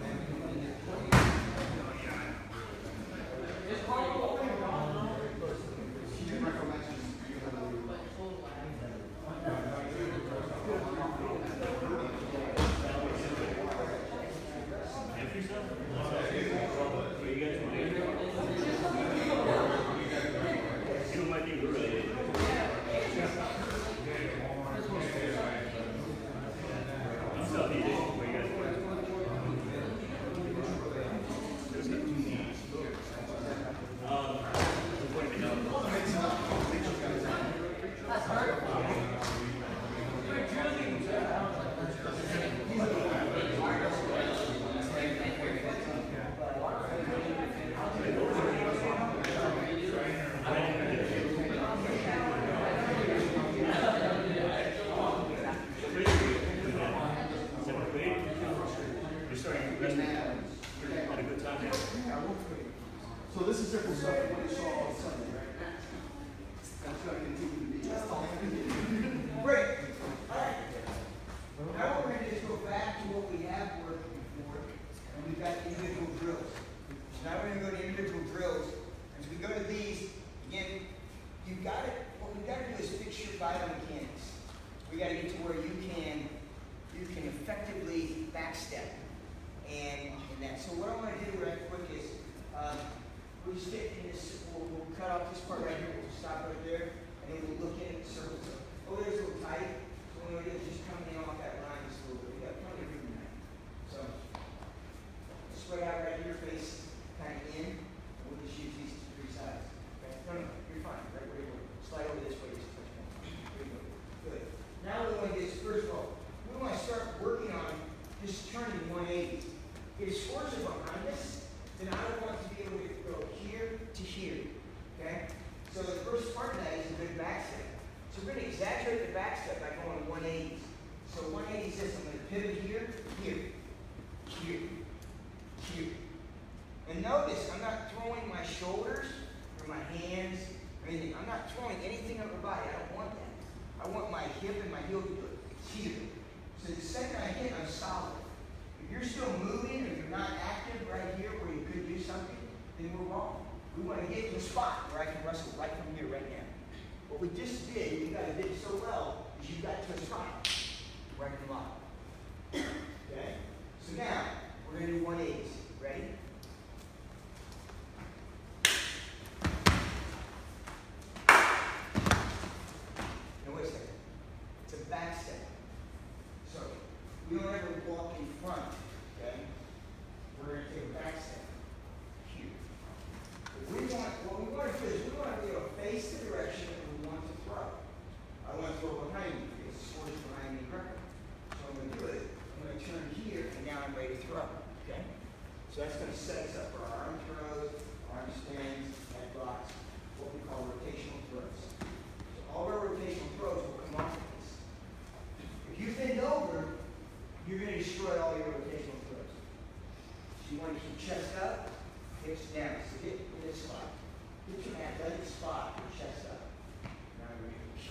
So this is different stuff than what you saw on Sunday, right? That's going to continue to be. Great. All right. Now what we're going to do is go back to what we have worked before, and we've got individual drills. So now we're going to go to individual drills. As we go to these, again, you've got it. What we've got to do is fix your biomechanics. We got to get to where you can effectively backstep and that. So what I want to do right quick is we'll just get in this. We'll cut off this part right here. We'll stop right there, and then we'll look in at the surface. Oh, there's a little tight. So what we're going to do is just come in off that line just a little bit. We got plenty of room there. So spread out right here, face kind of in. We'll just use these three sides. Okay? No, you're fine. Right where you were. Slide over this way just a touch more. There you go. Good. Now we want to do this first of all. We want to start working on just turning 180. If scores are behind us, then I want to be able to go here to here. Okay? So the first part of that is a good back step. So we're going to exaggerate the back step by going 180s. So 180 says I'm going to pivot here, here, here, here. And notice I'm not throwing my shoulders or my hands or anything. I'm not throwing anything on my body. I don't want that. I want my hip and my heel to go here. So the second I hit, I'm solid. If you're still moving or you're not active right here where you could do something, then we're wrong. We want to get to a spot where I can wrestle right from here, right now. What we just did, you guys did so well, is you got to a spot where I can lock. Okay? So now, we're going to do 180s. Ready? Now wait a second. It's a back step. So, we don't ever walk in front. Okay? We're going to take a back step. Here. What we want to do is we want to be able to face the direction that we want to throw. I want to throw behind me because the sword is behind me correctly. So I'm going to do it. I'm going to turn here and now I'm ready to throw. Okay? So that's going to set us up for our arm throws, arm stands, head blocks, what we call rotational throws. So all our rotational throws will come off of this. If you bend over, you're going to destroy all your rotational throws. So you want to keep chest up, hips down. So get in this spot. Get your athletic spot, your chest up. Now we're going to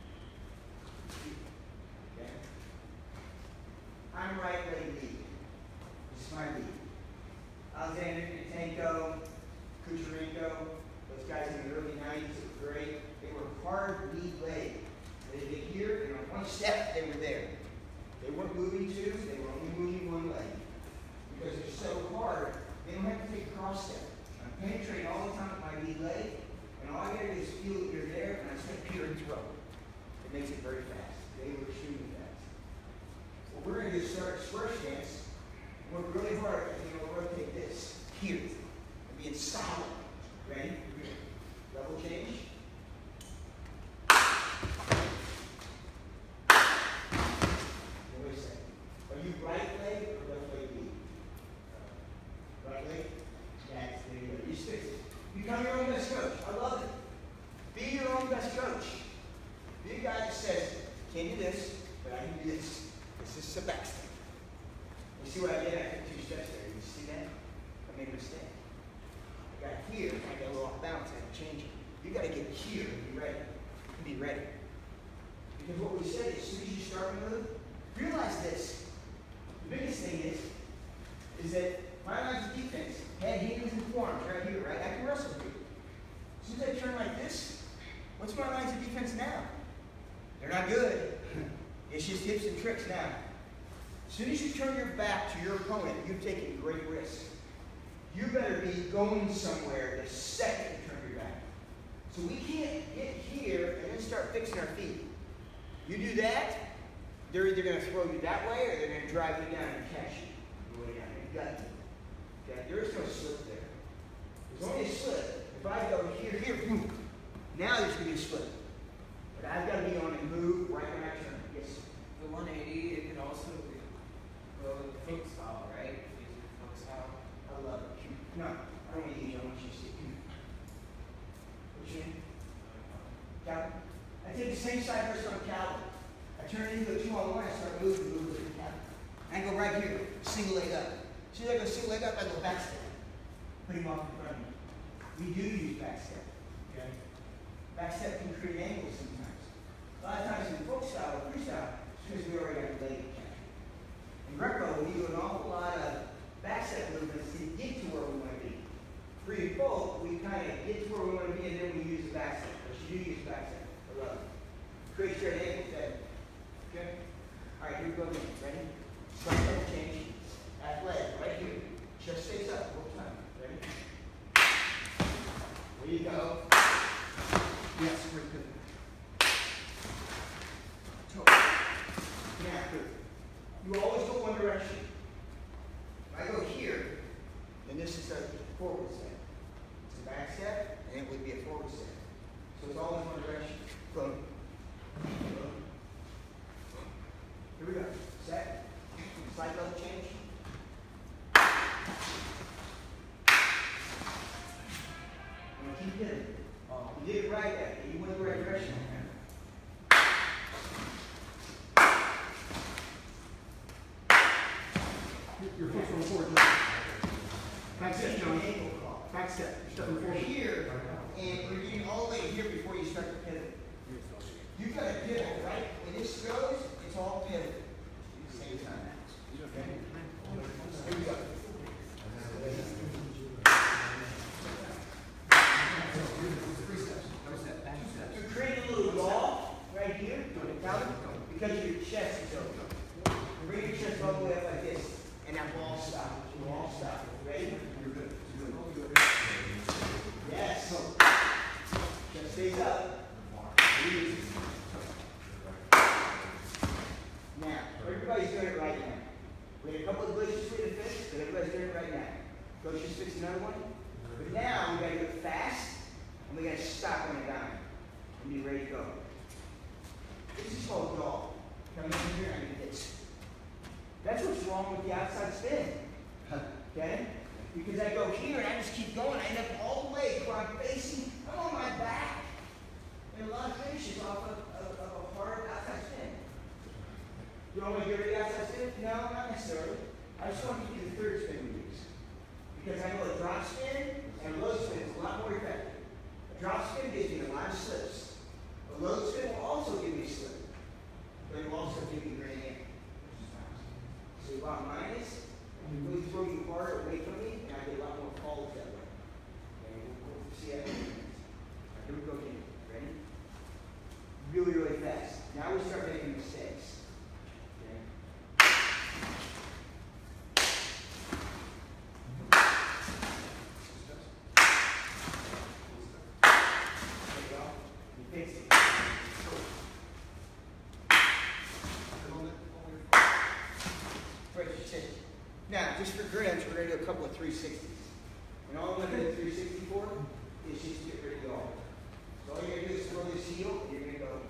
okay? I'm right leg lead. This is my lead. Alexander Yatenko, Kucherenko, those guys in the early 90s were great. They were hard lead leg. They did here, and on one step, they were there. They weren't moving two, they were only moving one leg. Because they're so hard, they don't have to take a cross step. I'm penetrating all the time with my lead leg, and all I gotta do is feel that you're there, and I step here and throw. It makes it very fast. They were extremely fast. What we're gonna do is start a square stance, and work really hard, and you're gonna rotate this here, and being solid. Ready? Level change. Now wait a second. Are you right leg or left leg lead? Right leg? That's there you go. You stick it. Become your own best coach. I love it. Be your own best coach. Be a guy that says, can't do this, but I can do this. This is a back step. You see what I did? I took 2 steps there. You see that? I made a mistake. I got here, I got a little off balance, I had to change it. You got to get here and be ready. And be ready. Because what we said is, as soon as you start to move, realize this. The biggest thing is that my lines of defense, head, hands, and forearms right here, right? I can wrestle here. As soon as I turn like this, what's my lines of defense now? They're not good. It's just tips and tricks now. As soon as you turn your back to your opponent, you've taken great risks. You better be going somewhere the second you turn your back. So we can't get here and then start fixing our feet. You do that, they're either going to throw you that way or they're going to drive you down and catch you. Way down. You got it. Okay? There is no slip there. There's only a slip. If I go here, boom. Now there's going to be a slip. But I've got to be on and move right when I turn. Yes. The 180, it can also go with the foot style, right? Using the foot style. I love it. No, I don't want to use it. I want you to see. What's your name? Calvin. I take the same side first on Calvin. I turn it into a 2-on-1. I start moving with Calvin. I go right here, single leg up. As soon as I go single leg up, I go back step. Put him off in front of me. We do use back step. Okay? Back step can create angles sometimes. A lot of times in folk style or freestyle, as soon as we already got the leg captured. In Greco, we do an awful lot of back step movements to get to where we want to be. Free and folk, we kind of get to where we want to be and then we use the back step. But you do use back step. I love it. Create straight angles. Okay? All right, here we go again. Ready? Front leg change. Athletic, right here. Chest stays up. One time. Ready? There you go. Yes, very good. Now, good. You always go one direction. If I go here, all in one direction. Boom. Boom. Here we go. Set. Slight level change. And keep hitting. You did it right there. You went the right direction. Your foot's going forward. Back step, John. Back step. You're stepping You're forward. here, and you're getting all the way here before you start to pivot. You've got to pivot, right? When this goes, it's all pivot at the same time. Okay? Here we go. You create a little wall right here, because your chest is open. Bring your chest all the way up like this, and that wall stops. Wall stops. Ready? You're good. Yes. Chest stays up. Now, everybody's doing it right now. We had a couple of glitches we had to fix, but everybody's doing it right now. Coach just fixed another one. But now we gotta do it fast, and we gotta stop on a dime and be ready to go. This is called dog. Come in here and do this. That's what's wrong with the outside spin. Okay? Because I go here and I just keep going. I end up all the way where I'm facing, I'm on my back. And a lot of finishes off of a hard outside spin. You want me to get rid of the outside spin? No, not necessarily. I just want to give you the third spin we use. Because I know a drop spin and a load spin is a lot more effective. A drop spin gives me a lot of slips. A load spin will also give me a slip. But it will also give me great air. So you want minus, and you really throw you hard away from me, and I get a lot more falls that way. Okay, we'll see that in a minute. Here we go again. Ready? Really, really fast. Now we start making mistakes. Okay? There you go. You fix it. Now, just for grins, we're going to do a couple of 360s. And all I'm going to do 360 for is just get rid of the all. So all you're going to do is throw this heel, and you're going to go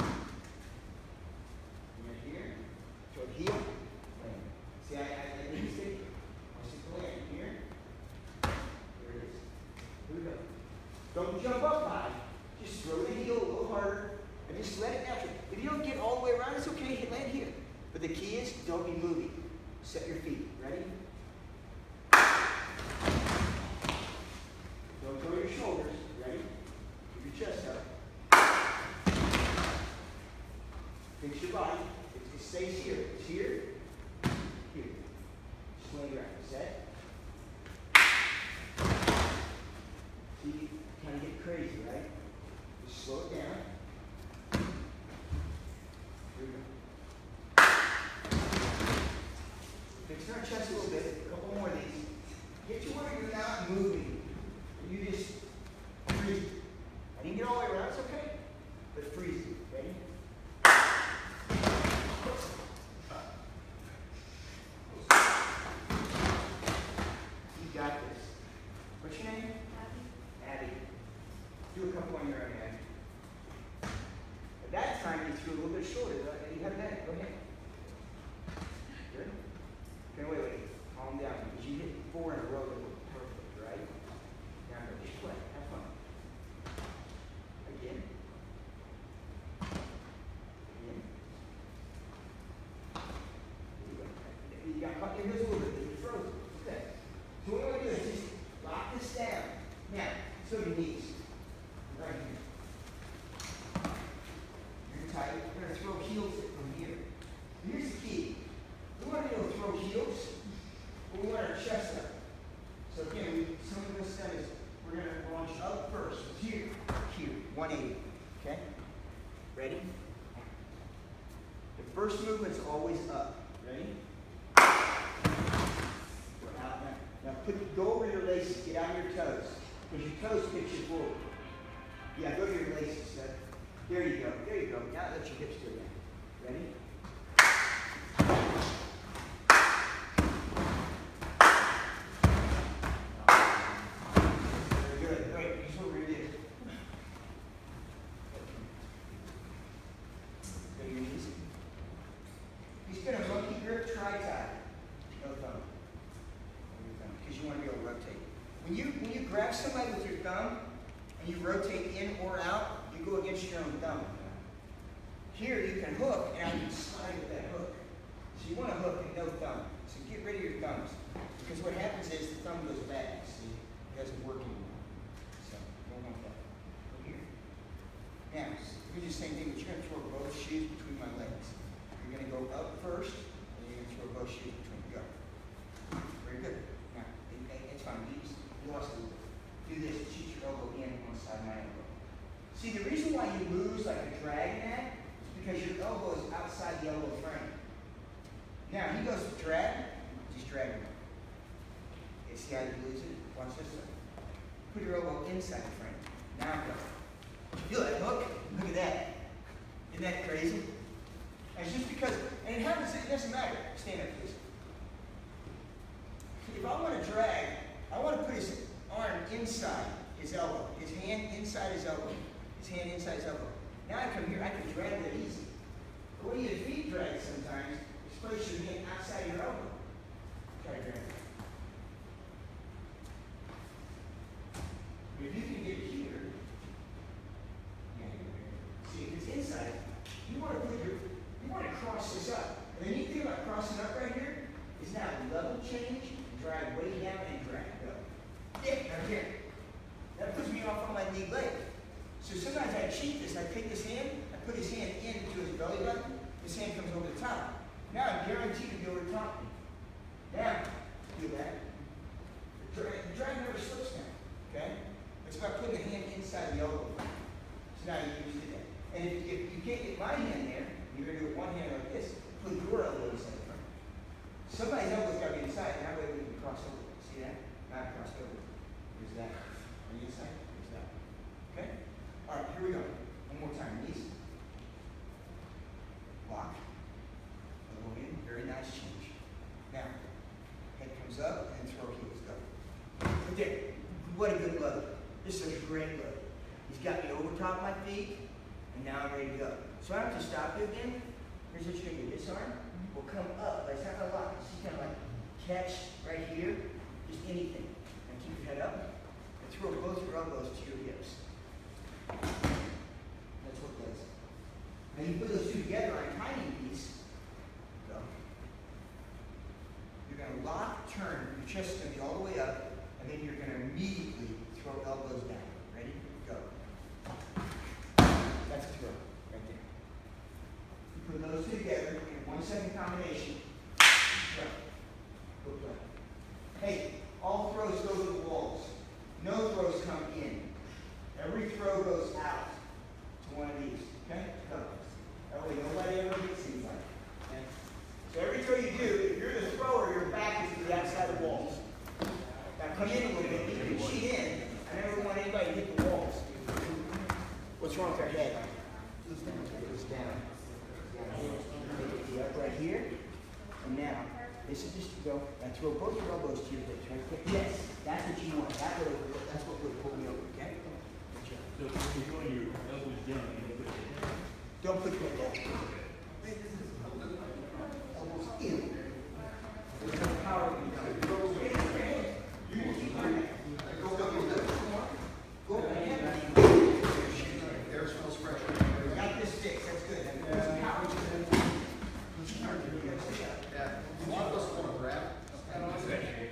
right here, throw the heel, land. See, I need to stick. I'll stick the land here. There it is. Here we go. Don't jump up high. Just throw the heel a little harder, and just let it natural. If you don't get all the way around, it's okay. Land here. But the key is, don't be moving. Set your feet. Ready? Don't throw your shoulders. Ready? Keep your chest up. Fix your body. It stays here. It's here. Here. Swing around. Set. See, you kind of get crazy, right? Just slow it down. Here we go. Fix our chest a little bit, a couple more of these. Get to where you're not moving. You just freeze. I didn't get all the way around, it's okay. But freeze it. Ready? You got this. What's your name? Abby. Abby. Do a couple on your own, Abby. At that time, you threw a little bit shorter. You have that. Go ahead. Good? Okay, wait. Calm down. Because you hit 4 in a row that were perfect, right? Now go. Just play. Have fun. Again. Again. There you go. You got caught in this a little bit. You're frozen. Okay. So what we're going to do is just lock this down. Now, so your knees. Right here. You're tight. We're going to throw heels from here. Here's the key. We want to be able to throw heels, but we want our chest up. So again, some of this stuff is we're going to launch up first. Here, 180. Okay? Ready? The first movement's always up. Ready? We're out now. Now go over your laces. Get out of your toes. Because your toes pitch you forward. Yeah, go to your laces. There you go. There you go. Now let your hips go down. Ready? Very good. All right, here's what we're going to do. you go against your own thumb. Here you can hook, and I can slide with that hook. So you want to hook and no thumb. So get rid of your thumbs. Because what happens is the thumb goes bad, see? It doesn't work anymore. So don't want that. Go here. Now, we do the same thing, but you're going to throw both shoes between my legs. You're going to go up first, and you're going to throw both shoes between. Go. Very good. Now, it's fine. You lost a little bit. Do this, shoot your elbow in on the side of my elbow. See, the reason why you lose like a drag net is because your elbow is outside the elbow frame. Now, he goes to drag, just drag him. Okay, see how you lose it? Watch this one. Put your elbow inside the frame. Now go. Feel that hook? Look at that. Isn't that crazy? And it's just because, and it happens, it doesn't matter. Stand up, please. If I want to drag, I want to put his arm inside his elbow, his hand inside his elbow, his hand inside his elbow. Now I come here, I can drag that easy. But when you feet drag sometimes, just place your hand outside your elbow. Try to drag it. If you can get it here, see if it's inside, you want to cross this up. And the neat thing about crossing up right here is now level change, drag way down and drag. Go. Yeah, right here. That puts me off on my knee leg. So sometimes I cheat this. I take this hand, I put his hand into his belly button, his hand comes over the top. Now I'm guaranteed to be over the top. Now, do that. The drag never slips now. Okay? It's about putting the hand inside the elbow. So now you can do that. And if you can't get my hand there, you're going to do it one hand like this. Put your elbow inside the front. Somebody's elbow's got to be inside, and that way we can cross over. See that? Not cross over. Here's that. Are you inside? Here's that. Okay? All right, here we go. One more time. Knees. Lock. Elbow in. Very nice change. Now, head comes up, and throw heels. Go. Right there. What a good load. This is a great load. He's got me over top of my feet, and now I'm ready to go. So I don't have to stop it again. Here's what you're going to do. This arm will come up, but it's not going to lock. It's kind of like catch right here, just anything. And keep your head up, and throw both your elbows to your hips. That's what it does. And you put those two together on a timing piece. Go. You're going to lock, turn. Your chest is going to be all the way up, and then you're going to immediately throw elbows down. Ready? Go. That's a throw right there. You put those two together in a 1 second combination. Go. Go play. Hey, all throws go to the walls. No throws come in. Every throw goes out to one of these. Okay? Go. That way nobody ever gets inside. Okay? So every throw you do, if you're the thrower, your back is to the outside of the walls. Now come in a little bit. You can cheat in. I never want anybody to hit the walls. What's wrong with our head? It goes down. Up right here. And now, this is just to go and throw both your elbows to your hips, right there. Yes, that's what you want. That's what would pull me over, okay? So if you're going your elbows down, you put your head. Don't put your head down. Elbows in. There's no power in your head. You can keep on that. Go ahead. Air smells fresh. Got this fixed. That's good. There's some power to it. Yeah. A lot of us want to grab. Just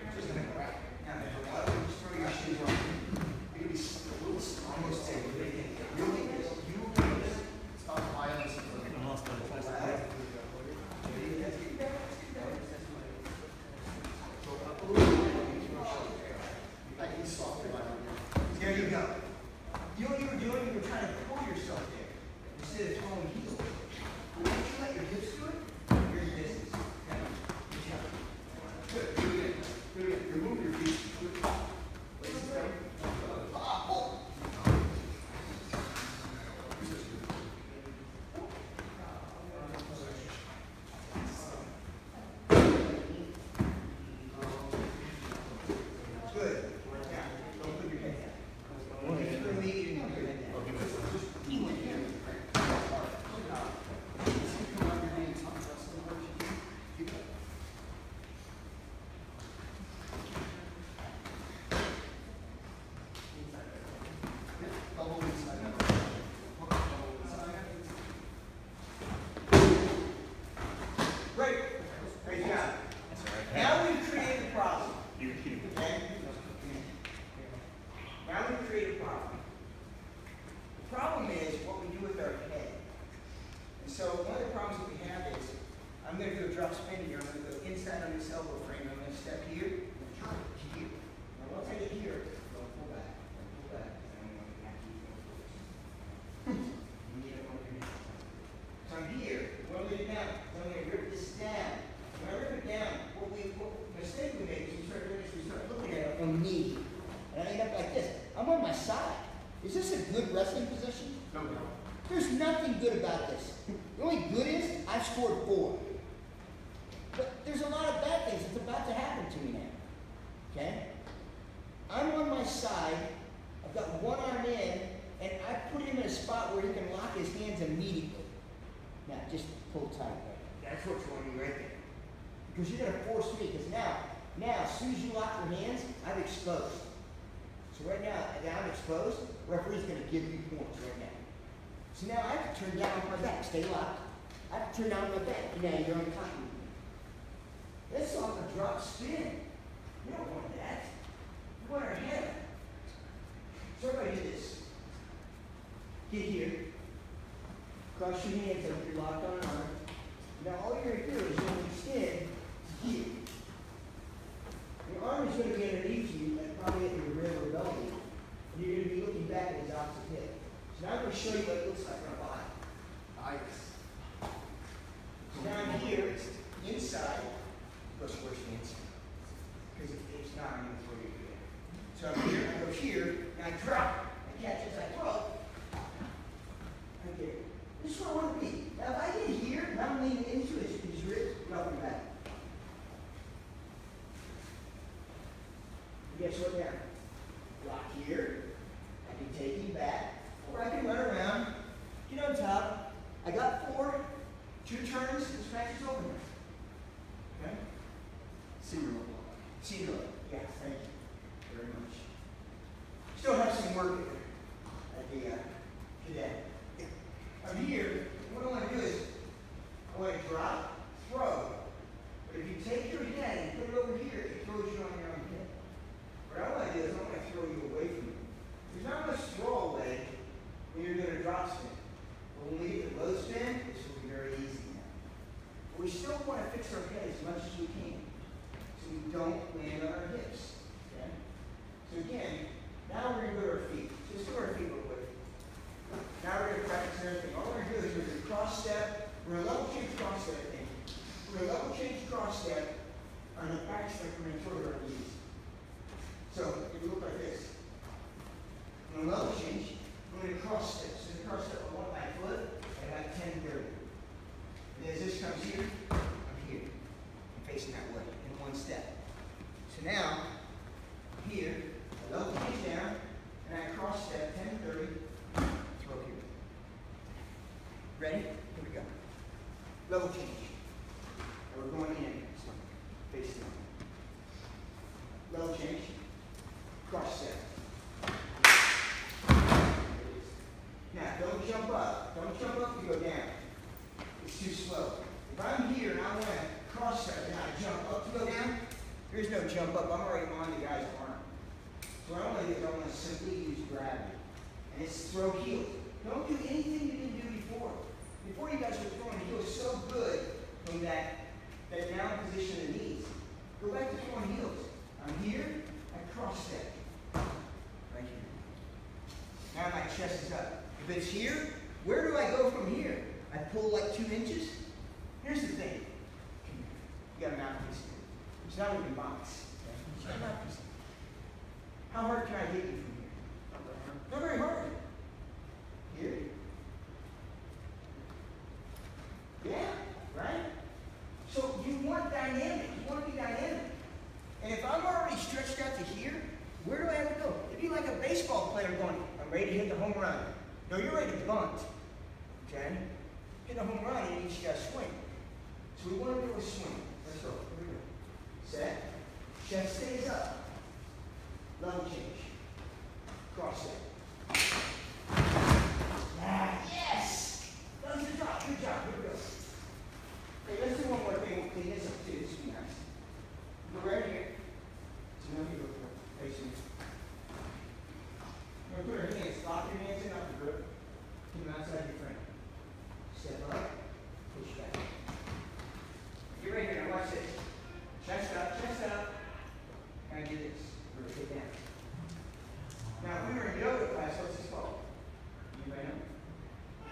throw your shoes on. Maybe a little almost there. Really, It's not violence. I lost my plastic. drop spin here. I'm going to go inside on this elbow frame. I'm going to step here and drop it to here. Now once I get here, don't pull back. Don't pull back. I don't want to have to use my force. You need it over your neck. So I'm here. When I lay it down, so I'm going to rip this down. When I rip it down, what mistake we make is we start looking at it on the knee. And I end up like this. I'm on my side. Is this a good wrestling position? No. There's nothing good about this. The only good is I scored 4. But there's a lot of bad things that's about to happen to me now. Okay? I'm on my side. I've got one arm in, and I put him in a spot where he can lock his hands immediately. Now, just pull tight. That's what's going on right there. Because you're going to force me, because now, as soon as you lock your hands, I'm exposed. So right now, that I'm exposed, the referee's going to give you points right now. So now I have to turn down my back, stay locked. I have to turn down my back. Now you're on top of me. That's off a drop spin. You don't want that. You want our head. So everybody do this. Get here. Cross your hands up, you're locked on an arm. Now all you're going to do is you're going to extend to here. Your arm is going to be underneath you, and probably at your rear or belly, and you're going to be looking back at his opposite hip. So now I'm going to show you what it looks like on a body. Nice. So now I'm here, inside. Go squish the inside. Because if it's not, I'm going to throw you here. So I'm here, I go here, and I drop. I catch as I throw. I get it. This is where I want to be. Now if I get here, and I'm leaning into his ribs, drop him back. Guess what now? Lock here. I can take him back. Or I can run around, get on top. I got 4, 2 turns, this match is over now. Okay? Zero. Yeah, thank you very much. Still have some work at the cadet. I'm here. What I want to do is, I want to drop, throw. But if you take your head and put it over here, it throws you on your own head. What I want to do is I want to throw you away from you. There's not much throw away when you're doing a drop spin. But when we get the low spin, this will be very easy now. But we still want to fix our head as much as we can. So we don't land on our hips. Okay? So again, now we're going to go to our feet. Just go to our feet real quick. Now we're going to practice everything. All we're going to do is we're going to cross step. We're going to level change cross step thing. We're going to level change cross step on the back step. We're going to throw it our knees. So it will look like this. I'm going to level change. I'm going to cross step. So the cross step, I want my foot at about 10-30. And as this comes here, I'm here. I'm facing that way in one step. So now, here, I level change down, and I cross step 10-30, throw here. Ready? Here we go. Level change. And we're going in. So face down. Level change. Cross step. Now, don't jump up. Don't jump up, you go down. It's too slow. If I'm here and I want to cross step and I jump up to go down, there's no jump up. I'm already on the guy's arm. So what I want to do is I want to simply use gravity. And it's throw heels. Don't do anything you didn't do before. Before you guys were throwing heels so good from that down position of the knees. Go back to throwing heels. I'm here, I cross step. Right here. Now my chest is up. If it's here, where do I go from here? I pull like 2 inches. Here's the thing. You got a mouthpiece here. It's not even box. It's got a mouthpiece. How hard can I get you from here? Not very hard. Here. Yeah, right? So you want dynamic. You want to be dynamic. And if I'm already stretched out to here, where do I have to go? It'd be like a baseball player going, I'm ready to hit the home run. No, you're ready to bunt. Okay? Hit the home run and you just got to swing. So we want to do a swing. Let's go. Here we go. Set. Chest stays up. Level change. Cross step. Yes! That was the drop. Good job. Here we go. Okay, let's do one more thing. We'll clean this up too. This will be nice. Go right here. So now you go for it. Facing. We're going to put our hands. Lock your hands in off the grip. Keep them outside your frame. Step up. Push back. Get ready.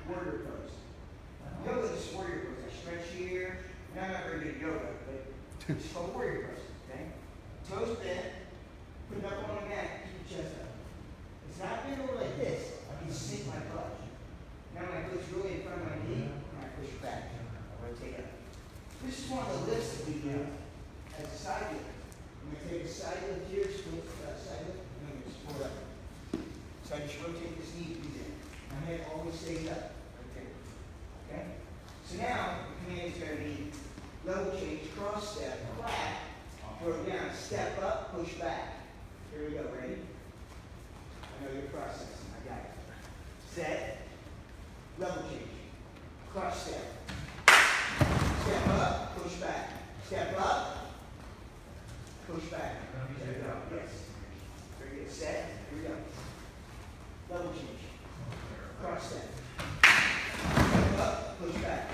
warrior pose. Yoga is warrior pose. I stretch here. And I'm not very good at yoga, but it's called warrior pose. Okay? Toes bent. Put it up on the mat. Keep your chest up. It's not bent over like this. I can sink my butt. Now my foot's really in front of my knee, and I push back. I rotate up. This is one of the lifts that we do as a side lift. I'm going to take a side lift here, split side lift, and I'm going to support up. So I just rotate this knee, breathe in. My head always stays up, right there. Okay? So now, the command is going to be level change, cross step, clap, throw it down, step up, push back. Here we go, ready? I know you're processing, I got it. Set, level change, cross step. Step up, push back. Step up, push back. Step up. Yes. Very good. Set. Here we go. Level change. Cross step. Step up, push back.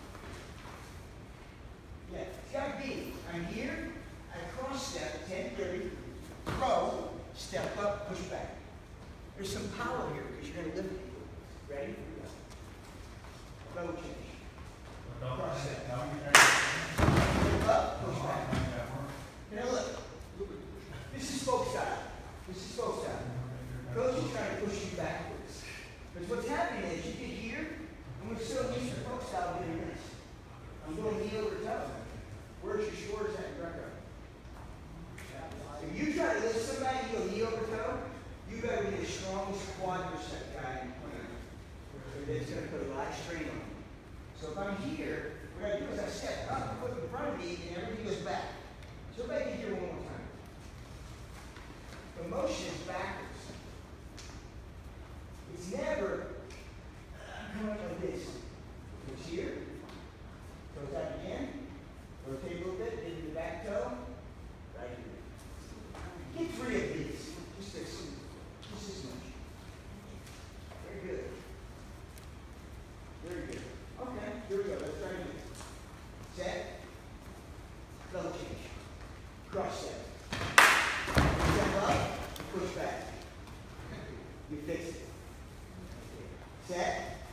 Yeah. It's got to be. I'm here. I cross step, 10-30. Throw. Step up, push back. There's some power here because you're going to lift people. Ready? Here we go. Level change. Cross step. Step up, push back. Now look. This is folk style. This is folk style. Coach is trying to push you backwards. But what's happening is you get here, and we're so used to folk style doing this. I'm going knee over toe. Where's your shoulders at Greco? If you try to lift somebody, you go knee over toe, you better be the strongest quadricep guy in the planet. It's going to put a lot of strain on you. So if I'm here, what I do is I step up, put it in front of me, and everything goes back. So everybody can hear one more time. The motion is backwards. It's never coming up like this. It's here, goes out again, rotate a little bit, into the back toe, right here. Get 3 of these. Just this much. Very good. Very good. Okay, here we go. Let's try again. Set. Level change. Cross step. Step up. Push back. You fix it. Set.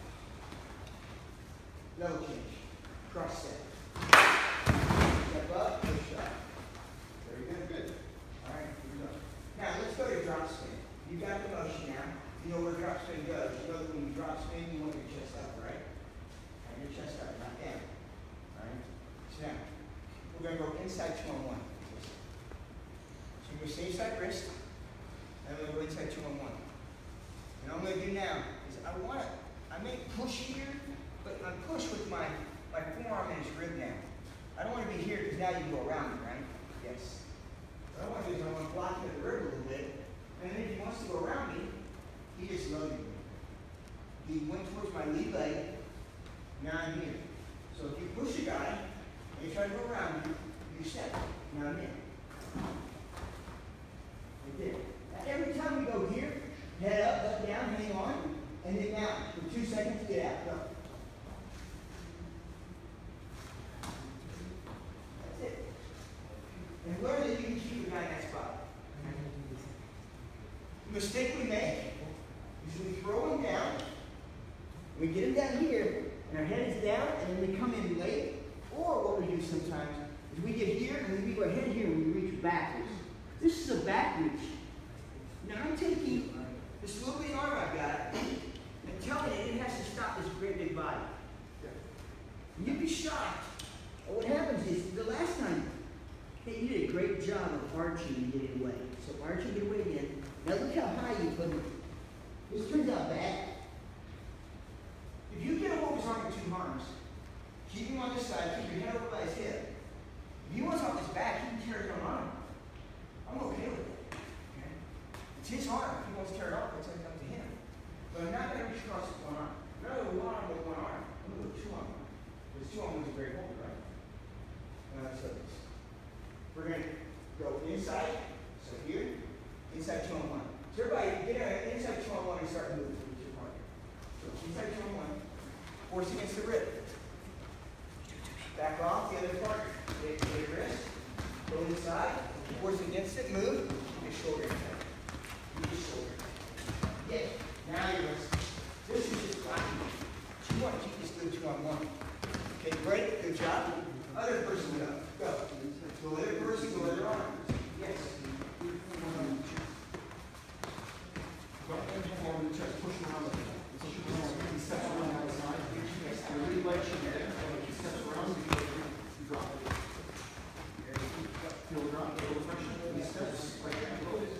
Level change. Cross step. Step up. Push back. Very good. Good. All right, here we go. Now let's go to drop spin. You got the motion now. You know where drop spin goes. You know that when you drop spin, you want your chest up, right? Your chest up, not down. Alright? So now, we're going to go inside 2-on-1. So we're going to stay inside wrist, and we're going to go inside 2-on-1. And what I'm going to do now is I may push here, but I push with my forearm and his rib now. I don't want to be here because now you can go around me, right? Yes. What I want to do is I want to block him at the rib a little bit, and then if he wants to go around me, he just loaded me. He went towards my lead leg. Now I'm here. So if you push a guy, and you try to go around you, you step. Now I'm in. Right there. Now every time we go here, head up, down, hang on, and then down. For 2 seconds, get out. Go. That's it. And learn that you can keep a guy in that spot. The mistake we make is we throw him down, we get him down here, and our head is down, and then we come in late. Or what we do sometimes is we get here, and then we go ahead here, and we reach backwards. This is a back reach. Now I'm taking this little bit of arm I've got, and telling it has to stop this great big body. And you'd be shocked. And what happens is, the last time, hey, you did a great job of arching and getting away. So arching, get away again. Now look how high you put him. This turns out bad. If you get a hold of his arm with 2 arms, keep him on this side, keep your head over by his hip. If he wants off his back, he can tear his own arm. I'm okay with it. Okay? It's his arm. If he wants to tear it off, it's up to him. But I'm not going to reach across with 1 arm. I'm not going to go 1 arm with 1 arm. I'm going to go 2 arm. Because 2 arm is a great hold, right? So we're going to go inside. So here, inside 2-on-1. So everybody, get inside 2-on-1 and start moving to your partner. So inside 2-on-1. Force against the rib. Back off the other partner. Get your wrist. Go inside. Force against it. Move. Your shoulder inside. Move your shoulder. Yeah. Now your wrist. This is just blocking. do a 2-on-1. Okay, break, good job. Other person go. Go. Go other person, go other arm. Yes. Push around. He steps around outside. Really light your head. He steps around. You drop it. Feel the drop. Feel the pressure. He steps right there.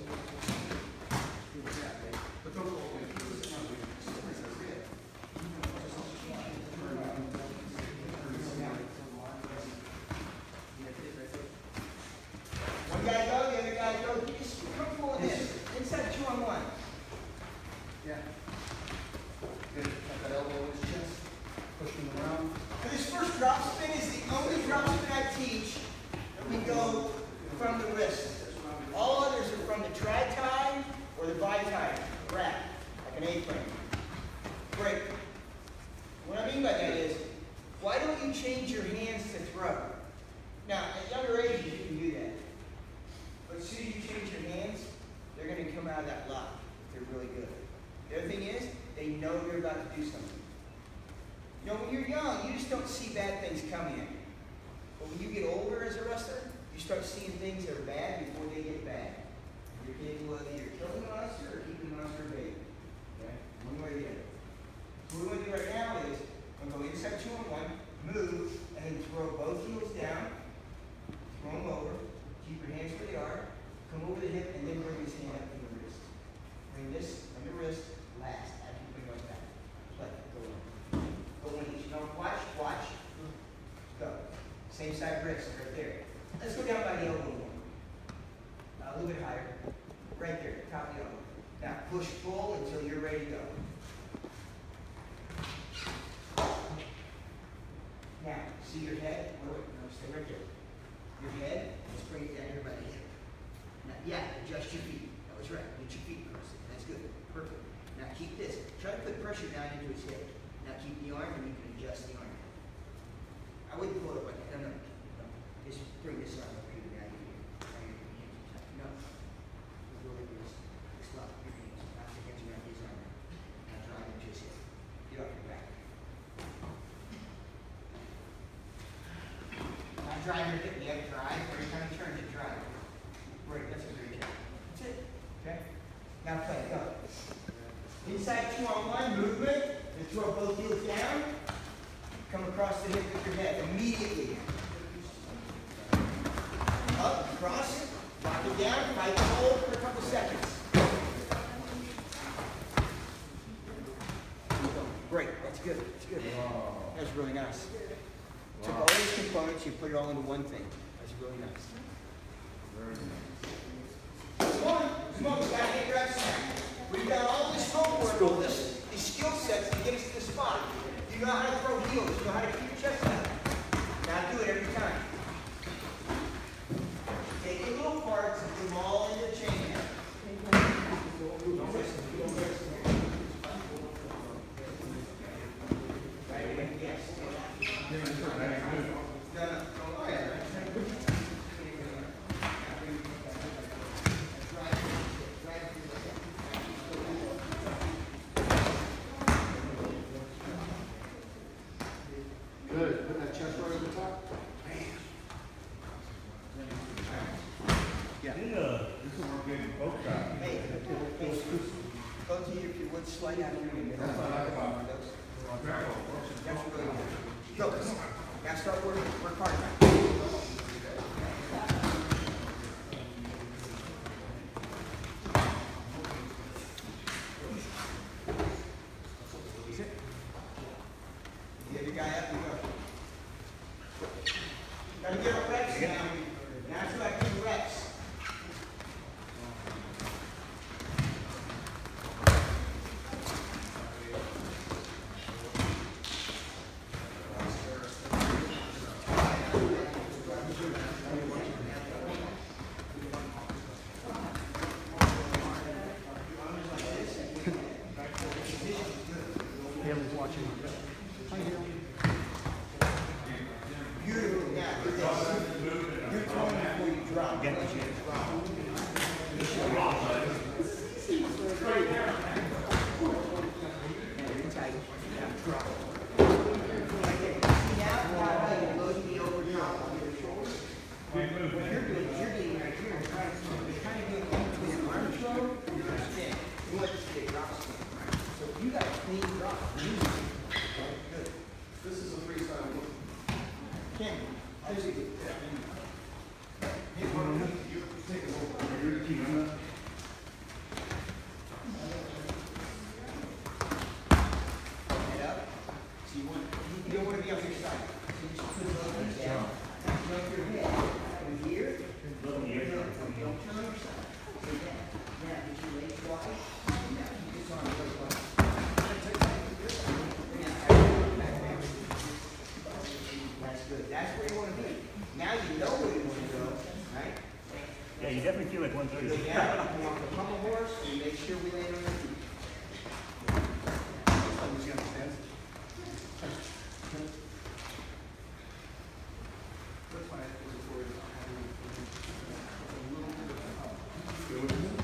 But don't go away. One guy go, the other guy go. You just come forward this. Inside 2-on-1. Yeah. Good. Got that elbow in his chest. Push him around. Now, this first drop spin is the only drop spin I teach that we go from the wrist. All others are from the tri-tie or the bi-tie. Wrap, like an A-frame. Break. What I mean by that is, why don't you change your hands to throw? Now, at younger ages, you can do that. But as soon as you change your hands, they're going to come out of that lock. They're really good. The other thing is, they know you're about to do something. You know, when you're young, you just don't see bad things coming at you. But when you get older as a wrestler, you start seeing things that are bad before they get bad. You're capable of either killing the monster or keeping the monster at bay. Okay? One way or the other. So what we're going to do right now is, I'm going to go inside 2-on-1, move, and then throw both heels down, throw them over, keep your hands where they are, come over the hip, and then bring this hand up to the wrist. Bring this on the wrist last, after you bring those back. Play, go on. Go on each. Now watch, watch. Go. Same side wrist, right there. Let's go down by the elbow more. A little bit higher. Right there, top of the elbow. Now push full until you're ready to go. Now, see your head? Wait, no, stay right there. Your head, let's bring it down here by the hip. Now, yeah, adjust your feet. That was right. Get your feet crossed. That's good. Perfect. Now keep this. Try to put pressure down into his hip. Now keep the arm and you can adjust the arm. I wouldn't pull it like that. No, no. No. Just bring this arm over here down here. No. Go like this. Just lock your hands. Wrap your hands around his arm. Now drive into his hip. Get off your back. Now drive your hip. You have to drive. Every time you turn, you drive. Great. That's a great job. That's it. Okay? Now play. Go. Inside 2-on-1 movement. And throw both heels down. Come across the hip with your head. Immediately. Up, cross, lock it down, fight the hold for a couple seconds. Great. That's good. That's good. That's really nice. Took all these components, you put it all into one thing. That's really nice. Come on, we gotta get reps now. We've got all this homework, all these skill sets to get us to the spot. You know how to throw heels, you know how to keep your chest out. Now do it every time. Take your little parts and put them all in the chain now. Yes. No, no. Oh, yeah. Good. Put that chest right at the top. This will work good in both sides. Hey, both of you, if you would, slide out here. That's really good. Go. Now start working. Work hard now. Get your guy up and go. Gotta get reps now. Now it's like two reps. Haley's watching. Hi, Haley. Beautiful. Now, do this. You're throwing before you drop. Get what you drop. Very tight. Now drop. you definitely feel like Go 130. down, come off the pummel horse, and make sure we land on our feet. That's why I was worried about having a little bit of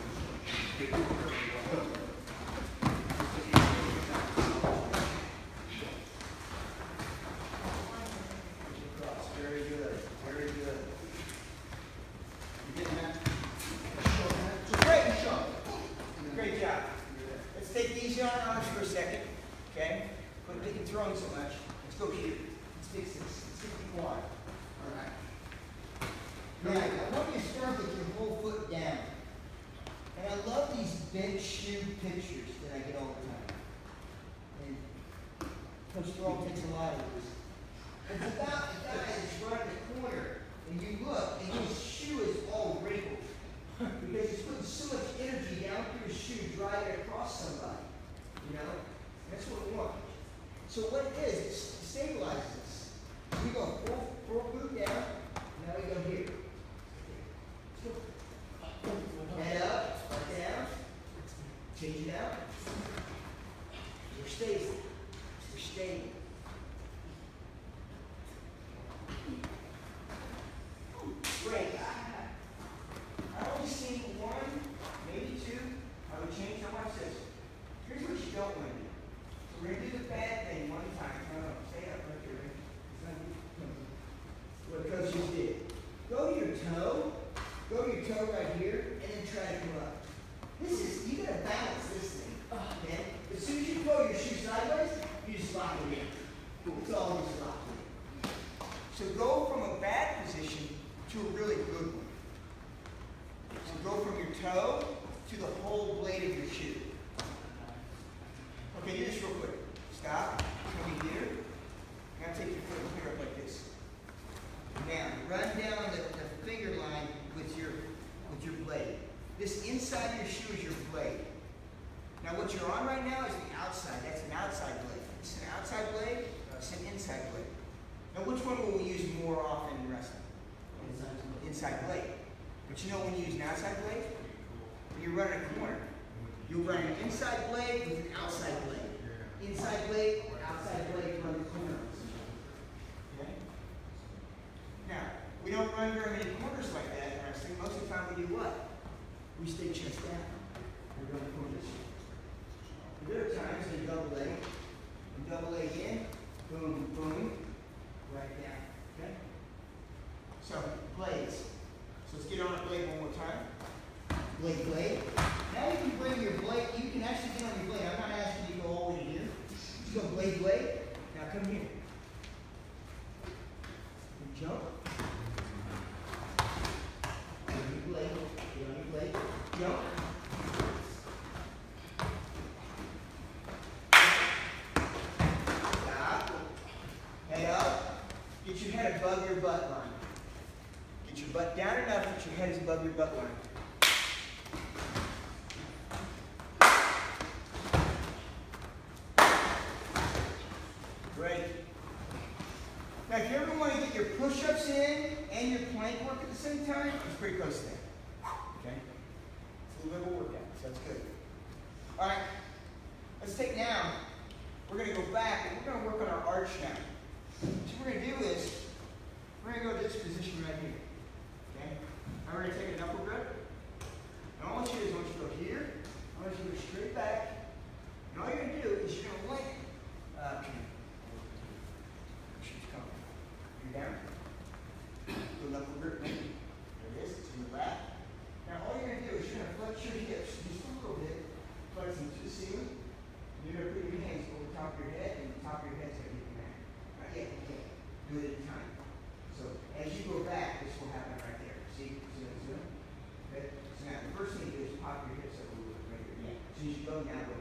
Cross, very good, very good. You getting that? Shove that. Just Great. shove. Great job. Let's take it easy on our arms for a second, okay? Quit picking throwing so much. Let's go here. Let's fix this. Let's get the quad. All right. Now, I want you to start with your whole foot down. And I love these bench shoe pictures that I get all the time. And Coach Thrall takes a lot of these. It's about the guy that's running the corner, and you look, and his shoe is all wrinkled. Because he's putting so much energy down through his shoe, driving across somebody. You know? That's what we want. So what it is, it stabilizes us. We go full boot down, now we go here. Head up, back down, change it out. We're stable. We're stable. Great. I only see one, maybe two. I would change how much this. Here's what you don't want to do. So we're going to do the bad thing one time. No, stay up right here. What Coach just did. Go to your toe. Go to your toe right here, and then try to come up. You gotta balance this thing. Okay? As soon as you pull your shoe sideways, you just lock it in. It's always locked in. So go from a bad position to a really good one. So go from your toe to the whole blade of your shoe. Okay, do this real quick. Stop. Come in here. Now take your foot clear up like this. Now run down the finger line with your blade. This inside your shoe is your blade. Now what you're on right now is the outside. That's an outside blade. It's an outside blade. It's an inside blade. Now which one will we use more often in wrestling? Inside blade. But you know when you use an outside blade? When you're running a corner. You'll run an inside blade with an outside blade. Inside blade or outside blade run the corner. Okay? Now, we don't run very many corners like that in wrestling. Most of the time we do what? We stay chest down. We run corners. There are times when you double leg. You double leg in, boom, boom, right down. Okay? So, blades. So let's get on a blade one more time. Blade, blade. Now you can bring your blade, you can actually get on your blade. I'm not asking you to go all the way here. Just go blade, blade. Now come here. You jump. Get on your blade. Get on your blade. Jump. Stop. Head up. Get your head above your butt line. Get your butt down enough that your head is above your butt line. Great. Now, if you ever want to get your push-ups in and your plank work at the same time, it's pretty close to that. Okay? It's a little bit of a workout, so that's good. All right. Let's take now, we're going to go back and we're going to work on our arch now. So what we're going to do is, we're going to go to this position right here. Okay? Now we're going to take a knuckle grip. And all I want you to do is I want you to go here. I want you to go straight back. And all you're going to do is you're going to lengthen. She's coming. You're down. Go knuckle grip. There it is. It's in the back. Now all you're going to do is you're going to flex your hips just a little bit. Flex them to the ceiling. You're going to put your hands over the top of your head, and the top of your head's going to hit the mat. Not yet. Okay. Do it at a time. So as you go back, this will happen right there. See? See what I'm doing? Okay? So now the first thing you do is pop your hips up a little bit right here. As soon as you go now, go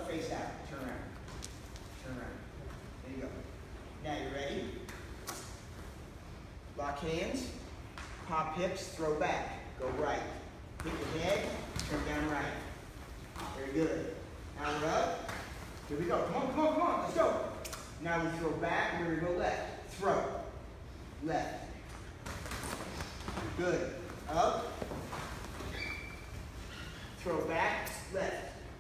up, face out. Turn around. Turn around. There you go. Now you ready? Lock hands. Pop hips, throw back. Go right. Hit your head, turn down right. Very good. Now we're up. Here we go. Come on, come on, come on. Let's go. Now we throw back. We're going to go left. Throw. Left. Good. Up. Throw back. Left.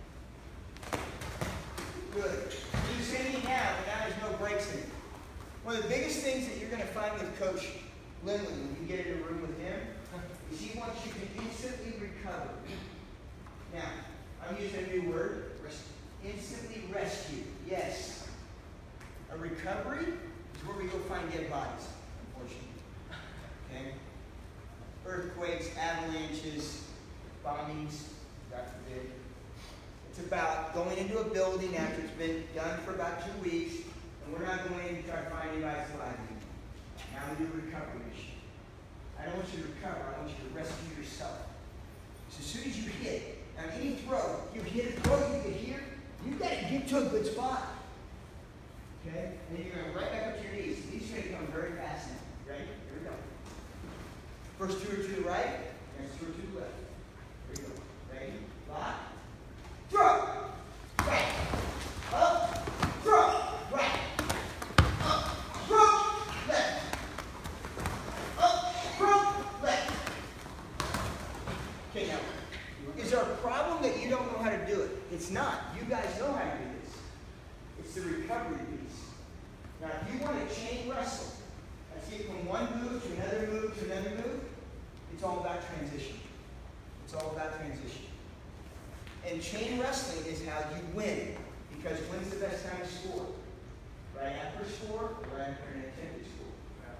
Good. Do the same thing now, but now there's no breaks in it. One of the biggest things that you're going to find with Coach Lindley when you get in a room with him is he wants you to instantly recover. Now, I'm using a new word. Instantly rescue. Yes. A recovery is where we go find dead bodies, unfortunately. Okay? Earthquakes, avalanches, bombings, God forbid. It's about going into a building after it's been done for about 2 weeks, and we're not going in to try to find anybody's alive anymore. Now we do a recovery mission. I don't want you to recover, I want you to rescue yourself. So as soon as you hit, on any throw, you hit a throw you get here, you've got to get to a good spot. Okay? And then you're going right back up to your knees. These are going to come very fast now. Ready? Here we go. First 2 are to the right, next 2 are to the left. Here we go. Ready? Lock. Throw! Right. Up. Throw! Right. Up. Throw! Left. Up. Throw! Left. Okay, now, is there a problem that you don't know how to do it? It's not. You guys know how to do this. It's the recovery piece. Now, if you want to chain wrestle, let's get from one move to another move to another move, it's all about transition. It's all about transition. And chain wrestling is how you win. Because when's the best time to score? Right after a score or right after an attempted score?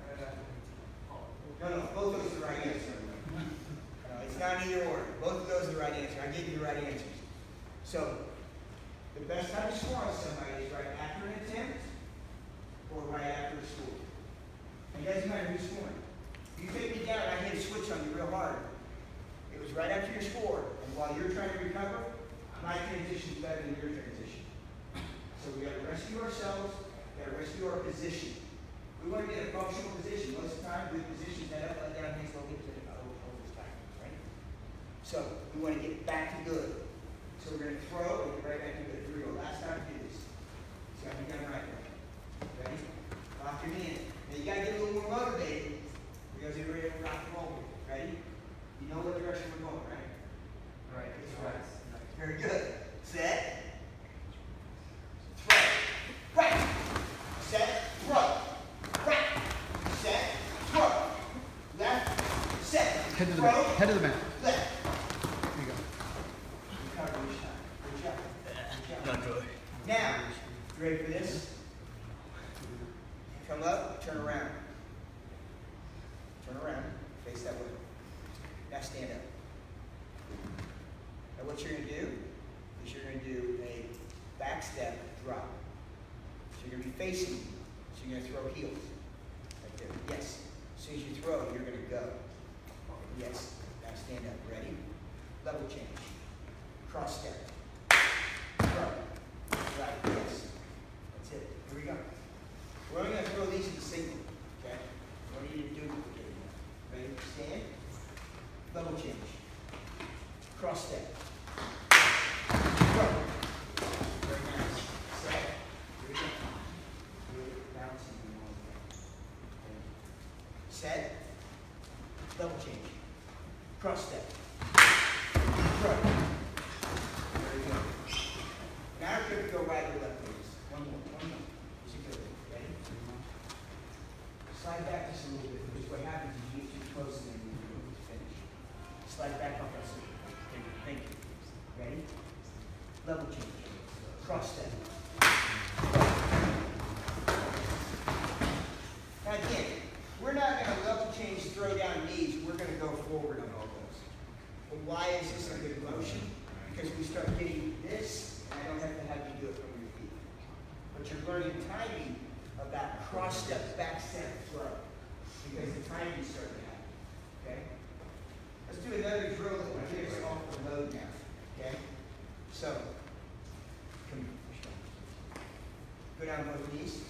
No, both those are the right answer. It's not either or. Both of those are the right answer. I gave you the right answers. So, the best time to score on somebody is right after an attempt or right after a score. It doesn't matter who's scoring. You take me down and I hit a switch on you real hard. It was right after your score. And while you're trying to recover, my transition is better than your transition. So we got to rescue ourselves. We got to rescue our position. We want to get a functional position. Most of the time, good positions, head up, let down, hands, go get to the over time, right? So we want to get back to good. So we're going to throw and get right back to good. Here we go. Last time to do this. See how we done right now. Ready? Lock your hand. Now you got to get a little more motivated because you're ready to rock and roll. Ready? You know what direction we're going, right? All right. Right. Very good. Set. Throw. Right. Set. Throw. Right. Set. Throw. Left. Set. Head to the throw. mat. Head to the mat. Left. There you go. Recover this time. Good job. Good job. Not good. Now, you ready for this? Come up, turn around. Turn around. Face that way. Now stand up. Now what you're going to do is you're going to do a back step drop. So you're going to be facing me. So you're going to throw heels. Right there. Yes. As soon as you throw, you're going to go. Yes. Now stand up. Ready? Level change. Cross step. Throw. Right. Yes. That's it. Here we go. We're only going to throw these in the single. Okay? What do you do? Ready? Stand. Level change. Cross step. Throw. Very nice. Set. Here we go. Good. Bouncing along the way. Set. Level change. Cross step. Throw. Very good. Now we're going to go right or left, please. One more. Is it good? Ready? Slide back just a little bit, because what happens is you get too close and then you move to finish. Slide back off that switch. Thank you. Ready? Level change. Cross step. Now again, we're not going to level change, throw down knees. We're going to go forward on all those. But why is this a good motion? Because we start getting this, and I don't have to have you do it from your feet. But you're learning timing of that cross step, back step, throw. Because the timing starts to happen. Okay? Let's do another drill that will get us off the load now. Okay? So, come Go down both knees.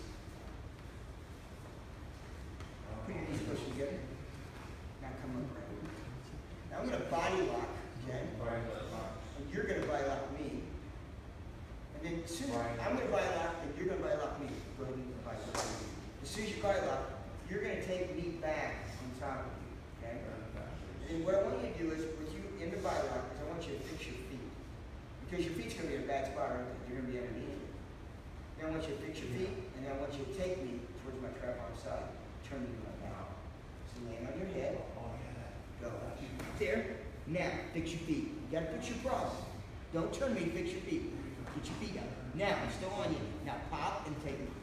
Put your knees close together. Now come up right. Now I'm going to body lock, okay? And you're going to body lock me. And then as soon as I'm going to body lock, and you're going to body lock me. Go ahead and body lock me. As soon as you body lock, you're going to take me back on top of you, okay? And what I want you to do is, with you in the body lock, is I want you to fix your feet. Because your feet's going to be in a bad spot, right? You're going to be underneath it. Then I want you to fix your feet, and then I want you to take me towards my trap arm side. Turn me like that. So land on your head. Go. There. Now, fix your feet. You got to fix your bras. Don't turn me, fix your feet. Get your feet up. Now, I'm still on you. Now, pop and take me.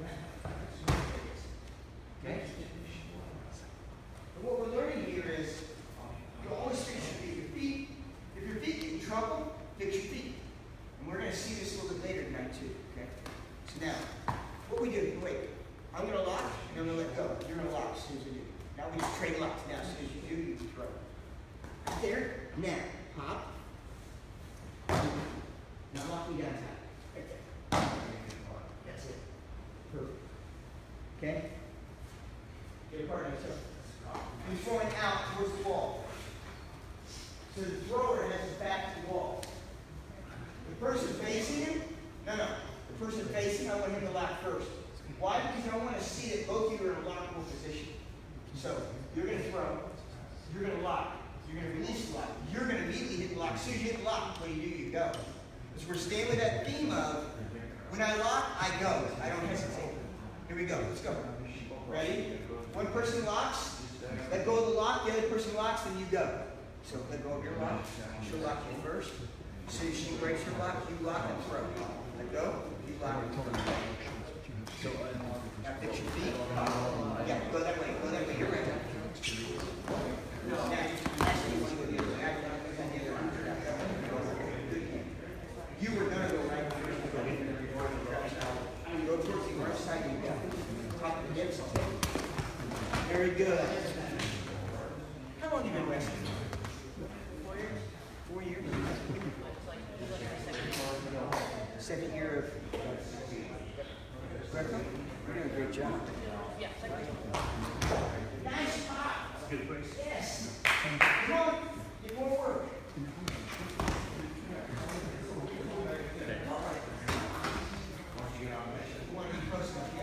Okay? And what we're learning here is you always fix your feet. If your feet get in trouble, fix your feet. And we're going to see this a little bit later tonight too. Okay? So now, what we do, wait. I'm going to lock and I'm going to let go. You're going to lock as soon as I do. Now we just trade locks. Now as soon as you do, you throw. Right there. Now, pop. Now lock me down tight. Right there. That's it. Perfect. Okay? Get a partner. He's throwing out towards the wall. So the thrower has his back to the wall. The person facing him, no. The person facing, I want him to lock first. Why? Because I want to see that both of you are in a lockable position. So you're going to throw, you're going to lock, you're going to release the lock, you're going to immediately hit the lock. As soon as you hit the lock, what do, you go. Because we're staying with that theme of, when I lock, I go. I don't hesitate. Here we go. Let's go. Ready? One person locks, let go of the lock, the other person locks, then you go. So let go of your lock. She'll lock you first. As soon as she breaks her lock, you lock and throw. Let go, you lock and throw. So now fix your feet. Yeah, go that way, you're right. Now, actually, you want to go the other way. You were going to go right here. Go towards the right side, you go. Top of the hips. Very good. How long have you been wrestling? 4 years? 4 years? Second year of Greco? You're doing a great job. Nice pop! Good place. Yes! Come on, get more work. You want to be close enough?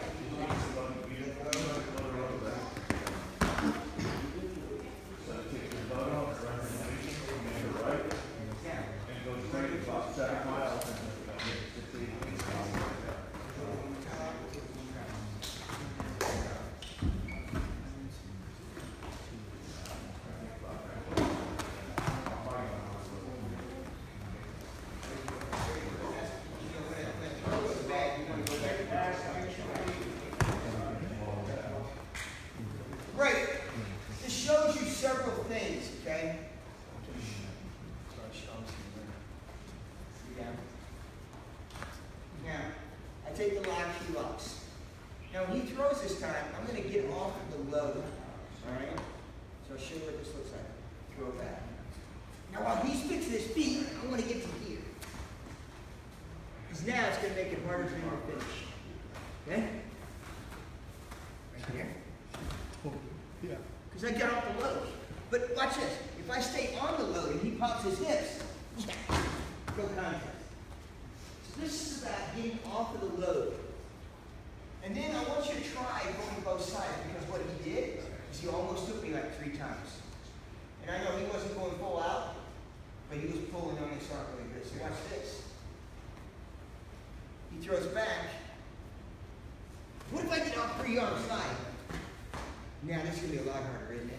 Great. This shows you several things, okay? Now, I take the lock, he locks. Now, when he throws this time, I'm going to get off of the load. All right? So I'll show you what this looks like. Throw it back. Now, while he's fixing his feet, I want to get to here. Because now it's going to make it harder for him to finish. Okay? Right here. Yeah. Because I got off the load. But watch this. If I stay on the load and he pops his hips, go contact. So this is about getting off of the load. And then I want you to try going both sides, because what he did is he almost took me like 3 times. And I know he wasn't going full out, but he was pulling on his arm really good. So watch this. He throws back. What if I get off 3 arm side? Now this is going to be a lot harder, isn't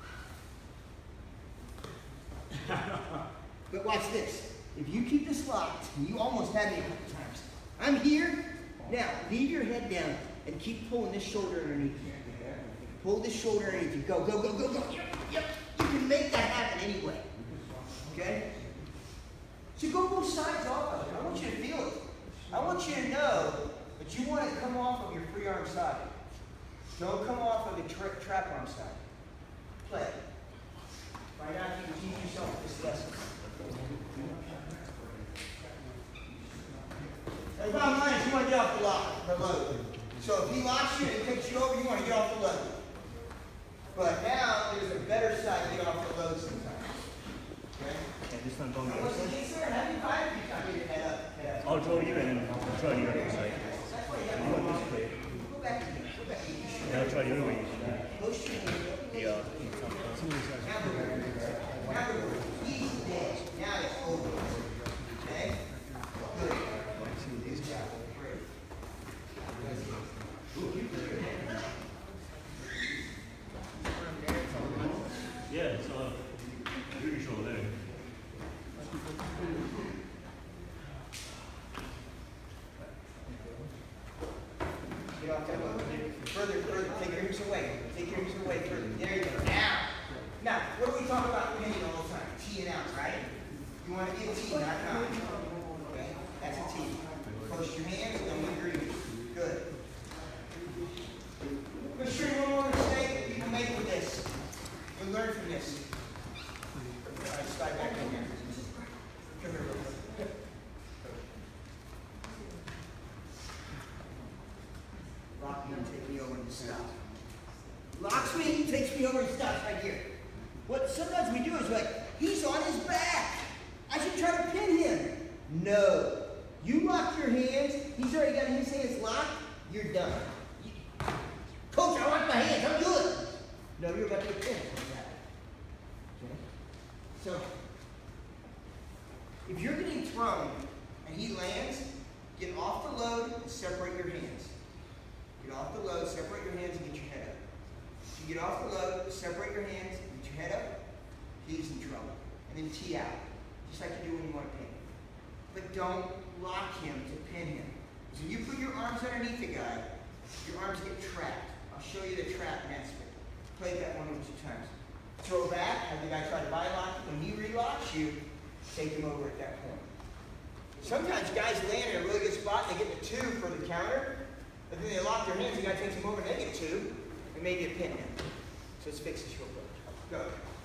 it? But watch this. If you keep this locked, and you almost had me a couple times. I'm here. Now, leave your head down and keep pulling this shoulder underneath you. Pull this shoulder underneath you. Go, go, go, go, go. Yep. You can make that happen anyway. Okay? So go both sides off of it. I want you to feel it. I want you to know that you want to come off of your free arm side. Don't come off of the trap arm side. Play. Find out if you can teach yourself this lesson. The bottom line is you want to get off the load. So if he locks you and takes you over, you want to get off the load. But now there's a better side to get off the load sometimes. Okay? And this one going Now, once it gets there, have you five if you can't get your head up. Head up. I'll draw you and then I'll try the other side. That's why you have to go this way. Go back again. Go back again. And I'll try the other way. Post your hand. Yeah. Now he's dead. Now it's over. Okay? Good. Good job. Great. Yeah, it's pretty sure there. Get off that load. Further. Take your hips away. Take your hips away further. There you go. Now, what do we talk about pinning all the time? T and outs, right? You want to be a T, not an out. Okay? That's a T. Post your hands, then we breathe. Good. Let's show you one more mistake that people make with this. You'll learn from this. All right, slide back in here. Come here real quick. Lock me and take me over and stop. Locks me, takes me over and stops right here. What sometimes we do is like, he's on his back. I should try to pin him. No. You lock your hands, he's already got his hands locked, you're done. Coach, I locked my hands, I'm good. No, you're about to get pinned. Okay? So, if you're getting thrown and he lands, get off the load and separate your hands. Get off the load, separate your hands, and get your head up. You get off the load, separate your hands, get your head up, he's in trouble. And then tee out, just like you do when you want to pin. But don't lock him to pin him. So you put your arms underneath the guy, your arms get trapped. I'll show you the trap next week. Play that one or two times. Throw back, have the guy try to bylock you. When he relocks you, take him over at that point. Sometimes guys land in a really good spot, they get the 2 for the counter, but then they lock their hands, the guy takes them over, and they get 2, and maybe a pin him. So let's fix this real quick. Go.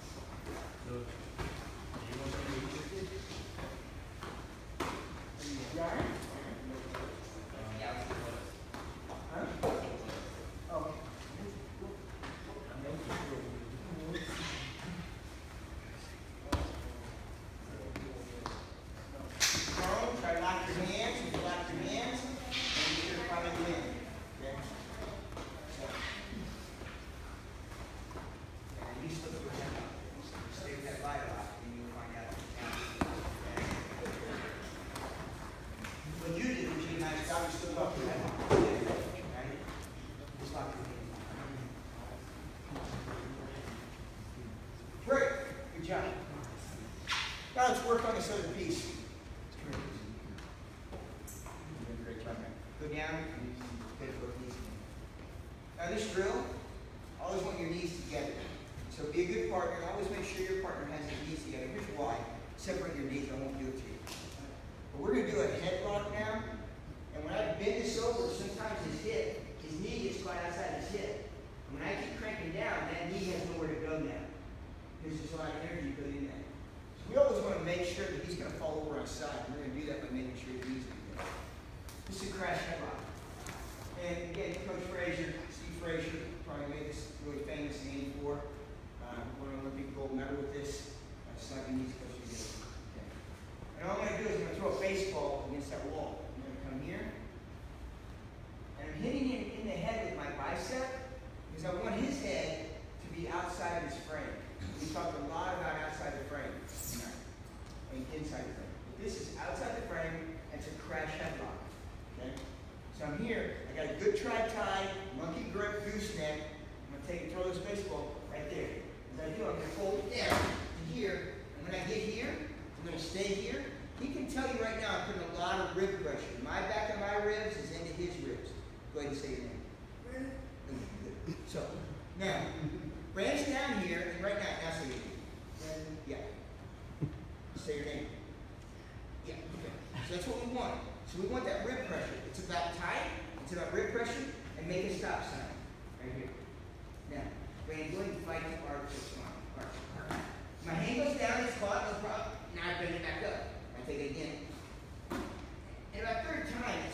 Right? Huh? Oh. Carl, try to lock your hands. If you lock your hands, then you should probably win. Okay? So. And you slip your hand up. Stay with that body lock, and you'll find out. Okay? What you did was you nice job, you stood up with that. Right? Just lock your hands. Great. Good job. Now let's work on this other piece. Come here. You're doing a great job. Go down. Good both knees. Now this drill, always want your knees together. So be a good partner and always make sure your partner has their knees together. Here's why. Separate your knees, I won't do it to you. But we're going to do a headlock now. And when I bend this over, sometimes his knee gets quite outside his hip. And when I keep cranking down, that knee has nowhere to go now. There's just a lot of energy put in there. So we always want to make sure that he's going to fall over on his side. We're going to do that by making sure his knees are together. This is a crash headlock. And again, Coach Frazier, Steve Frazier, probably made this really famous in '84. Won an Olympic gold medal with this. Slide your knees close together. Okay. And all I'm going to do is I'm going to throw a baseball against that wall. I'm going to come here. And I'm hitting him in the head with my bicep because I want his head to be outside of his frame. We talked a lot about outside the frame tonight. I mean, inside the frame. But this is outside the frame, and it's a crash headlock. Okay? So I'm here, I got a good tri-tie, monkey grip, gooseneck. I'm going to take and throw this baseball right there. As I do, I'm going to hold it down to here. And when I get here, I'm going to stay here. He can tell you right now I'm putting a lot of rib pressure. My back of my ribs is into his ribs. Go ahead and say your name. So, now, branch down here, and right now, say your name. Yeah. Say your name. Yeah, okay. So that's what we want. So we want that rib pressure. It's about tight, it's about rib pressure, and make a stop sign. Right here. Now, Randy, go ahead and fight the arch this one. Arch. My hand goes down, it's caught, no problem. Now I bring it back up. I take it again. And about third time,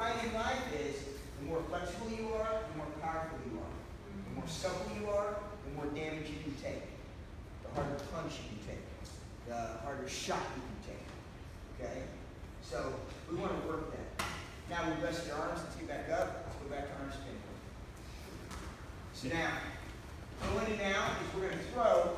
find in life is the more flexible you are, the more powerful you are. The more supple you are, the more damage you can take. The harder punch you can take. The harder shot you can take. Okay? So we want to work that. Now we rest your arms. Let's get back up. Let's go back to arm spin. So now, going in now is we're going to throw.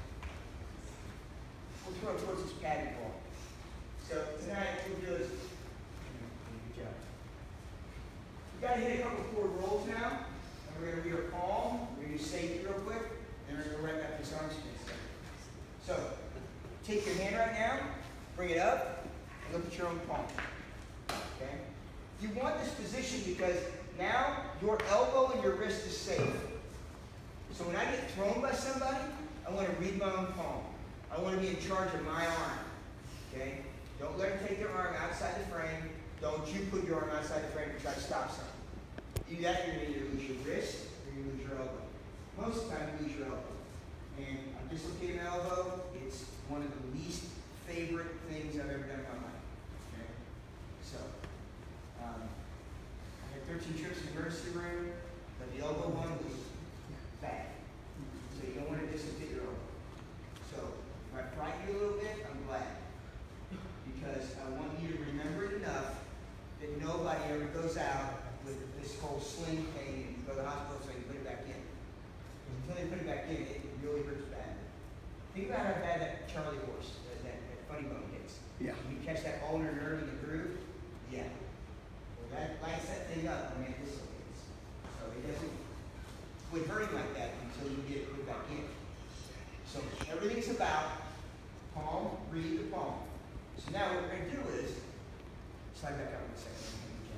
We'll throw towards this padded ball. So tonight we'll do is, good job. We got to hit a couple forward rolls now. And we're going to read our palm. We're going to do safety real quick. And we're going to go right back to this arm spin stuff. So take your hand right now, bring it up, and look at your own palm. Okay? You want this position because now your elbow and your wrist is safe. So when I get thrown by somebody, I want to read my own palm. I want to be in charge of my arm. Okay? Don't let them take their arm outside the frame. Don't you put your arm outside the frame and try to stop something. Do that, you're going to either lose your wrist or you lose your elbow. Most of the time, you lose your elbow. And I'm dislocating my elbow. It's one of the least favorite things I've ever done in my life. Okay? So, I had 13 trips in the emergency room, but the elbow one was bad. So you don't want to dislocate your elbow. So, if I frighten you a little bit, I'm glad. Because I want you to remember it enough that nobody ever goes out with this whole sling thing and go to the hospital so they can put it back in. Until they put it back in, it really hurts bad. Think about how bad that Charlie horse, that funny bone hits. Yeah. You catch that ulnar nerve in the groove? Yeah. Well, that lights that thing up when it dislocates. So it doesn't quit hurting like that until you get it put back in. So everything's about palm, read the palm. So now what we're going to do is, slide back up in a second.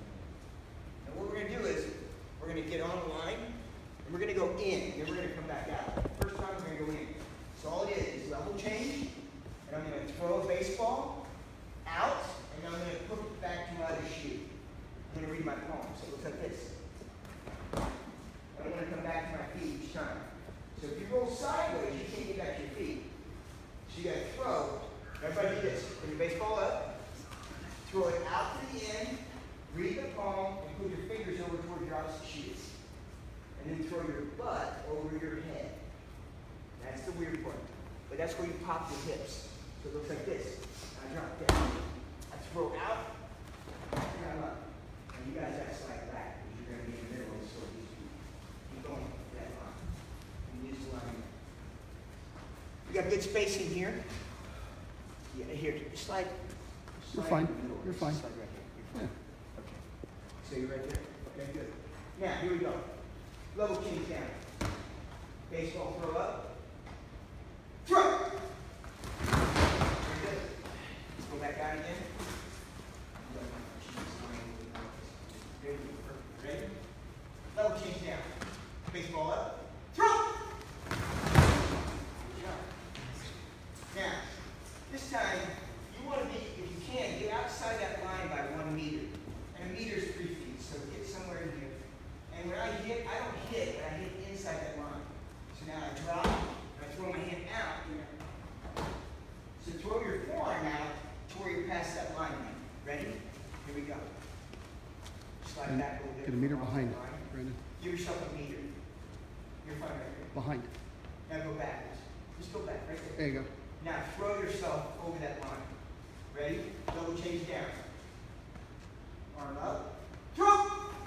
And what we're going to do is, we're going to get on the line, and we're going to go in, and then we're going to come back out. First time we're going to go in. So all it is level change, and I'm going to throw a baseball out, and I'm going to put it back to my other shoe. I'm going to read my palm, so it looks like this. And I'm going to come back to my feet each time. So if you roll sideways, you can't get back to your feet. So you got to throw. Everybody do this. Put your baseball up, throw it out to the end, read the palm, and put your fingers over toward your opposite shoes. And then throw your butt over your head. That's the weird part. But that's where you pop your hips. So it looks like this. I drop down. I throw out. I come up. And you guys act like that because you're going to be in the middle of the sort of these people. Keep going with that line. And use the line. We got good spacing here. Yeah, here. Slide. You're fine. In the middle. You're fine. Slide right here. You're fine. Yeah. Okay. So you're right there. Okay, good. Now, here we go. Level change down. Baseball throw up. Throw! Very good. Let's go back out again. Very good. Perfect. Ready? Level change down. Baseball up. Throw! Good job. Now, this time, you want to be, if you can, get outside that line by 1 meter. And a meter is 3 feet, so get somewhere in here. And when I hit, I don't hit, but I hit inside that line. So now I drop, and I throw my hand out. So throw your forearm out to where you're past that line now. Ready? Here we go. Slide back a little bit. Get a meter off the behind, line. Brandon. Give yourself a meter. You're fine right there. Behind. Now go backwards. Just go back, right there. There you go. Now throw yourself over that line. Ready? Double change down. Arm up. Throw!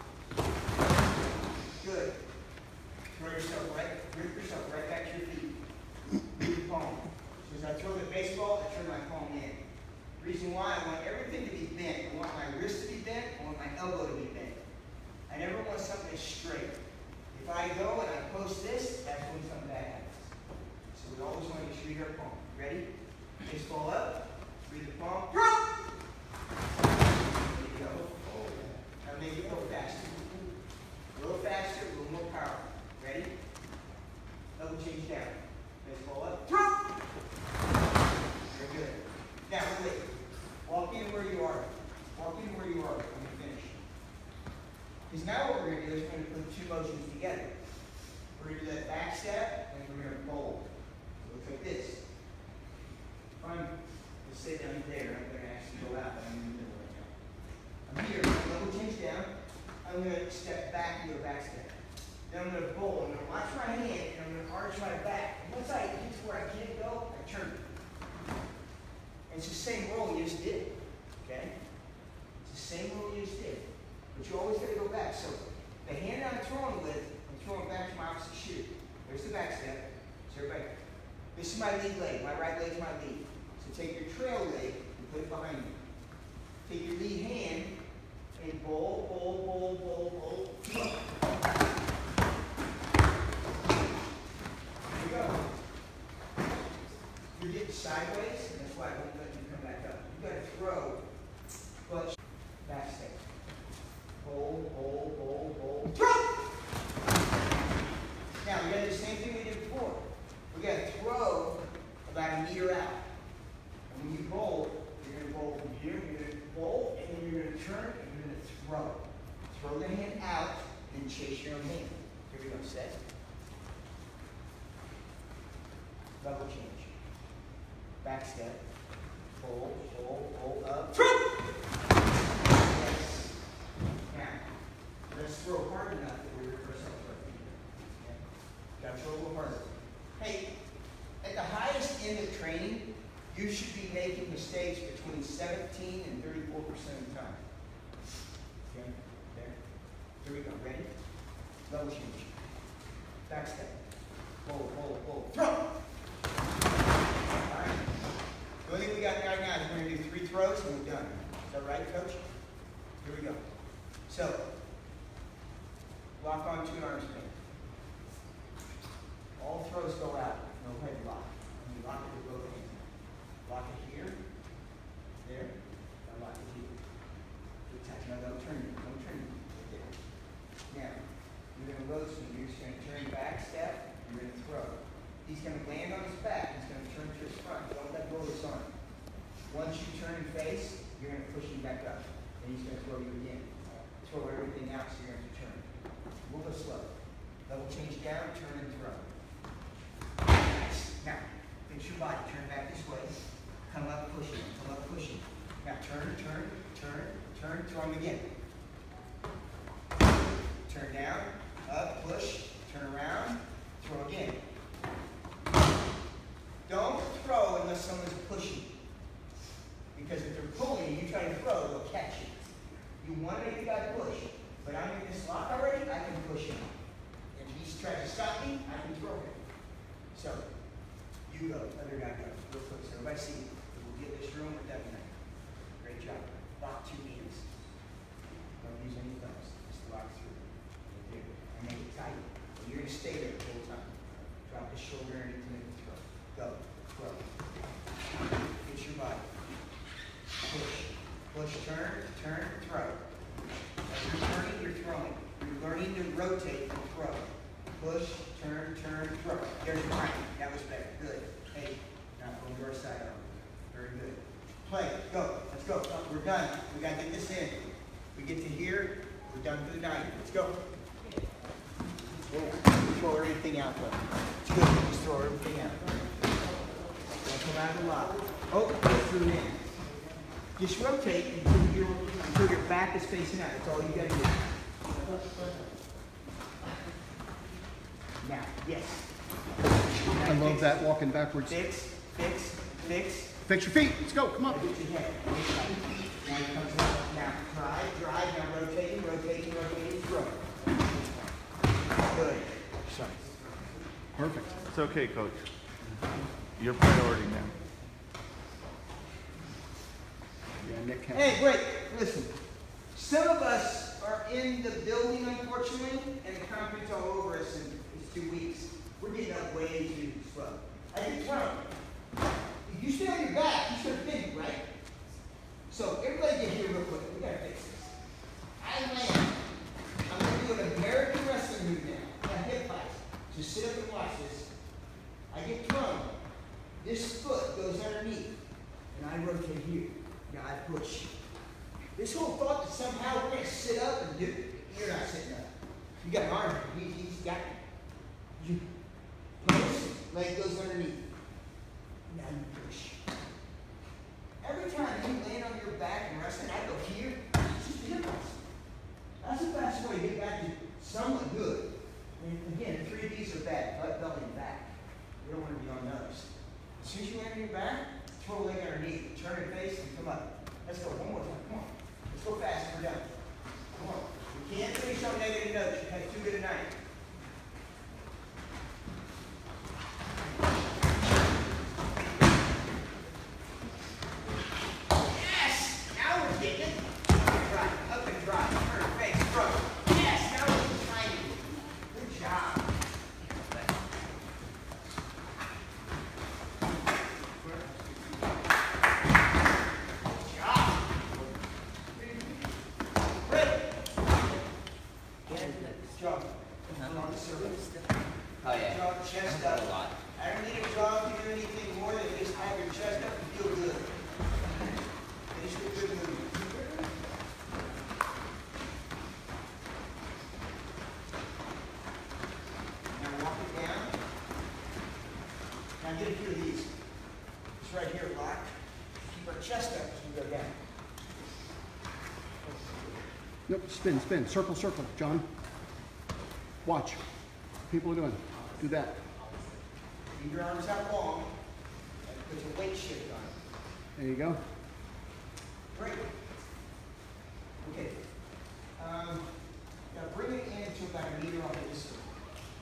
Good. Throw yourself rip yourself right back to your feet. Move your palm. So as I throw the baseball, I turn my palm in. Reason why, I want everything to be bent. I want my wrist to be bent. I want my elbow to be bent. I never want something that's straight. If I go and I post this, that's when something bad happens. So we always want to just read our palm. Ready? Baseball up. Read the palm. Throw! There you go. Now make it go faster. A little faster, a little more powerful. Ready? Double change down. Baseball up. Throw! Very good. Now wait. Walk in where you are. Walk in where you are when you finish. Because now what we're going to do is we're going to put 2 motions together. We're going to do that back step, and we're going to fold. So it looks like this. If I'm to sit down there, I'm going to actually go out, but I'm in the middle right now. I'm here, level change down. I'm going to step back and do a back step. Then I'm going to bowl. I'm going to watch my hand, and I'm going to arch my back. And once I get to where I can't go, I turn. And it's the same roll you just did. Okay? It's the same roll you just did. But you always got to go back. So the hand I'm throwing with, I'm throwing back to my opposite shoe. There's the back step. So everybody, this is my lead leg. My right leg's my lead. So take your trail leg and put it behind you. Take your lead hand and bowl, bowl, bowl, bowl, bowl. Here we go. You're getting sideways, and that's why I won't let you come back up. You got to throw, clutch, back step. Bowl, bowl, bowl, bowl. Throw! Now, we got to do the same thing we did before. We got to throw about a meter out. And when you bowl, you're going to bowl from here, you're going to bowl, and then you're going to turn, and you're going to throw. Throw the hand out, and chase your own hand. Here we go, set. Double change. Back step. Bowl, bowl, bowl, up. Throw! Yes. Now, let's throw hard enough that we reverse our foot. Okay. Got to throw a little harder. Hey, at the highest end of training, you should be making mistakes between 17 and 34% of the time. Okay, there. Here we go. Ready? Double change. Back step. Bowl, bowl, bowl. Throw! All right. The only thing we got right now is we're going to do 3 throws and we're done. Is that right, Coach? Here we go. So, lock onto an arm span. All throws go out. No head lock. And you lock it with both hands. Lock it here, there, and lock it here. Good tight. No, don't turn it. Don't turn it. Right there. Now, you're going to rotate. You're just going to turn back step. You're going to throw. He's going to land on his back. He's going to turn to his front. Don't let go of his arm. Once you turn and face, you're going to push him back up. And he's going to throw you again. Throw everything out so you're going to turn. We'll go slow. Double change down, turn and throw. Nice. Now, fix your body. Turn back this way. Come up, push it. Come up, push it. Now turn, turn, turn, turn. Throw him again. Turn down, up, push, turn around, throw again. Don't throw unless someone's pushing. Because if they're pulling you try to throw, they'll catch you. You want to make the guy push. But I'm in this lock already, I can push him. If he's trying to stop me, I can throw him. So, you go, other guy go. Real quick, so everybody see. We'll get this room with that tonight. Great job. Lock 2 knees. Don't use any thumbs. Just lock through. There. And make it tight. And you're going to stay there the whole time. Drop the shoulder underneath to make it throw. Go. Throw. Get your body. Push. Push, turn, turn, throw. As you're turning, you're throwing. You're learning to rotate and throw. Push, turn, turn, throw. There's your time. That was better. Good. Hey, now from your side on. Very good. Play. Go. Let's go. We're done. We got to get this in. We get to here. We're done for the night. Let's go. Throw everything out, though. It's good. Just throw everything out. Don't come out of the lock. Oh, go through in. Just rotate until your back is facing out. That's all you got to do. Now, yes. I love that walking backwards. Fix, fix, fix. Fix your feet. Let's go. Come on. Now get your head. Now he comes out. Now drive. Now rotating, rotating, rotating, throw. Good. Sorry. Perfect. It's okay, Coach. Your priority now. Yeah, Nick can. Hey, wait. Listen. Some of us are in the building, unfortunately, and the concrete's all over us in these 2 weeks. We're getting up way too slow. I get thrown. If you stay on your back, you start bending, right? So everybody get here real quick. We gotta fix this. I land. I'm gonna do an American wrestling move now. Got hip fights. Just sit up and watch this. I get thrown. This foot goes underneath, and I rotate here. Now I push. This whole thought that somehow we're gonna sit up and do it. You're not sitting up. You got an arm. He's got you. Place, leg goes underneath. Now you push. Every time you land on your back and wrestling, I go here. It's just hip wrestling. That's the fast way circle. Oh, yeah. Draw the chest A up. lot. I don't need to draw to do anything more than just have your chest up and feel good. Finish with good movement. Now walk it down. Now get a few of these. It's right here, lock. Keep our chest up as we go down. Nope, spin, spin, circle, circle, John. Watch. People are doing. Do that. Keep your arms out long. And put your weight shift on it. There you go. Great. Okay. Now bring it in to about a meter off of this circle.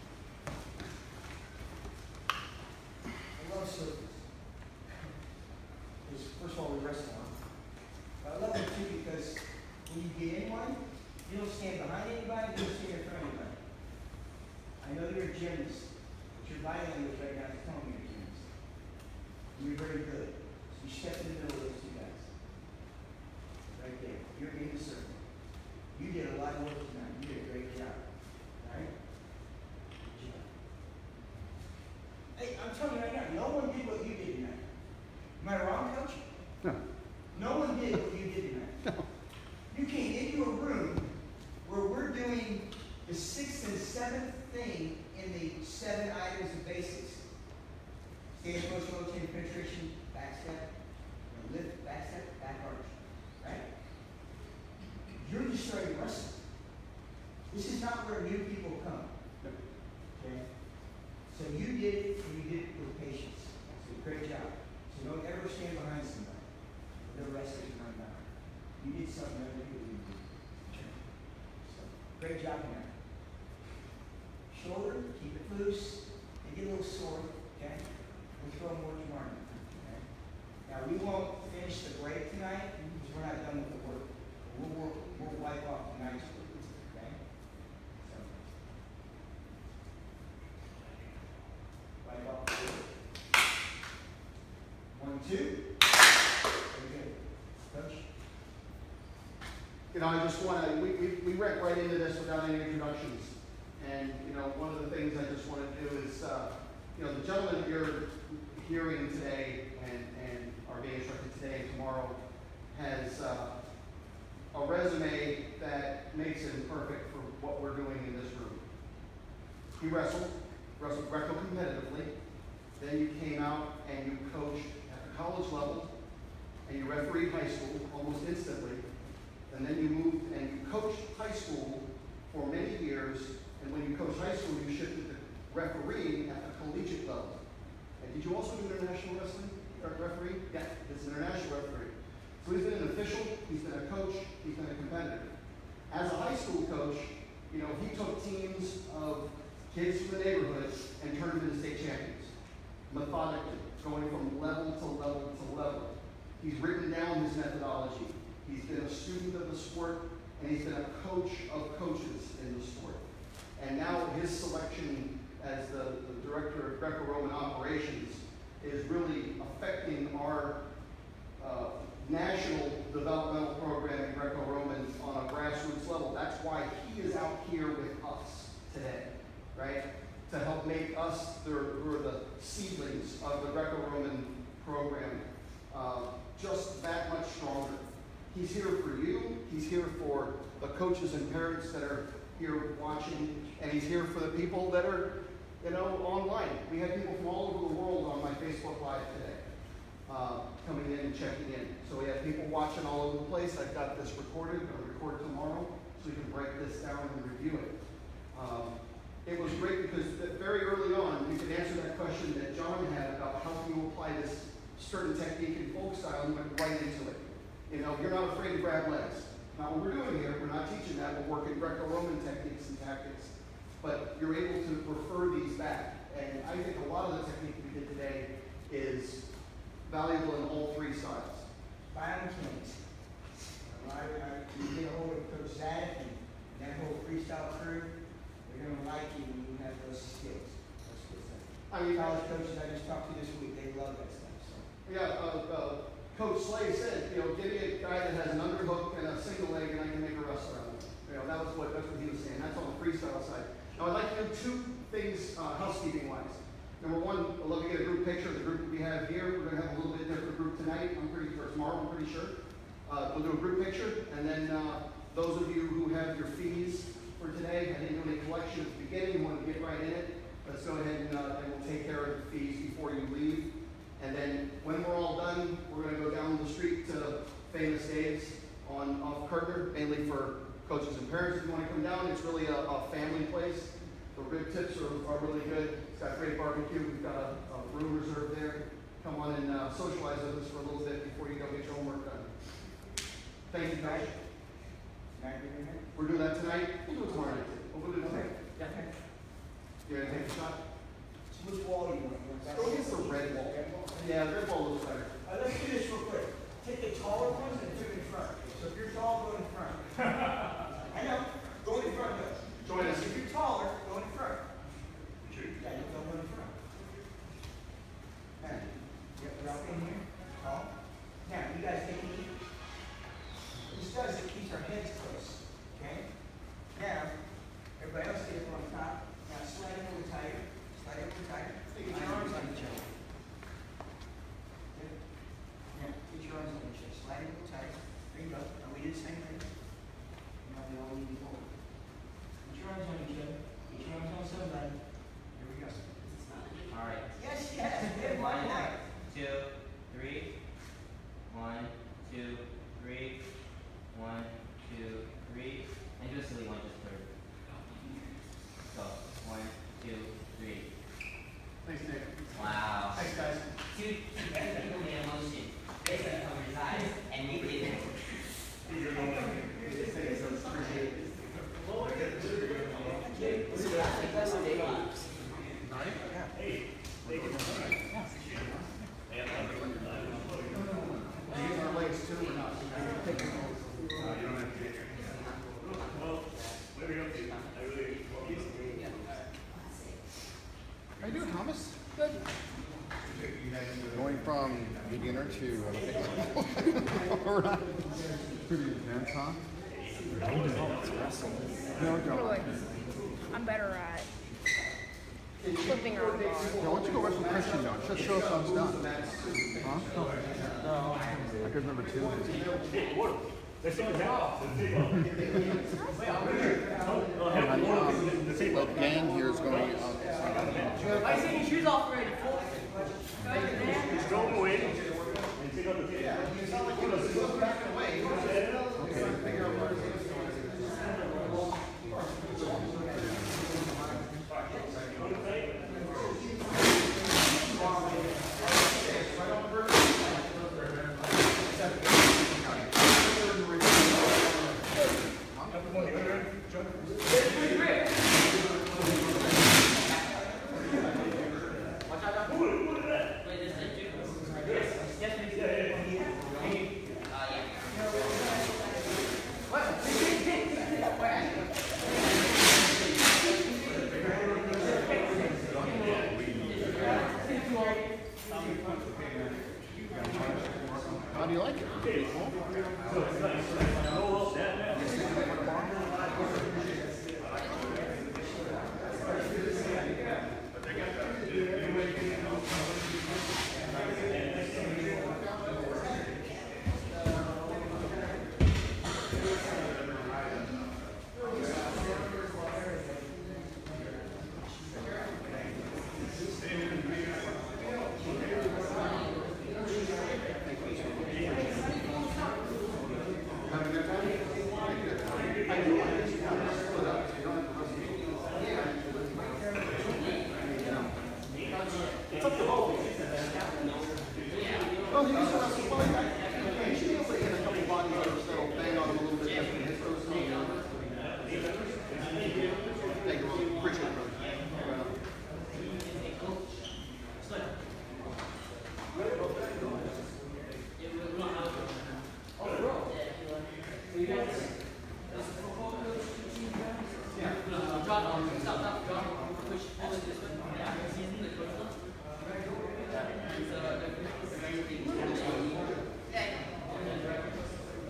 I love circles. Because first of all, we rest on. But I love them too because when you get in one, you don't stand behind anybody, you don't stand in front of anybody. I know you're a gymnast, but your body language right now is telling me you're a gymnast. You're very good. So you step in the middle of those two guys. Right there. You're in the circle. You did a lot of work tonight. You did a great job. All right? Good job. Hey, I'm telling you right now, no one did what you did tonight. Am I wrong, Coach? No. No one did what you did tonight. You came into a room where we're doing the 6th and 7th thing in the 7 items of basics. Stand, push, rotate, penetration, back step, lift, back step, back arch. Right? You're just starting wrestling. This is not where new people come. Okay? So you did it, and you did it with patience. So great job. So don't ever stand behind somebody. The rest of you run behind. You did something other people didn't do. So great job in that. Shoulder, keep it loose. And get a little sore. Okay? We'll throw more tomorrow. Okay? Now we won't finish the break tonight because we're not done with the work. We'll wipe off tonight's work. Okay? So wipe off the work. 1, 2. Very good. Coach? You know, I just want to, we went right into this without any introductions. And, you know, one of the things I just want to do is, you know, the gentleman that you're hearing today and are being instructed today and tomorrow has a resume that makes him perfect for what we're doing in this room. He wrestled Greco competitively. Then you came out and you coached at the college level, and you refereed high school almost instantly. And then you moved and you coached high school for many years. And when you coached high school, you shifted to refereeing at the collegiate level. And did you also do international wrestling referee? Yeah, it's an international referee. So he's been an official, he's been a coach, he's been a competitor. As a high school coach, you know, he took teams of kids from the neighborhood and turned them into state champions. Methodically, going from level to level to level. He's written down his methodology. He's been a student of the sport, and he's been a coach of coaches in the sport. And now his selection as the director of Greco-Roman operations is really affecting our national developmental program in Greco-Roman on a grassroots level. That's why he is out here with us today, right? To help make us, we're the seedlings of the Greco-Roman program, just that much stronger. He's here for you. He's here for the coaches and parents that are here watching, and he's here for the people that are, you know, online. We had people from all over the world on my Facebook Live today, coming in and checking in. So we have people watching all over the place. I've got this recorded. I'm going to record tomorrow, so we can break this down and review it. It was great because very early on, you could answer that question that John had about how do you apply this certain technique in folk style, and you went right into it. You know, you're not afraid to grab legs. Not what we're doing here. We're not teaching that. We're working Greco-Roman techniques and tactics. But you're able to refer these back. And I think a lot of the technique we did today is valuable in all 3 styles. Violent kings. You get a hold of Coach Zadig and that whole freestyle crew, they're going to like you when you have those skills. Those skill sets. I mean, college coaches I just talked to this week, they love that stuff. So. yeah, Coach Slay said, you know, give me a guy that has an underhook and a single leg and I can make a wrestler out of him. You know, that's what he was saying. That's on the freestyle side. Now, I'd like to do two things housekeeping-wise. Number one, I'd love to get a group picture of the group we have here. We're going to have a little bit different group tonight, or tomorrow, I'm pretty sure. We'll do a group picture, and then those of you who have your fees for today, I didn't do any collection at the beginning, you want to get right in it. Let's go ahead and we'll take care of the fees before you leave. And then when we're all done, we're going to go down the street to Famous Dave's off Kirtner, mainly for coaches and parents. If you want to come down, it's really a family place. The rib tips are really good. It's got great barbecue. We've got a room reserved there. Come on and socialize with us for a little bit before you go get your homework done. Thank you, guys. We're doing that tonight. We'll do it tomorrow night. We'll do it tonight. You gonna take a shot? Which wall do you want? Go against the red wall. Yeah, the red wall looks better. Let's do this real quick. Take the taller ones and put them in front. So if you're tall, go in front. I know. Go in front though. Join us. If you're taller, go in front. Sure. Yeah, you go in front. Now, you're up in here. Tall. Now, you guys take a knee. This does it keeps our heads close. Okay? Now, everybody else get up on top. Now slide it over tighter. Slide it over tighter. Get your arms on each other. Good. Now, get your arms on each other. Slide it over tighter. There you go. Now we did the same thing. Now we all lean forward. Get your arms on each other. Get your arms on somebody. Here we go. All right. Yes, yes. Good. Why not? 2, 3. 1, 2, 3. 1, 2, 3. And do a silly one just for. So 1, 2, 3. Thanks, Nick. Wow. Thanks, guys. Two people made a motion. Basically cover his eyes, and we did it. Are you using our legs too or not? Well, whatever you're up to, I really, How you doing, Thomas? Good. Going from beginner to all right. Pretty intense, huh? No, don't. I'm better at flipping around Yeah, why don't you go wrestle Christian now? Just show us how it's done. Huh? I could remember two. hey, water. Let's take it down. The gang here is going I see your shoes off already. Throw them away and take out the table. How do you like it? Well, he used to wrestle. Well, he should be able to hit a couple body moves that'll bang on him a little bit different. Hit those knees. Thank you. Appreciate it, brother.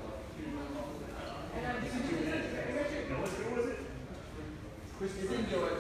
Chris is in your